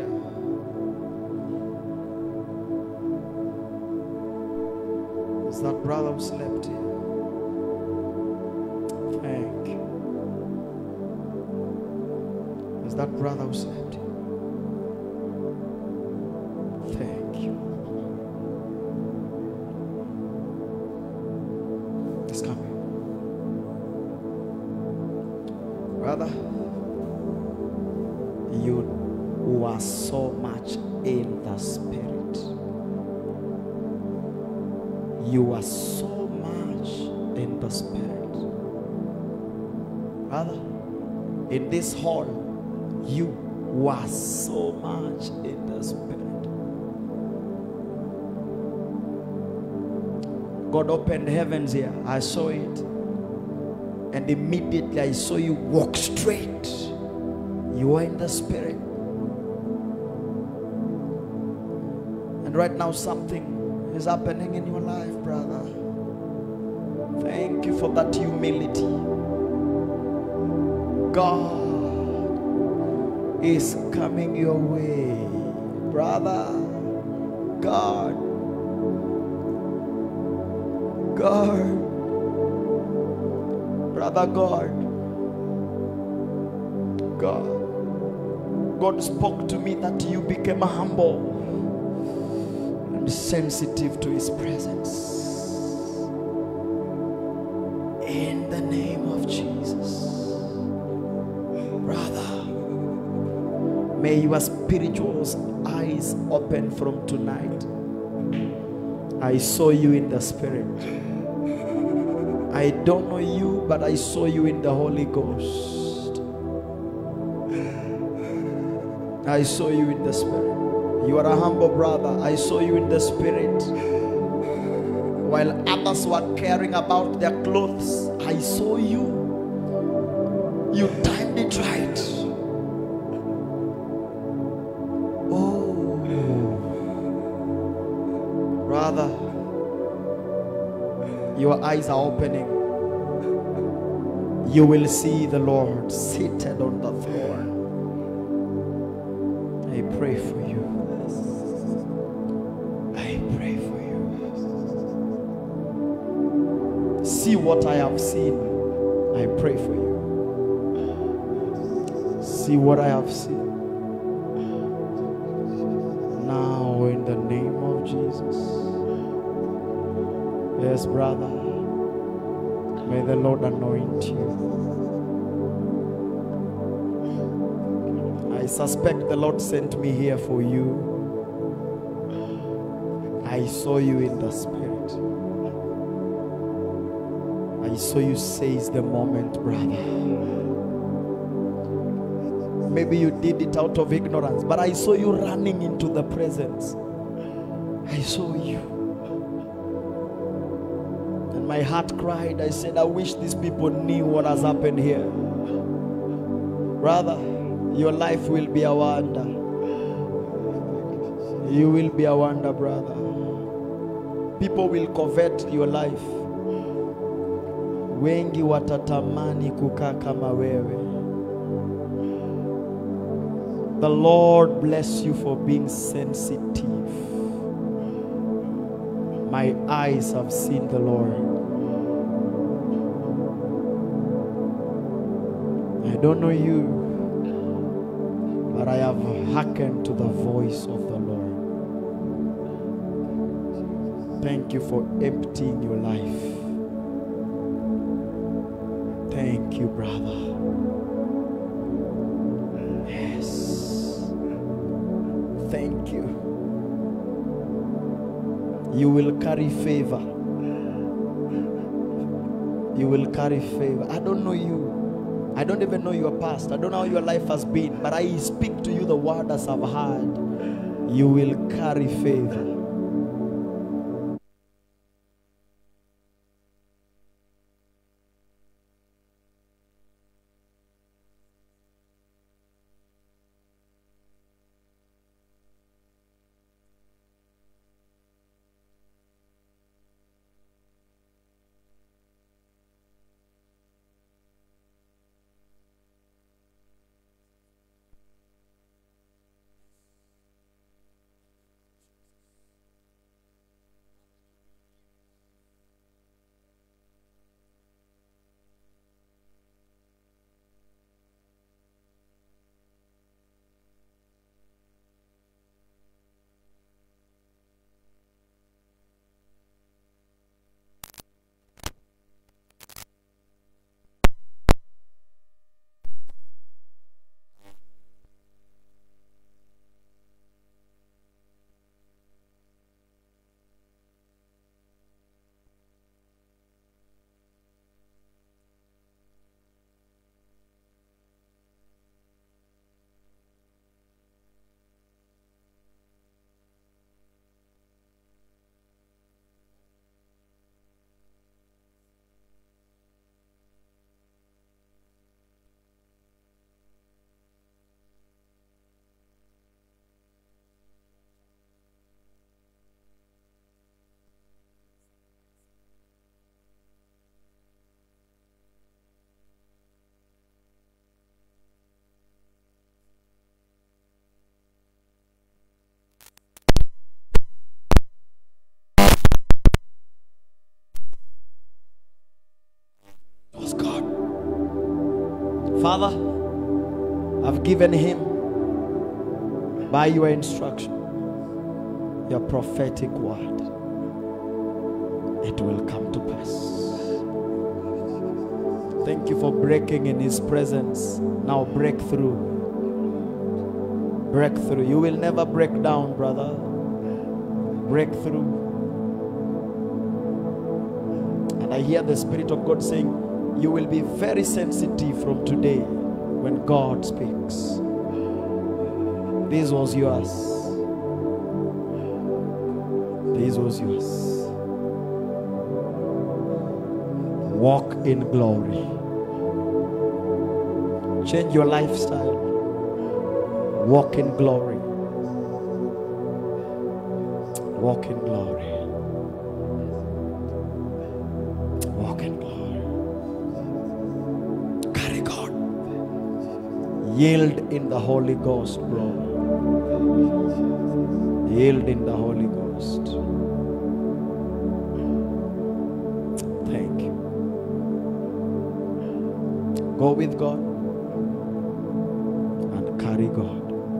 That brother who slept here. Thank you. Is that brother who slept here? Thank you. Let's come here. Brother, you are so much in the spirit. You are so much in the spirit. Brother, in this hall, you are so much in the spirit. God opened heavens here. I saw it. And immediately I saw you walk straight. You are in the spirit. And right now something is happening in your life, brother. Thank you for that humility. God is coming your way, brother. God, God, brother, God, God. God spoke to me that you became humble, sensitive to his presence. In the name of Jesus, brother, may your spiritual eyes open from tonight. I saw you in the spirit. I don't know you, but I saw you in the Holy Ghost. I saw you in the spirit. You are a humble brother. I saw you in the spirit. While others were caring about their clothes, I saw you. You timed it right. Oh, brother, your eyes are opening. You will see the Lord seated on the throne. I pray for you. I pray for you. See what I have seen. I pray for you. See what I have seen. Now in the name of Jesus. Yes, brother. May the Lord anoint you. I suspect the Lord sent me here for you. I saw you in the spirit. I saw you seize the moment, brother. Maybe you did it out of ignorance, but I saw you running into the presence. I saw you. And my heart cried. I said, I wish these people knew what has happened here. Brother, your life will be a wonder. You will be a wonder, brother. People will covet your life. Wengi watatamani kukaa kama wewe. The Lord bless you for being sensitive. My eyes have seen the Lord. I don't know you, but I have hearkened to the voice of the Lord. Thank you for emptying your life. Thank you, brother. Thank you. You will carry favor. You will carry favor. I don't know you. I don't even know your past. I don't know how your life has been. But I speak to you the word as I've heard. You will carry favor. Father, I've given him by your instruction your prophetic word. It will come to pass. Thank you for breaking in his presence. Now break through. Break through. You will never break down, brother. Break through. And I hear the Spirit of God saying, you will be very sensitive from today when God speaks. This was yours. This was yours. Walk in glory. Change your lifestyle. Walk in glory. Walk in glory. Walk in glory. Carry God. Yield in the Holy Ghost, bro. Yield in the Holy Ghost. Thank you. Go with God and carry God.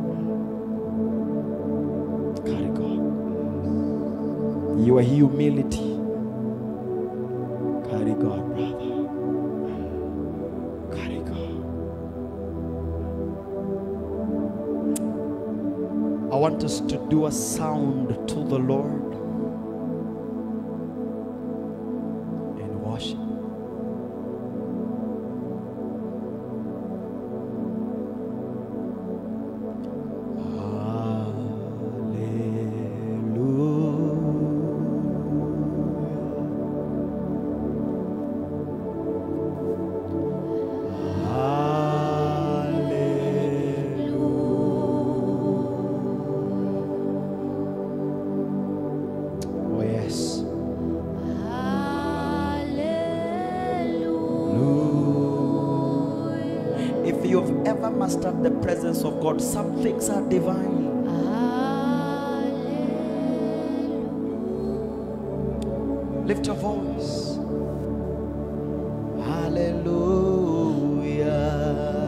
Carry God. Your humility. Carry God, brother. Carry God. I want us to do a sound to the Lord in worship. Master the presence of God. Some things are divine. Lift your voice. Hallelujah.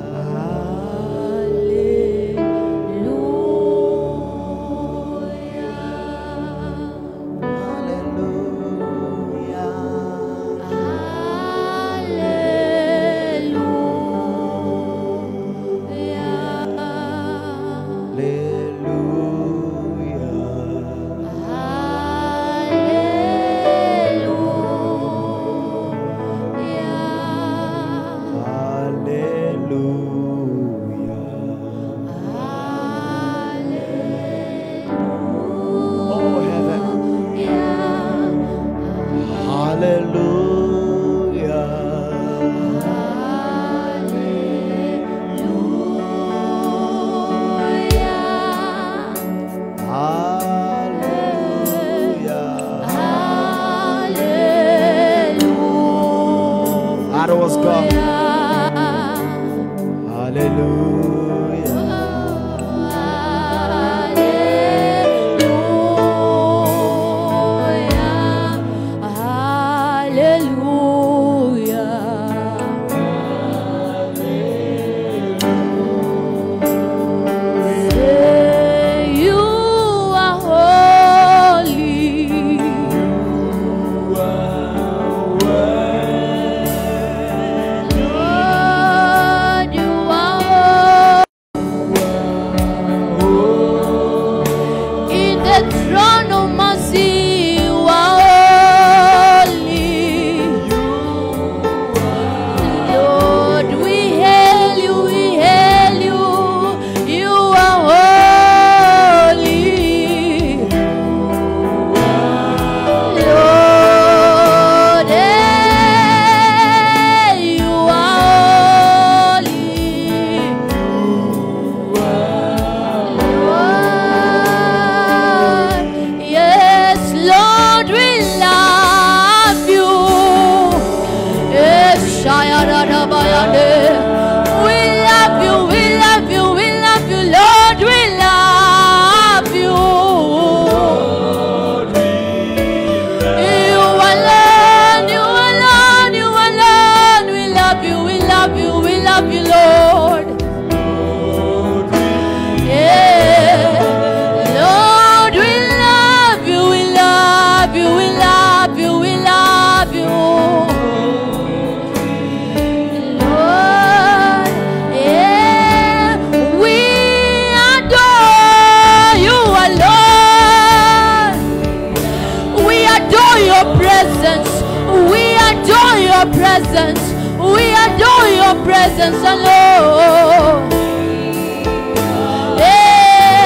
We adore your presence alone. Yeah.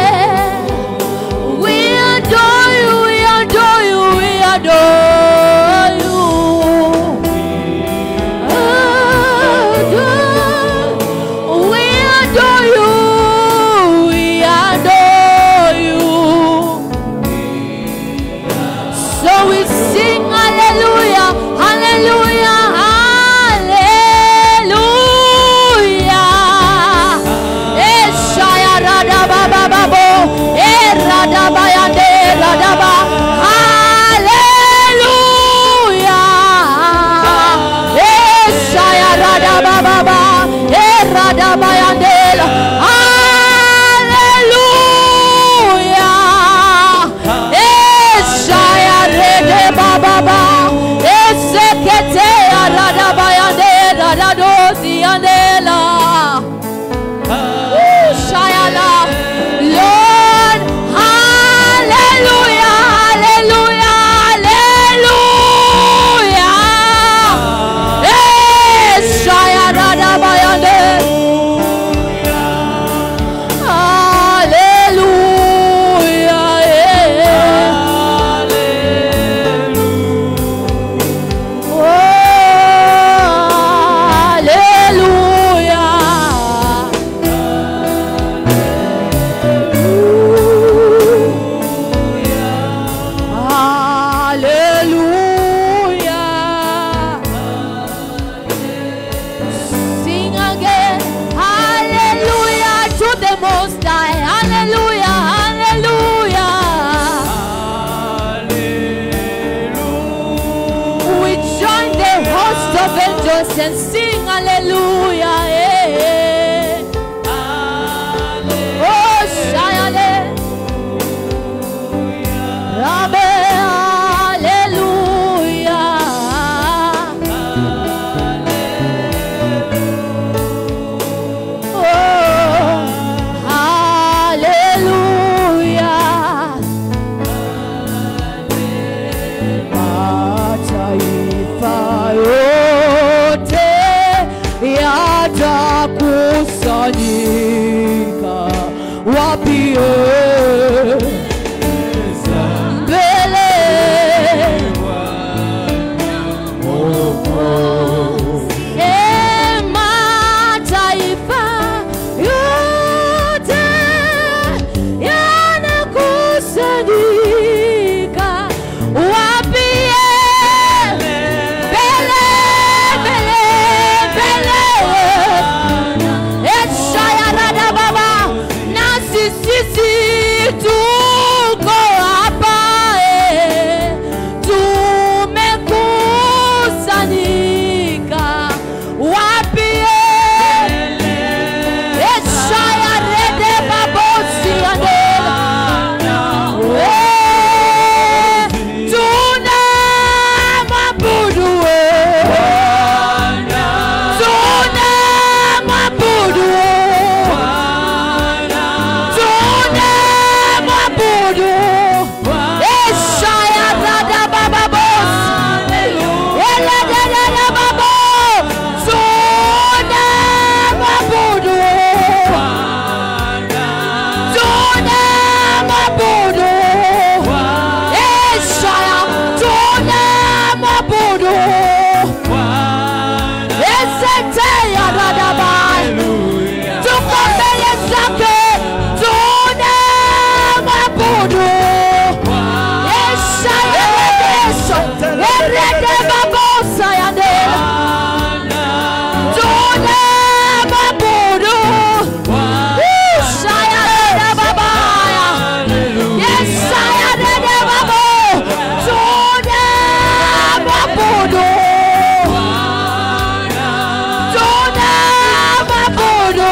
voice and sing hallelujah. Eh. Oh, Shayale. Rabbe, hallelujah. Oh, hallelujah. Mataifa yote yatakusanyika wapie mbele Eh, mataifa yote yanakusanyika wapie mbele, mbele, mbele. Eshayarada baba, nasi sisi tuko hapa eh, tumekusanyika wapie Eshayarede babosi andela eh, tunamwabudu eh, tunamwabudu tunamwabudu Eshayarada baba bosi Eladada babo tunamwabudu tunamwabudu Eshaya tunamwabudu Eseteyarada bai tuko mbele zake tunamwabudu Eshayarada erede babosa yandela tunamwabudu Eshayarada babaya Eshayarada babo tunamwabudu tunamwabudu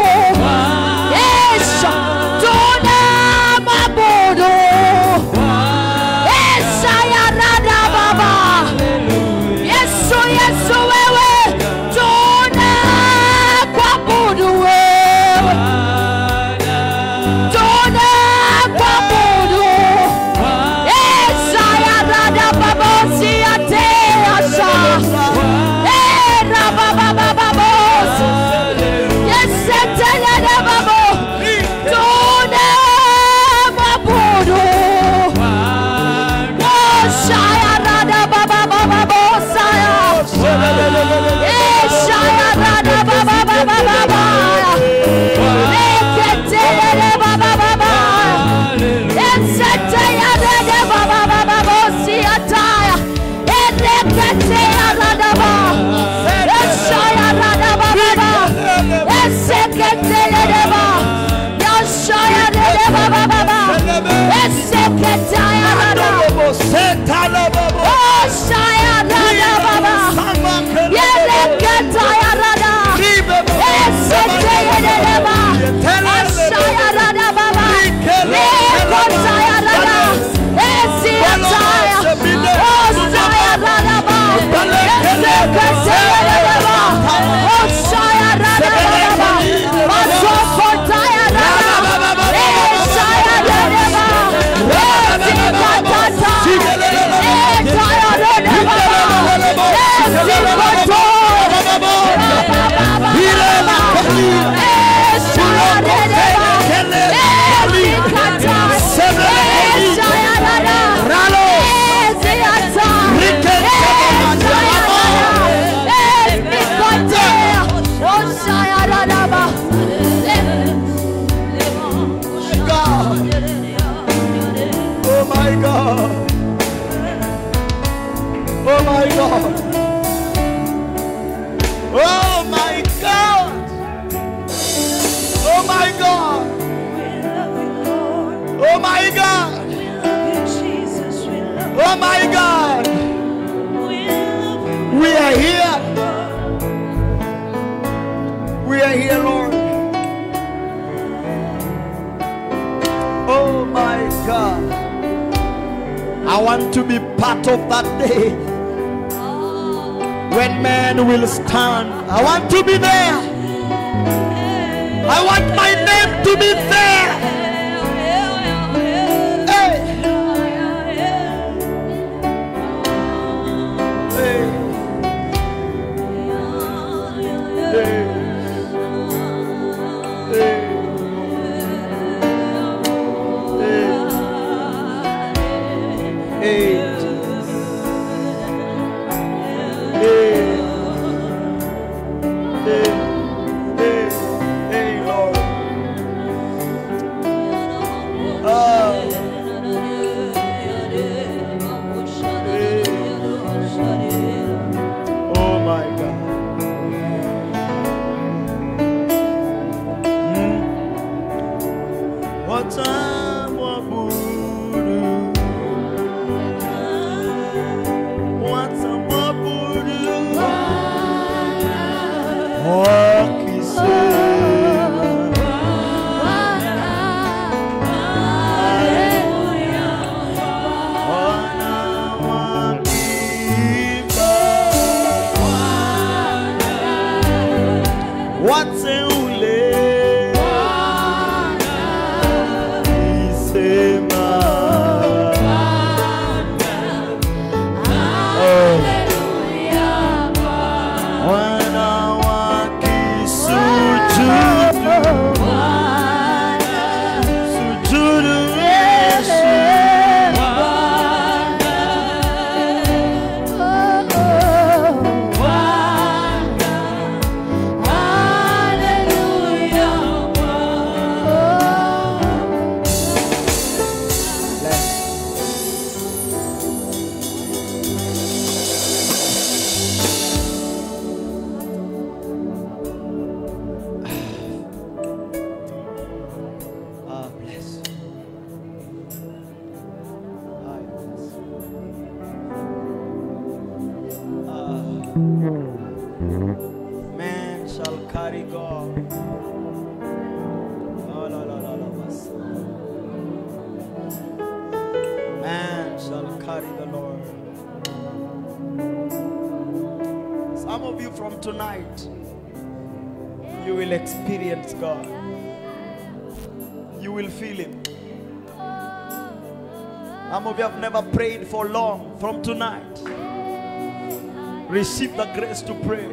Esha tunamwabudu Eshayarada baba Yesu Yesu wewe tunakuabudu wewe tunakuabudu Eshayarada baba siateasha Era baba baba bosi Yeseteyarada babo tunamwabudu Eshayarada baba baba bosaya Eshayarada baba baba baba Eketeyarada baba baba Eseteyarada baba baba bosiataya Eketeyarada baba Eshayarada baba baba Eseketeyarada baba Yashayarada baba baba Eseketeyarada Oh, Shayarada baba Yeleketayarada Eseteyarada baba Eshayarada baba Ekotayarada Esiataya Oh, Shayarada baba Eseketeyarada baba Oh, Shayarada baba Masokotayarada Eshayarada baba Esikatata Etayarada baba Esikoto Oh my God. Oh my God. Oh my God. Oh my God. Oh my God. Oh my God. We are here I want to be part of that day when men will stand. I want to be there. I want my name to be there. Hey. Hey. Hey. Hey. Hey. Man shall carry God. Oh, la, la, la, la, bas. Man shall carry the Lord. Some of you from tonight, you will experience God. You will feel Him. Some of you have never prayed for long. From tonight, receive the grace to pray.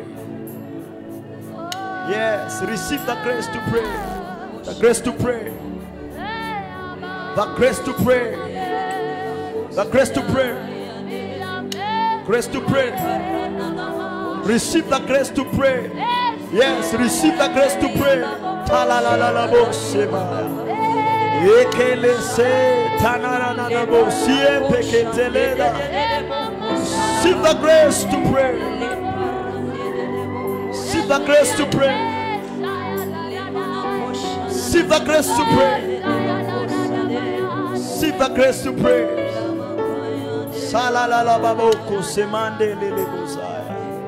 Yes, receive the grace to pray. The grace to pray. The grace to pray. The grace to pray. Grace to pray. Receive the grace to pray. Yes, receive the grace to pray. Receive the grace to pray. Receive the grace to pray. Receive the grace to pray. Receive the grace to pray. Salalala baboko semande lele bozaya.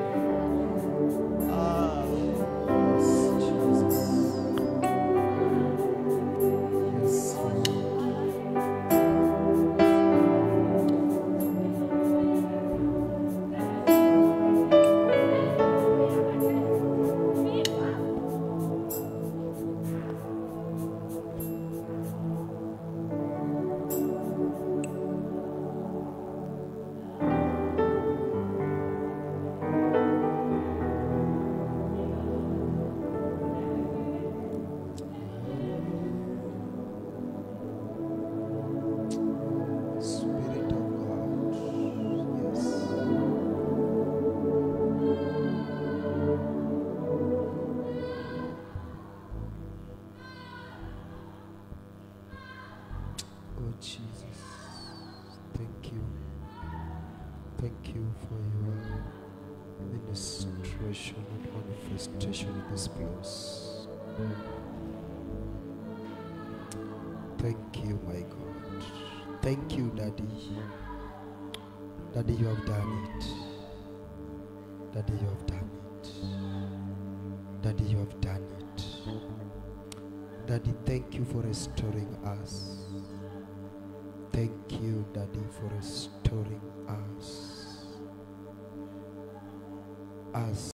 Thank you, my God. Thank you, Daddy. Daddy, you have done it. Daddy, you have done it. Daddy, you have done it. Daddy, thank you for restoring us. Thank you, Daddy, for restoring us as